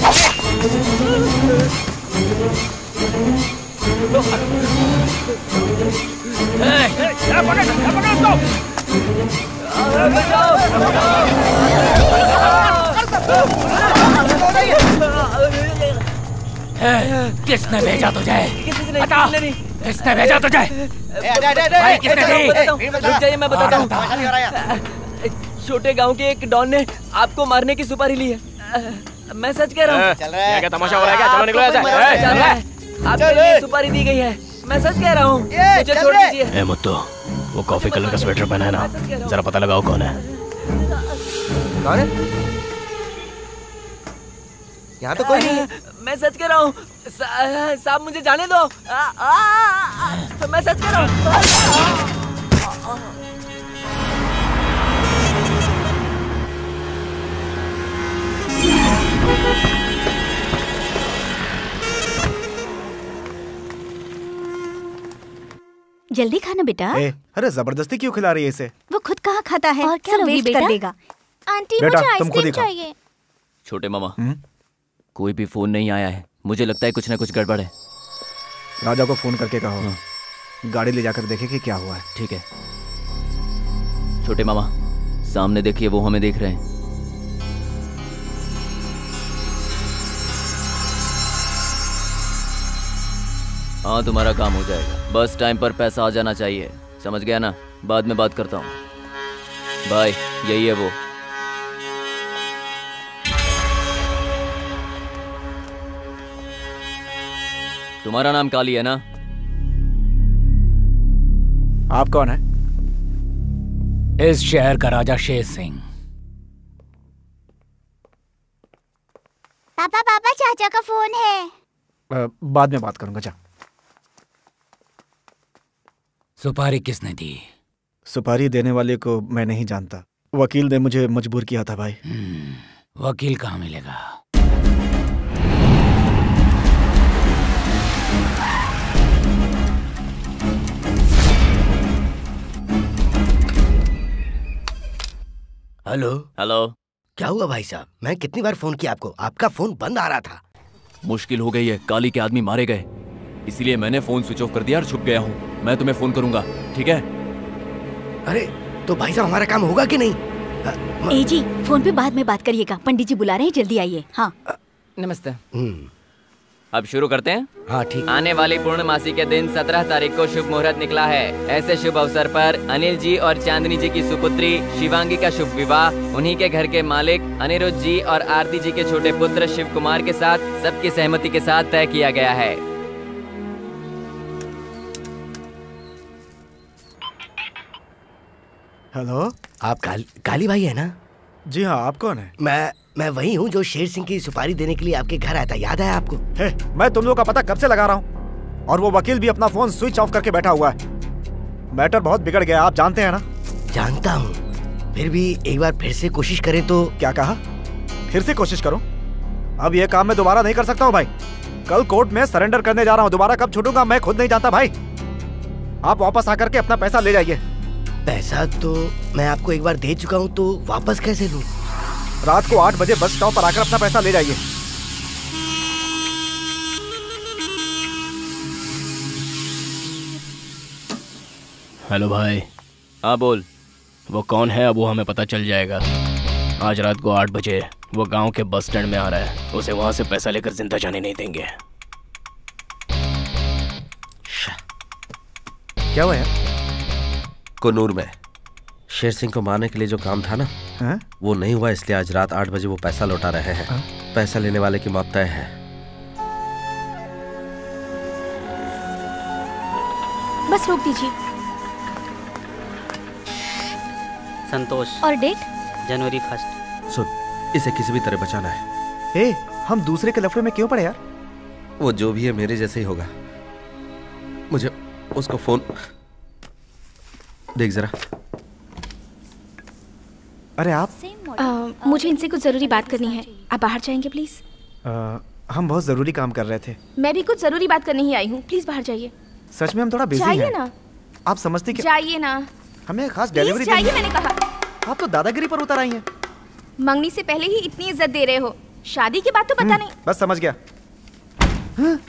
किसने भेजा तुझे? बता, किसने भेजा तुझे? भाई किसने भेजा? रुक जाइए, मैं बताता हूँ। छोटे गांव के एक डॉन ने आपको मारने की सुपारी ली है। मैं सच कह रहा हूँ। क्या क्या तमाशा हो रहा है क्या? चलो निकलो ऐसे। आपके लिए सुपारी दी गई है। मैं सच कह रहा हूँ, मुझे छोड़ दीजिए। ए मुत्तू, वो कॉफी कलर का स्वेटर पहना है ना, जरा पता लगाओ कौन है। कौन है? यहाँ तो कोई नहीं है। मैं सच कह रहा हूँ, साहब मुझे जाने दो। आ, आ, आ, मैं सच कह रहा हूँ। जल्दी खाना बेटा। ए, अरे जबरदस्ती क्यों खिला रही है इसे? वो खुद कहाँ खाता है और क्या वेस्ट कर देगा। आंटी बेटा, मुझे तुम खुद ही आइसक्रीम खाओ। चाहिए। छोटे मामा, कोई भी फोन नहीं आया है। मुझे लगता है कुछ ना कुछ गड़बड़ है। राजा को फोन करके कहो, गाड़ी ले जाकर देखे कि क्या हुआ है। ठीक है। छोटे मामा, सामने देखिए, वो हमें देख रहे हैं। हाँ, तुम्हारा काम हो जाएगा। बस टाइम पर पैसा आ जाना चाहिए, समझ गया ना? बाद में बात करता हूँ। बाय। यही है वो। तुम्हारा नाम काली है ना? आप कौन है? इस शहर का राजा शेर सिंह। पापा पापा चाचा का फोन है। आ, बाद में बात करूंगा। जा। सुपारी किसने दी? सुपारी देने वाले को मैं नहीं जानता। वकील ने मुझे मजबूर किया था भाई। वकील कहाँ मिलेगा? Hello hello. क्या हुआ भाई साहब? मैं कितनी बार फोन किया आपको, आपका फोन बंद आ रहा था। मुश्किल हो गई है, काली के आदमी मारे गए, इसलिए मैंने फोन स्विच ऑफ कर दिया और छुप गया हूँ। मैं तुम्हें फोन करूंगा, ठीक है? अरे तो भाई साहब हमारा काम होगा कि नहीं? ए जी, फोन पे बाद में बात करिएगा। पंडित जी बुला रहे हैं, जल्दी आइए। हाँ नमस्ते। अब शुरू करते हैं। हाँ ठीक। आने वाली पूर्णमासी के दिन सत्रह तारीख को शुभ मुहूर्त निकला है। ऐसे शुभ अवसर पर अनिल जी और चांदनी जी की सुपुत्री शिवांगी का शुभ विवाह उन्हीं के घर के मालिक अनिरुद्ध जी और आरती जी के छोटे पुत्र शिव कुमार के साथ सबकी सहमति के साथ तय किया गया है। हेलो, आप काल, काली भाई है ना? जी हाँ। आप कौन है? मैं मैं वही हूँ जो शेर सिंह की सुपारी देने के लिए आपके घर आया था, याद है आपको? हे, मैं तुम लोगों का पता कब से लगा रहा हूँ, और वो वकील भी अपना फोन स्विच ऑफ करके बैठा हुआ है। मैटर बहुत बिगड़ गया, आप जानते हैं ना? जानता हूँ, फिर भी एक बार फिर से कोशिश करें तो? क्या कहा? फिर से कोशिश करूँ? अब ये काम मैं दोबारा नहीं कर सकता हूँ भाई। कल कोर्ट में सरेंडर करने जा रहा हूँ, दोबारा कब छूटूंगा मैं खुद नहीं जानता भाई। आप वापस आकर के अपना पैसा ले जाइए। पैसा तो मैं आपको एक बार दे चुका हूँ, तो वापस कैसे लूँ? रात को आठ बजे बस स्टॉप पर आकर अपना पैसा ले जाइए। हेलो भाई। हाँ बोल। वो कौन है अब वो हमें पता चल जाएगा। आज रात को आठ बजे वो गांव के बस स्टैंड में आ रहा है, उसे वहां से पैसा लेकर जिंदा जाने नहीं देंगे। क्या हुआ यार? कोनूर में शेर सिंह को मारने के लिए जो काम था ना, हा? वो नहीं हुआ, इसलिए आज रात आठ बजे वो पैसा लौटा रहे हैं। हा? पैसा लेने वाले की मौत तय है। बस रोक दीजिए। संतोष। और डेट? जनवरी फर्स्ट। सुन, इसे किसी भी तरह बचाना है। ए, हम दूसरे के लफड़े में क्यों पड़े यार? वो जो भी है मेरे जैसे ही होगा। मुझे उसको फोन देख जरा। अरे आप? आ, मुझे इनसे कुछ जरूरी बात करनी है, आप बाहर जाएंगे प्लीज? आ, हम बहुत जरूरी काम कर रहे थे। मैं भी कुछ जरूरी बात करने ही आई हूँ, प्लीज बाहर जाइए। सच में हम थोड़ा बिजी जाइए हैं। ना। आप समझती क्या? जाइए ना। हमें खास प्लीज डिलीवरी जाइए, मैंने कहा। आप तो दादागिरी पर उतर आई हैं। मंगनी से पहले ही इतनी इज्जत दे रहे हो, शादी की बात तो पता नहीं। बस समझ गया। हाँ?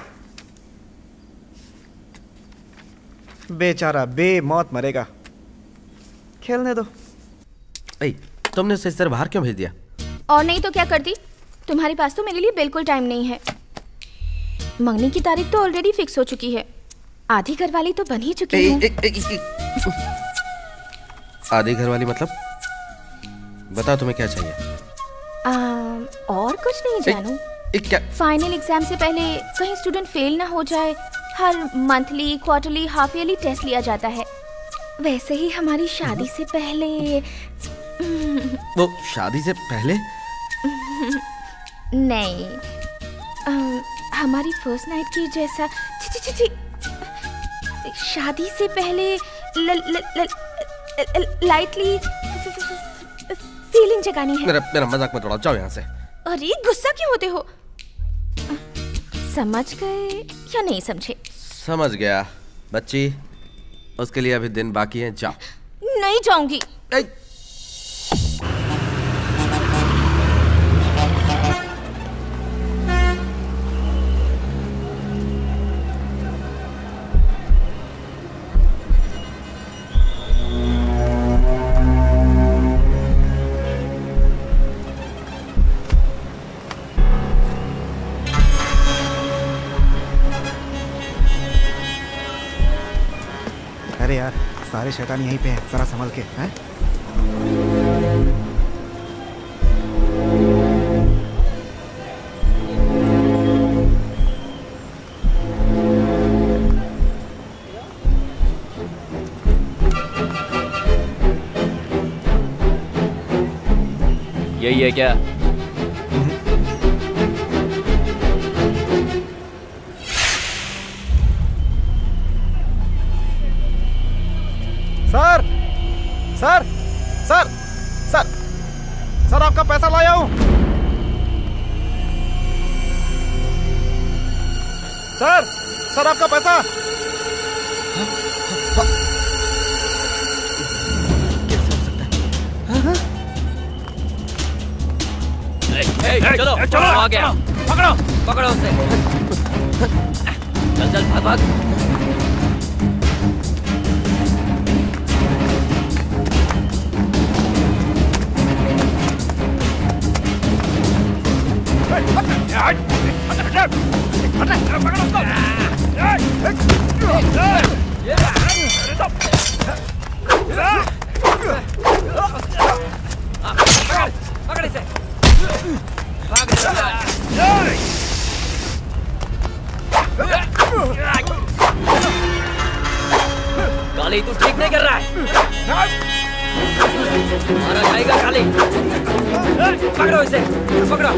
बेचारा बेमौत मरेगा, खेलने दो। ऐ, तुमने उसे इस तरह बाहर क्यों भेज दिया? और नहीं तो क्या करती, तुम्हारे पास तो मेरे लिए बिल्कुल टाइम नहीं है। मंगनी की तारीख तो ऑलरेडी फिक्स हो चुकी है, आधी घरवाली तो बन ही चुकी है। आधी घरवाली मतलब? बताओ तुम्हें क्या चाहिए? आ, और कुछ नहीं जानू। क्या? फाइनल एग्जाम से पहले कहीं स्टूडेंट फेल ना हो जाए। हर monthly, quarterly, half yearly test लिया जाता है। वैसे ही हमारी शादी से पहले। वो शादी से पहले? नहीं, आ, हमारी फर्स्ट नाइट की जैसा। ची ची ची ची। शादी से पहले ल, ल, ल, ल, लाइटली फीलिंग जगानी है। मेरा मेरा मजाक मत उड़ाओ, जाओ यहाँ से। अरे गुस्सा क्यों होते हो? समझ गए या नहीं समझे? समझ गया बच्ची, उसके लिए अभी दिन बाकी है, जाओ। नहीं जाऊंगी। अरे यार, सारे शैतान यहीं पे हैं, जरा संभल के। हैं? यही है क्या? Sir, sir, sir, sir, sir आपका पैसा लाया हूं। सर, सर आपका पैसा। कैसे हो सकता है? ए, ए, चलो, चलो, आ गया। पकड़ो, पकड़ो उसे। चल, चल, भाग, भाग। पकड़ इसे। काली, तू ठीक नहीं कर रहा है। मारा जाएगा काली। पकड़ो इसे, पकड़ो।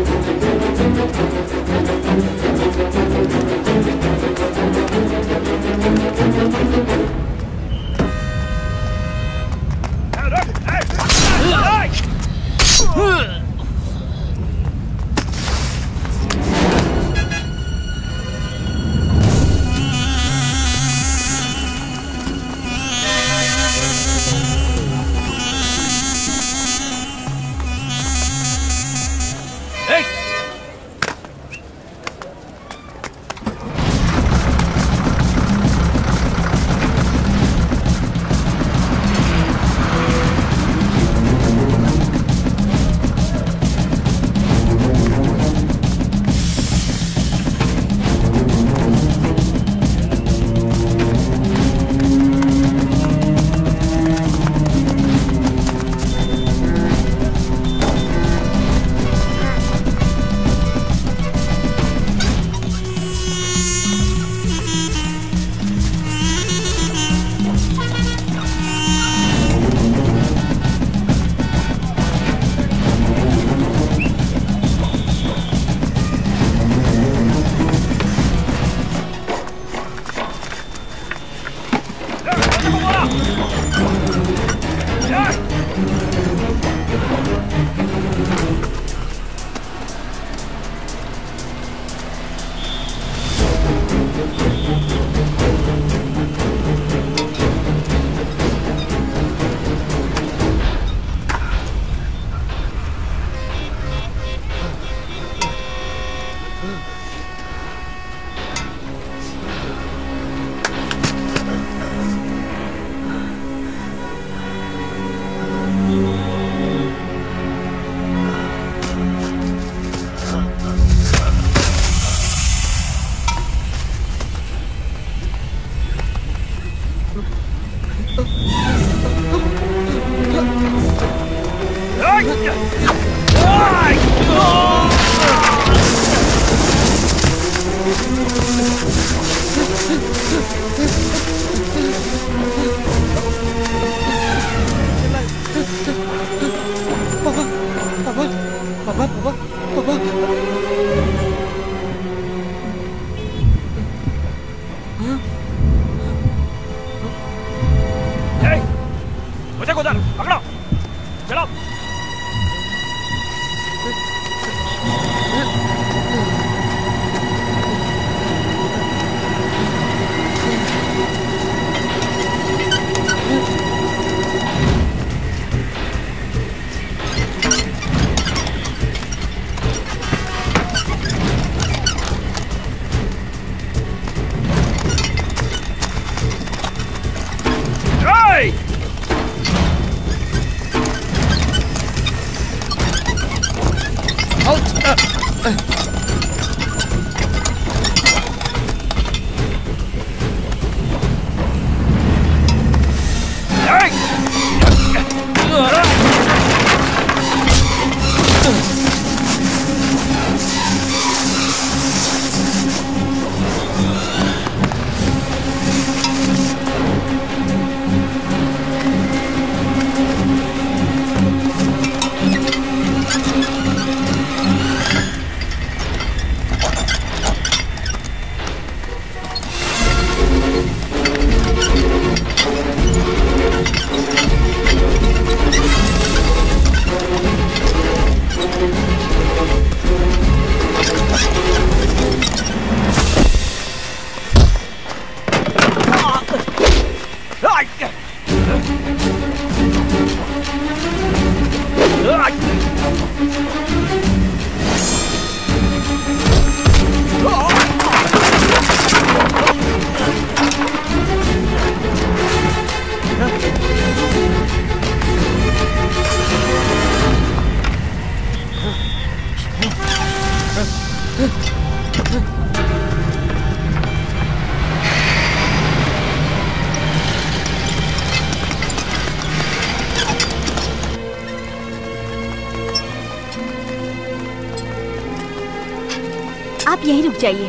आप यहीं रुक जाइए।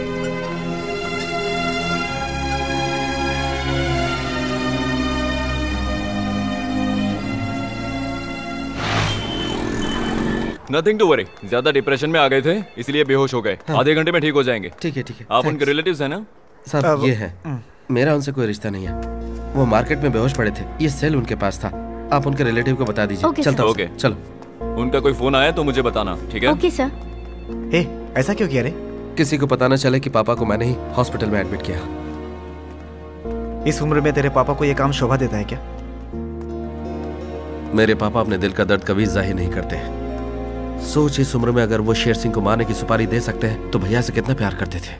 Nothing to worry. ज्यादा डिप्रेशन में आ गए थे इसलिए बेहोश हो गए। हाँ। आधे घंटे में ठीक हो जाएंगे। ठीक है ठीक है। आप Thanks. उनके रिलेटिव्स हैं ना? सर ये है, मेरा उनसे कोई रिश्ता नहीं है। वो मार्केट में बेहोश पड़े थे, ये सेल उनके पास था। आप उनके रिलेटिव को बता दीजिए। Okay, चलता हूं। ओके चलो। उनका कोई फोन आया तो मुझे बताना, ठीक है? Okay sir. ए, ऐसा क्यों किया रे? किसी को पता न चले कि पापा को मैंने ही हॉस्पिटल में एडमिट किया। इस उम्र में तेरे पापा को ये काम शोभा देता है क्या? मेरे पापा अपने दिल का दर्द कभी जाहिर नहीं करते। सोच, इस उम्र में अगर वो शेर सिंह को मारने की सुपारी दे सकते हैं तो भैया से कितना प्यार करते थे।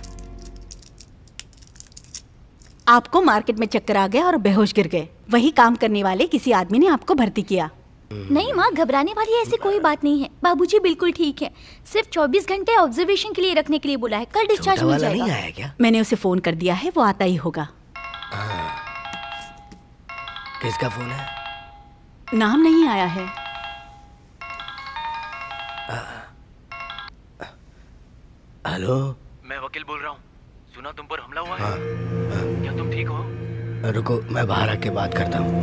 आपको मार्केट में चक्कर आ गया और बेहोश गिर गए। वही काम करने वाले किसी आदमी ने आपको भर्ती किया। नहीं माँ, घबराने वाली ऐसी कोई बात नहीं है। बाबूजी बिल्कुल ठीक है। सिर्फ चौबीस घंटे ऑब्जर्वेशन के लिए रखने के लिए बोला है। कल डिस्चार्ज हो जाएगा। नहीं आया क्या? मैंने उसे फोन कर दिया है, वो आता ही होगा। किसका फोन है? नाम नहीं आया है। हेलो, मैं वकील बोल रहा हूँ। सुना तुम पर हमला हुआ है। हाँ, हाँ। क्या तुम ठीक हो? रुको, मैं बाहर आके बात करता हूँ।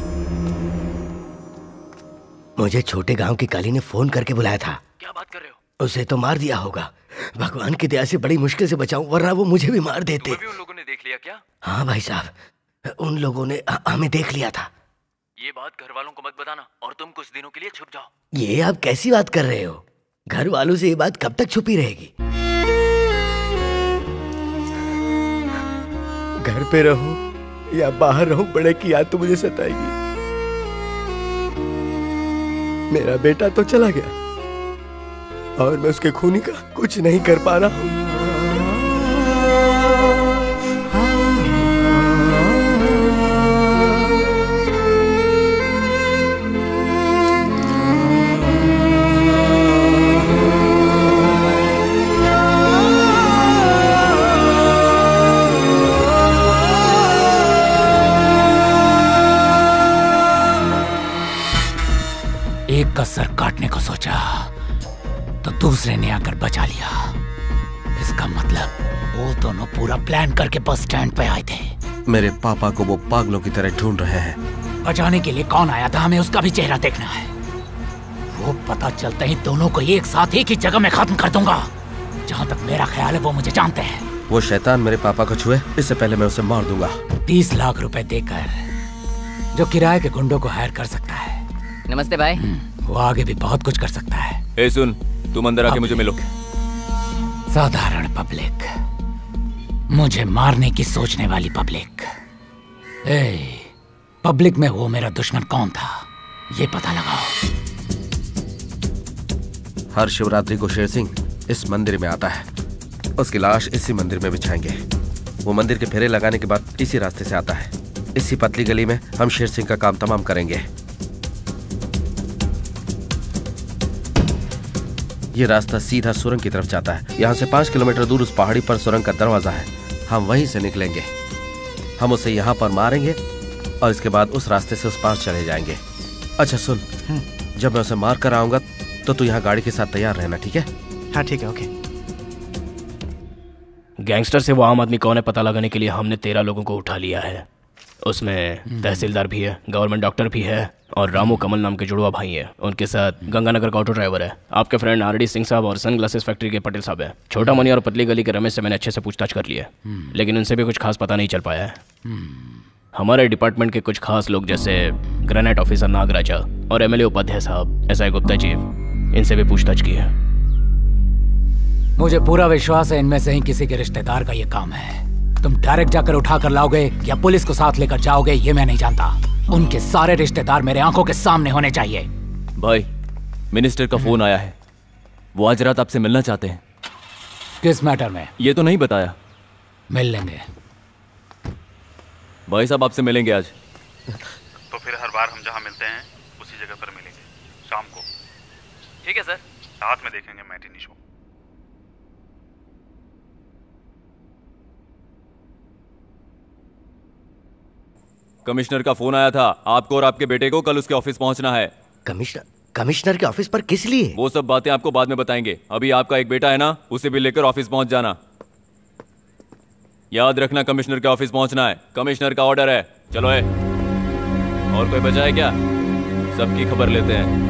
मुझे छोटे गांव की काली ने फोन करके बुलाया था। क्या बात कर रहे हो? उसे तो मार दिया होगा। भगवान की दया से बड़ी मुश्किल से बचाऊं, वरना वो मुझे भी मार देते। तुम्हें भी उन लोगों ने देख लिया क्या? हाँ भाई साहब, उन लोगों ने हमें देख लिया था। ये बात घर वालों को मत बताना और तुम कुछ दिनों के लिए छुप जाओ। ये आप कैसी बात कर रहे हो? घर वालों से ये बात कब तक छुपी रहेगी? घर पे रहूं या बाहर रहूं, बड़े की याद तो मुझे सताएगी। मेरा बेटा तो चला गया और मैं उसके खूनी का कुछ नहीं कर पा रहा हूं। एक का सर काटने को सोचा तो दूसरे ने आकर बचा लिया। इसका मतलब वो दोनों पूरा प्लान करके बस स्टैंड पे आए थे। मेरे पापा को वो पागलों की तरह ढूंढ रहे हैं। बचाने के लिए कौन आया था, हमें उसका भी चेहरा देखना है। वो पता चलते ही दोनों को एक साथ एक ही जगह में खत्म कर दूंगा। जहाँ तक मेरा ख्याल है वो मुझे जानते हैं। वो शैतान मेरे पापा को छुए इससे पहले मैं उसे मार दूंगा। तीस लाख रुपए देकर जो किराए के गुंडों को हायर कर सकता है। नमस्ते भाई। वो आगे भी बहुत कुछ कर सकता है। ए सुन, तुम अंदर आके मुझे मिलो। साधारण पब्लिक, मुझे मारने की सोचने वाली पब्लिक। ए, पब्लिक में वो मेरा दुश्मन कौन था ये पता लगाओ। हर शिवरात्रि को शेर सिंह इस मंदिर में आता है। उसकी लाश इसी मंदिर में बिछाएंगे। वो मंदिर के फेरे लगाने के बाद इसी रास्ते से आता है। इसी पतली गली में हम शेर सिंह का काम तमाम करेंगे। ये रास्ता सीधा सुरंग की तरफ जाता है। यहाँ से पांच किलोमीटर दूर उस पहाड़ी पर सुरंग का दरवाजा है। हम वहीं से निकलेंगे। हम उसे यहाँ पर मारेंगे और इसके बाद उस रास्ते से उस पार चले जाएंगे। अच्छा सुन, जब मैं उसे मार कर आऊंगा तो तू यहाँ गाड़ी के साथ तैयार रहना, ठीक है? हाँ ठीक है, ओके। गैंगस्टर से वो आम आदमी कौन है पता लगाने के लिए हमने तेरह लोगों को उठा लिया है। उसमें तहसीलदार भी है, गवर्नमेंट डॉक्टर भी है और रामू कमल नाम के जुड़वा भाई है। उनके साथ गंगानगर का ऑटो ड्राइवर है, आपके फ्रेंड आर डी सिंह साहब और सन ग्लासेस फैक्ट्री के पटेल साहब है। छोटा मनी और पतली गली के रमेश से मैंने अच्छे से पूछताछ कर लिया, लेकिन उनसे भी कुछ खास पता नहीं चल पाया है। हमारे डिपार्टमेंट के कुछ खास लोग जैसे ग्रेनेड ऑफिसर नागराजा और एमएलए उपाध्याय साहब, एस आई गुप्ता जी, इनसे भी पूछताछ की है। मुझे पूरा विश्वास है इनमें से ही किसी के रिश्तेदार का ये काम है। तुम डायरेक्ट जाकर उठा कर लाओगे या पुलिस को साथ लेकर जाओगे ये मैं नहीं जानता। उनके सारे रिश्तेदार मेरे आंखों के सामने होने चाहिए। भाई, मिनिस्टर का फोन आया है। वो आज रात आपसे मिलना चाहते हैं। किस मैटर में? ये तो नहीं बताया। मिल लेंगे। भाई साहब आपसे मिलेंगे आज। तो फिर हर बार हम जहाँ मिलते हैं उसी जगह पर मिलेंगे शाम को। ठीक है सर। साथ में देखेंगे मैटिनी शो। कमिश्नर का फोन आया था। आपको और आपके बेटे को कल उसके ऑफिस पहुंचना है। कमिश्नर कमिश्नर के ऑफिस पर किस लिए? वो सब बातें आपको बाद में बताएंगे। अभी आपका एक बेटा है ना, उसे भी लेकर ऑफिस पहुंच जाना। याद रखना कमिश्नर के ऑफिस पहुंचना है। कमिश्नर का ऑर्डर है। चलो है। और कोई बचा है क्या? सबकी खबर लेते हैं।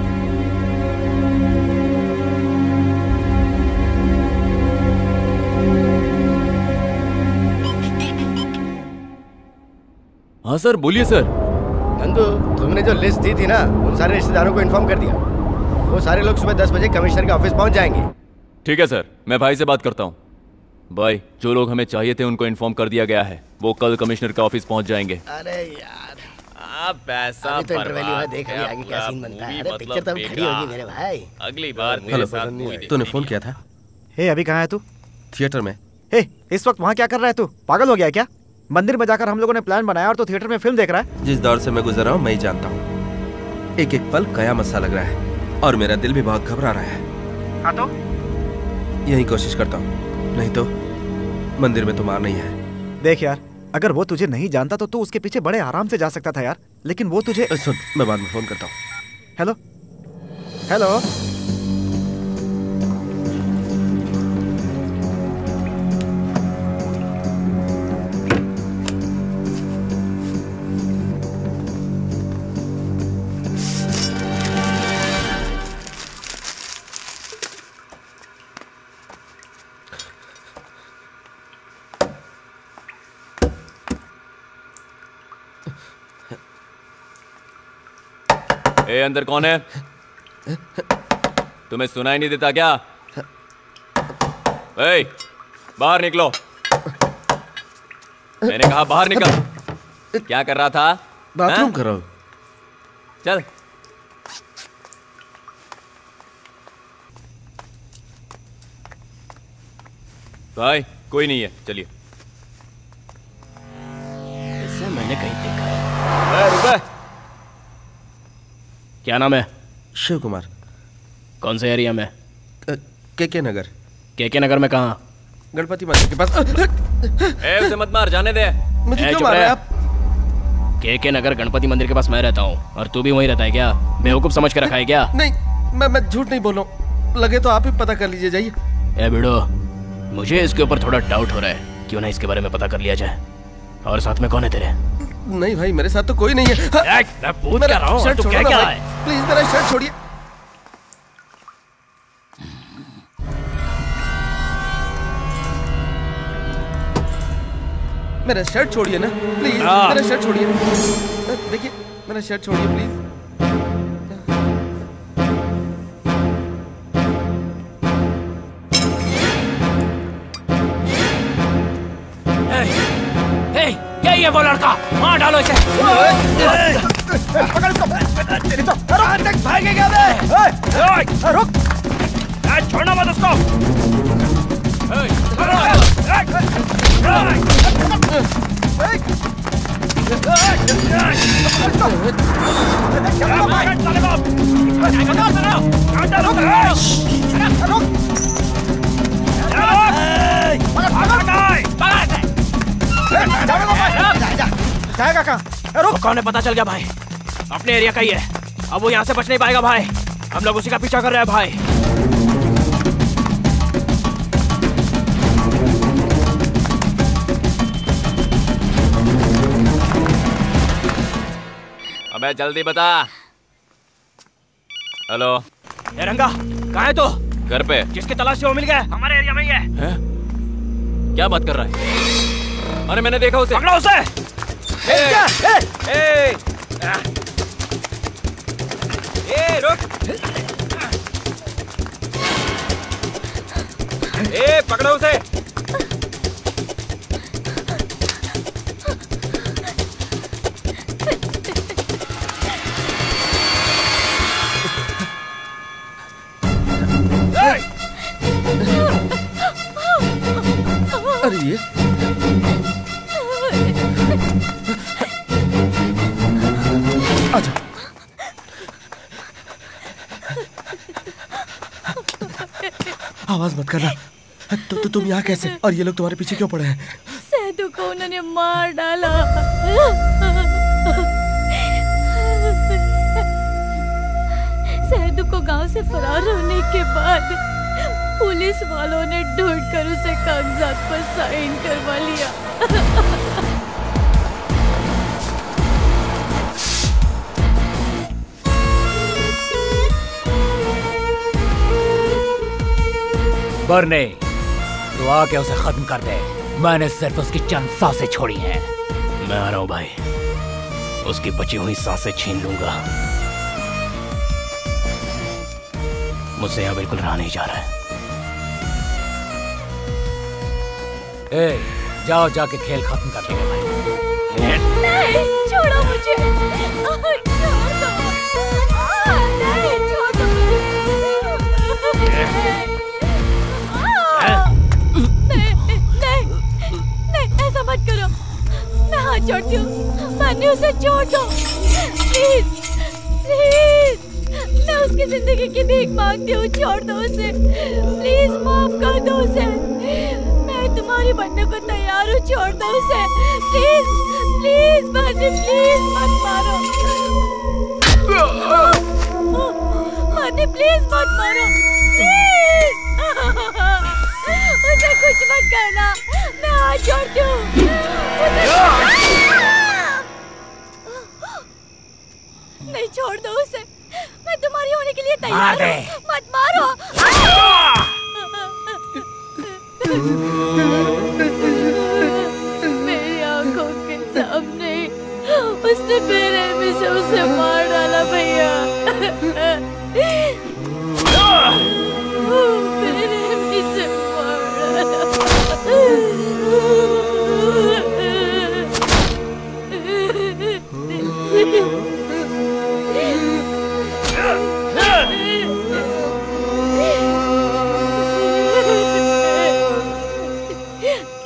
हाँ सर, बोलिए सर। नंदू, तुमने जो लिस्ट दी थी ना, उन सारे रिश्तेदारों को इन्फॉर्म कर दिया। वो सारे लोग सुबह दस बजे कमिश्नर के ऑफिस पहुंच जाएंगे। ठीक है सर, मैं भाई से बात करता हूँ। भाई, जो लोग हमें चाहिए थे उनको इन्फॉर्म कर दिया गया है। वो कल कमिश्नर के ऑफिस पहुंच जाएंगे। अरे यार, आप पैसा अभी तो इंटरवैल्यू है, देख अभी आगे क्या सीन बनता है। अरे पिक्चर तो अब खड़ी होगी मेरे भाई। अगली बार हेलो, तूने फोन किया था? हे, अभी कहाँ है तू? थिएटर में। हे, इस वक्त वहाँ क्या कर रहा है तू? पागल हो गया क्या? मंदिर में जाकर हम लोगों ने प्लान बनाया और तो थिएटर में फिल्म देख रहा है। जिस दौर से मैं गुजर रहा हूँ मैं ही जानता हूँ। एक एक पल कयामत सा लग रहा है और मेरा दिल भी बहुत घबरा रहा है। हाँ तो यही कोशिश करता हूँ, नहीं तो मंदिर में तो मार नहीं है। देख यार, अगर वो तुझे नहीं जानता तो तू उसके पीछे बड़े आराम से जा सकता था यार, लेकिन वो तुझे। सुन, मैं बाद में फोन करता हूँ। हेलो हेलो ए अंदर कौन है? तुम्हें सुनाई नहीं देता क्या? ए, बाहर निकलो। मैंने कहा बाहर निकल। क्या कर रहा था? बाथरूम कर रहा हूं। चल। भाई कोई नहीं है, चलिए। इसे मैंने कहीं देखा है। रुको। क्या नाम है? शिव कुमार। कौन से एरिया में? के के नगर। के के नगर में कहाँ? गणपति मंदिर के पास। ए, उसे मत मार, जाने दे। मुझे क्यों मार रहे हैं आप? के के नगर गणपति मंदिर के पास मैं रहता हूँ, और तू भी वहीं रहता है क्या? बेवकूफ समझ के रखा है क्या? नहीं, मैं मैं झूठ नहीं बोल रहा हूँ। लगे तो आप ही पता कर लीजिए, जाइए। ए बिड़ो, मुझे इसके ऊपर थोड़ा डाउट हो रहा है, क्यों ना इसके बारे में पता कर लिया जाए। और साथ में कौन है तेरे? नहीं भाई, मेरे साथ तो कोई नहीं है। मैं पूछ कर रहा हूँ, तू क्या क्या है? प्लीज मेरा शर्ट छोड़िए। मेरा शर्ट छोड़िए ना प्लीज। मेरा शर्ट छोड़िए। देखिए मेरा शर्ट छोड़िए प्लीज। क्या ये वो लड़का? मार डालो इसे। पकड़ इसको। तेरी तो भागेगा बे। रुक। छोड़ना मत उसको। जाएगा कहाँ? रुक। कौन है पता चल गया भाई, अपने एरिया का ही है। अब वो यहाँ से बच नहीं पाएगा भाई, हम लोग उसी का पीछा कर रहे हैं भाई। अबे जल्दी बता। हेलो। ए रंगा, कहाँ है तू? घर पे। जिसकी तलाश से वो मिल गया, हमारे एरिया में ही है। है? क्या बात कर रहा है? अरे मैंने देखा उसे। पकड़ो उसे। ए, ए, ए, ए, रुक। ए, पकड़ो उसे। अरे ये आजा। आवाज मत करना। तो, तो तुम यहाँ कैसे? और ये लोग तुम्हारे पीछे क्यों पड़े हैं? सेदू को उन्होंने मार डाला। सेदू को गांव से फरार होने के बाद पुलिस वालों ने ढूंढकर उसे कागजात पर साइन करवा लिया। बरने, तो आके उसे खत्म कर दे। मैंने सिर्फ उसकी चंद सांसें छोड़ी हैं। मैं आ रहा हूँ भाई, उसकी बची हुई सांसें छीन लूंगा। मुझसे यहाँ बिल्कुल रहा नहीं जा रहा है। ए, जाओ जाके खेल खत्म कर देंगे भाई। नहीं, छोड़ो मुझे। छोड़ दो। नहीं, छोड़ दो मुझे। नहीं, नहीं, नहीं, ऐसा मत करो। मैं हाथ जोड़ती हूँ, मैंने उसे छोड़ दो। प्लीज, प्लीज, मैं उसकी जिंदगी की भीख मांगती हूँ, छोड़ दो उसे। प्लीज माफ कर दो उसे। मैं तुम्हारी बनने को तैयार हूँ, छोड़ दो उसे। प्लीज, प्लीज बर्नी, प्लीज मत मारो। बर्नी प्लीज मत मारो, प्लीज। उसे कुछ मत करना, मैं हाथ जोड़ती हूँ। नहीं, छोड़ दो उसे। मैं तुम्हारी होने के लिए तैयार हूँ, मत मारो। मेरी आंखों के सामने उसने बेरहमी से उसे मार डाला भैया।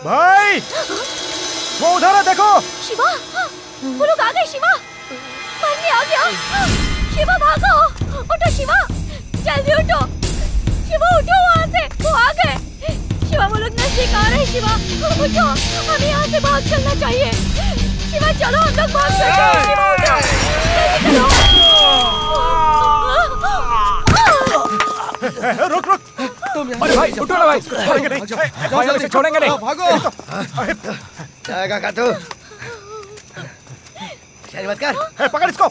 भाई वो उधर है, देखो। शिवा, वो लोग आ गए। शिवा, मरने आ गया। शिवा भागो, उठो शिवा, जल्दी उठो। शिवा उठो वहाँ से, वो आ गए। शिवा वो लोग नजदीक आ रहे हैं। शिवा उठो, हमें यहाँ से भाग चलना चाहिए। शिवा चलो, हम लोग भाग चलते हैं। शिवा उठो, जल्दी चलो। रुक रुक, अरे भाई उठो ना भाई, छोड़ेंगे नहीं, भाई इसे छोड़ेंगे नहीं। भागो। जाएगा का तू? शरी मत कर। पकड़ इसको।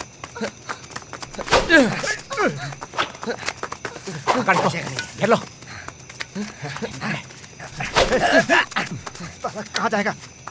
पकड़ इसको, घेर लो। कहाँ जाएगा?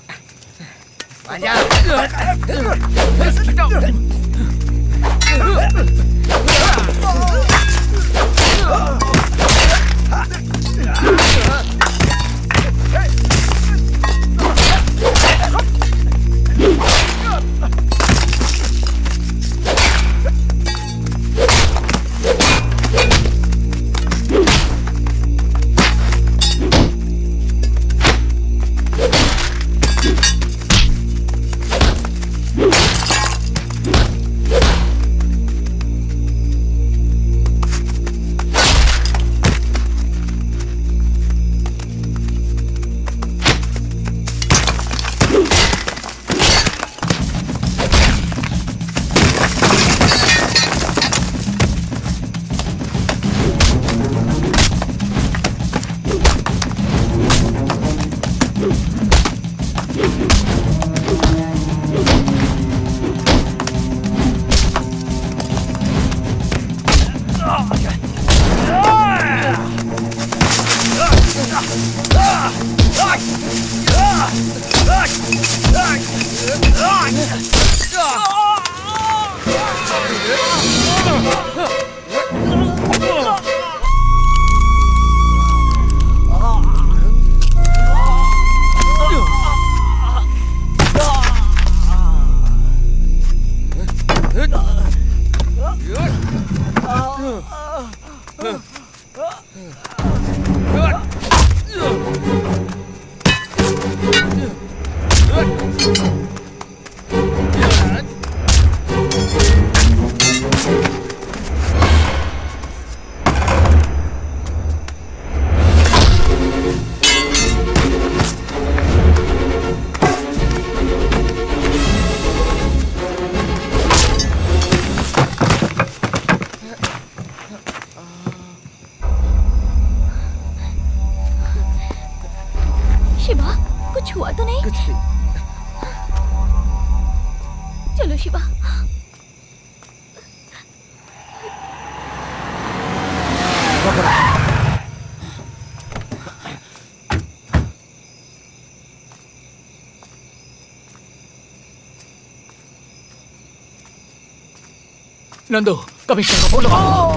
शिवा, कुछ हुआ तो नहीं? कुछ नहीं। चलो शिवा। नंदू, कमिश्नर को फोन लगाओ।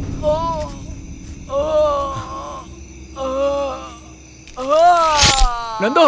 नंदू,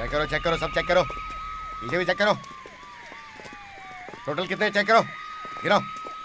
चेक करो चेक करो सब चेक करो, पीछे भी चेक करो। टोटल कितने चेक करो, गिनो।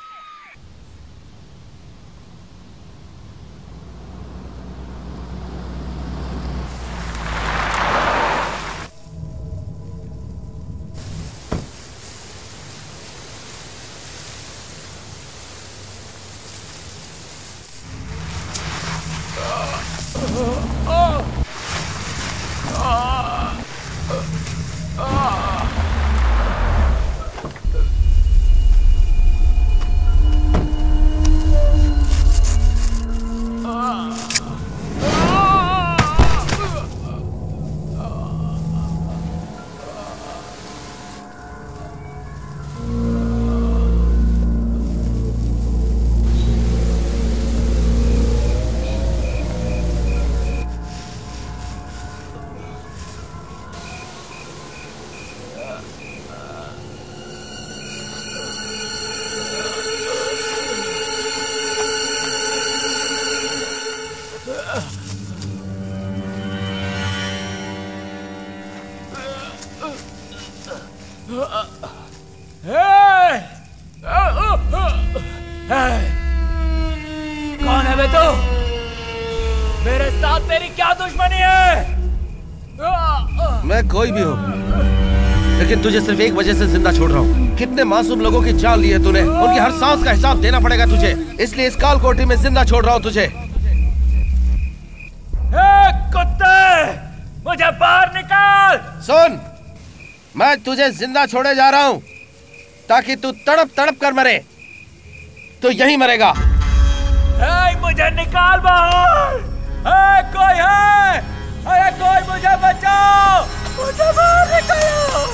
कौन है बे तू? मेरे साथ तेरी क्या दुश्मनी है? मैं कोई भी हूँ, लेकिन तुझे सिर्फ एक वजह से जिंदा छोड़ रहा हूँ। कितने मासूम लोगों की जान ली है तूने, उनकी हर सांस का हिसाब देना पड़ेगा तुझे, इसलिए इस काल कोठरी में जिंदा छोड़ रहा हूँ तुझे। कुत्ते, मुझे बाहर निकाल। सुन, मैं तुझे जिंदा छोड़े जा रहा हूँ ताकि तू तड़प तड़प कर मरे। तो यहीं मरेगा। ए, मुझे निकाल बाहर। ए, कोई है? अरे कोई मुझे बचाओ, मुझे बाहर निकालो।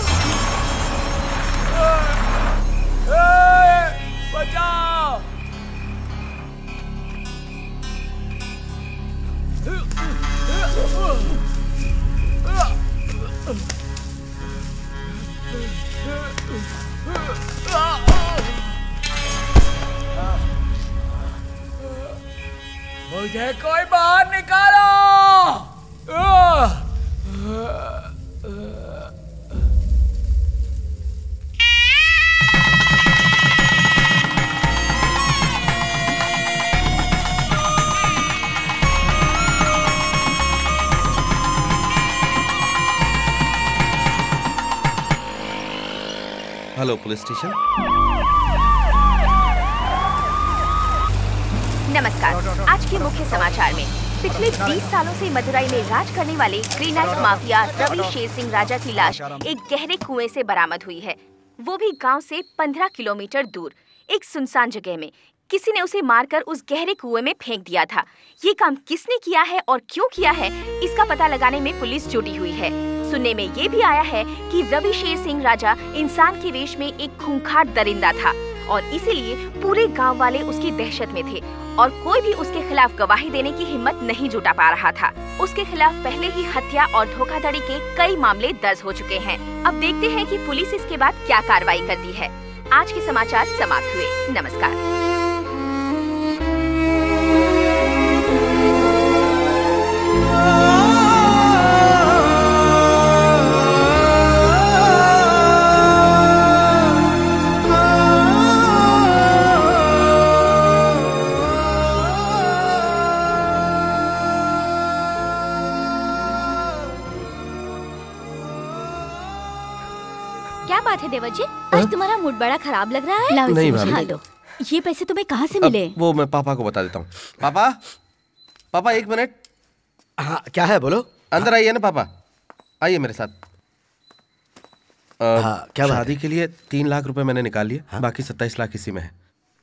ए, बचाओ। मुझे कोई बाहर निकालो। Hello police station. नमस्कार। आज के मुख्य समाचार में पिछले बीस सालों से मदुरई में राज करने वाले ग्रेनाइट माफिया रवि शेर सिंह राजा की लाश एक गहरे कुएं से बरामद हुई है, वो भी गांव से पंद्रह किलोमीटर दूर एक सुनसान जगह में। किसी ने उसे मारकर उस गहरे कुएं में फेंक दिया था। ये काम किसने किया है और क्यों किया है, इसका पता लगाने में पुलिस जुटी हुई है। सुनने में ये भी आया है कि रवि शेर सिंह राजा इंसान के वेश में एक खूंखार दरिंदा था और इसीलिए पूरे गांव वाले उसकी दहशत में थे और कोई भी उसके खिलाफ गवाही देने की हिम्मत नहीं जुटा पा रहा था। उसके खिलाफ पहले ही हत्या और धोखाधड़ी के कई मामले दर्ज हो चुके हैं। अब देखते हैं कि पुलिस इसके बाद क्या कार्रवाई करती है। आज के समाचार समाप्त हुए। नमस्कार। क्या बात है देवर जी, आज तुम्हारा मूड बड़ा खराब लग रहा है। लाओ नहीं इसे भाभी। लो। ये पैसे तुम्हें कहाँ से मिले? वो मैं पापा को बता देता हूँ। पापा, पापा एक मिनट। हाँ क्या है बोलो। अंदर आइए ना पापा, आइए मेरे साथ। आ, हाँ, क्या बात शादी के लिए तीन लाख रुपए मैंने निकाल लिए। हाँ? बाकी सत्ताईस लाख इसी में है।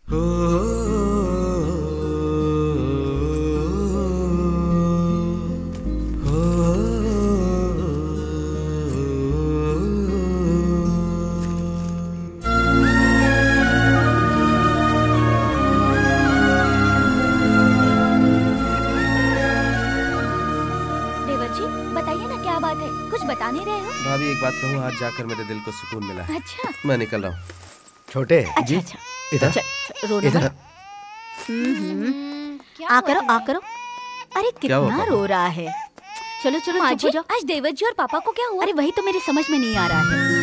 बता नहीं रहे हो? भाभी एक बात कहूँ, आज जाकर मेरे दिल को सुकून मिला है। अच्छा। मैं निकल रहा हूँ। छोटे अच्छा, जी अच्छा। इधर अच्छा, रो इधर। आ करो आ करो। अरे क्या हुआ कितना पापा? रो रहा है। चलो चलो माँ चुप जी, हो जाओ। आज देवर जी और पापा को क्या हुआ? अरे वही तो मेरी समझ में नहीं आ रहा है।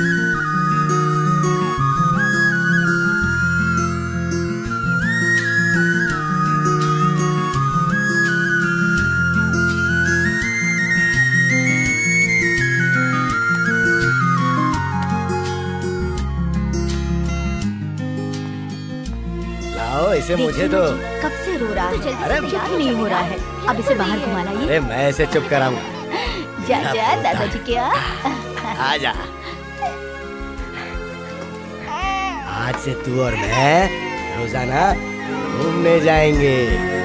लाओ इसे मुझे दो। कब से रो रहा है? अरे तैयार ही नहीं हो रहा है। अब इसे बाहर घुमा लाइए। अरे मैं इसे चुप कराऊंगा। जा जा दादाजी के आ। आजा। आज से तू और मैं रोजाना घूमने जाएंगे।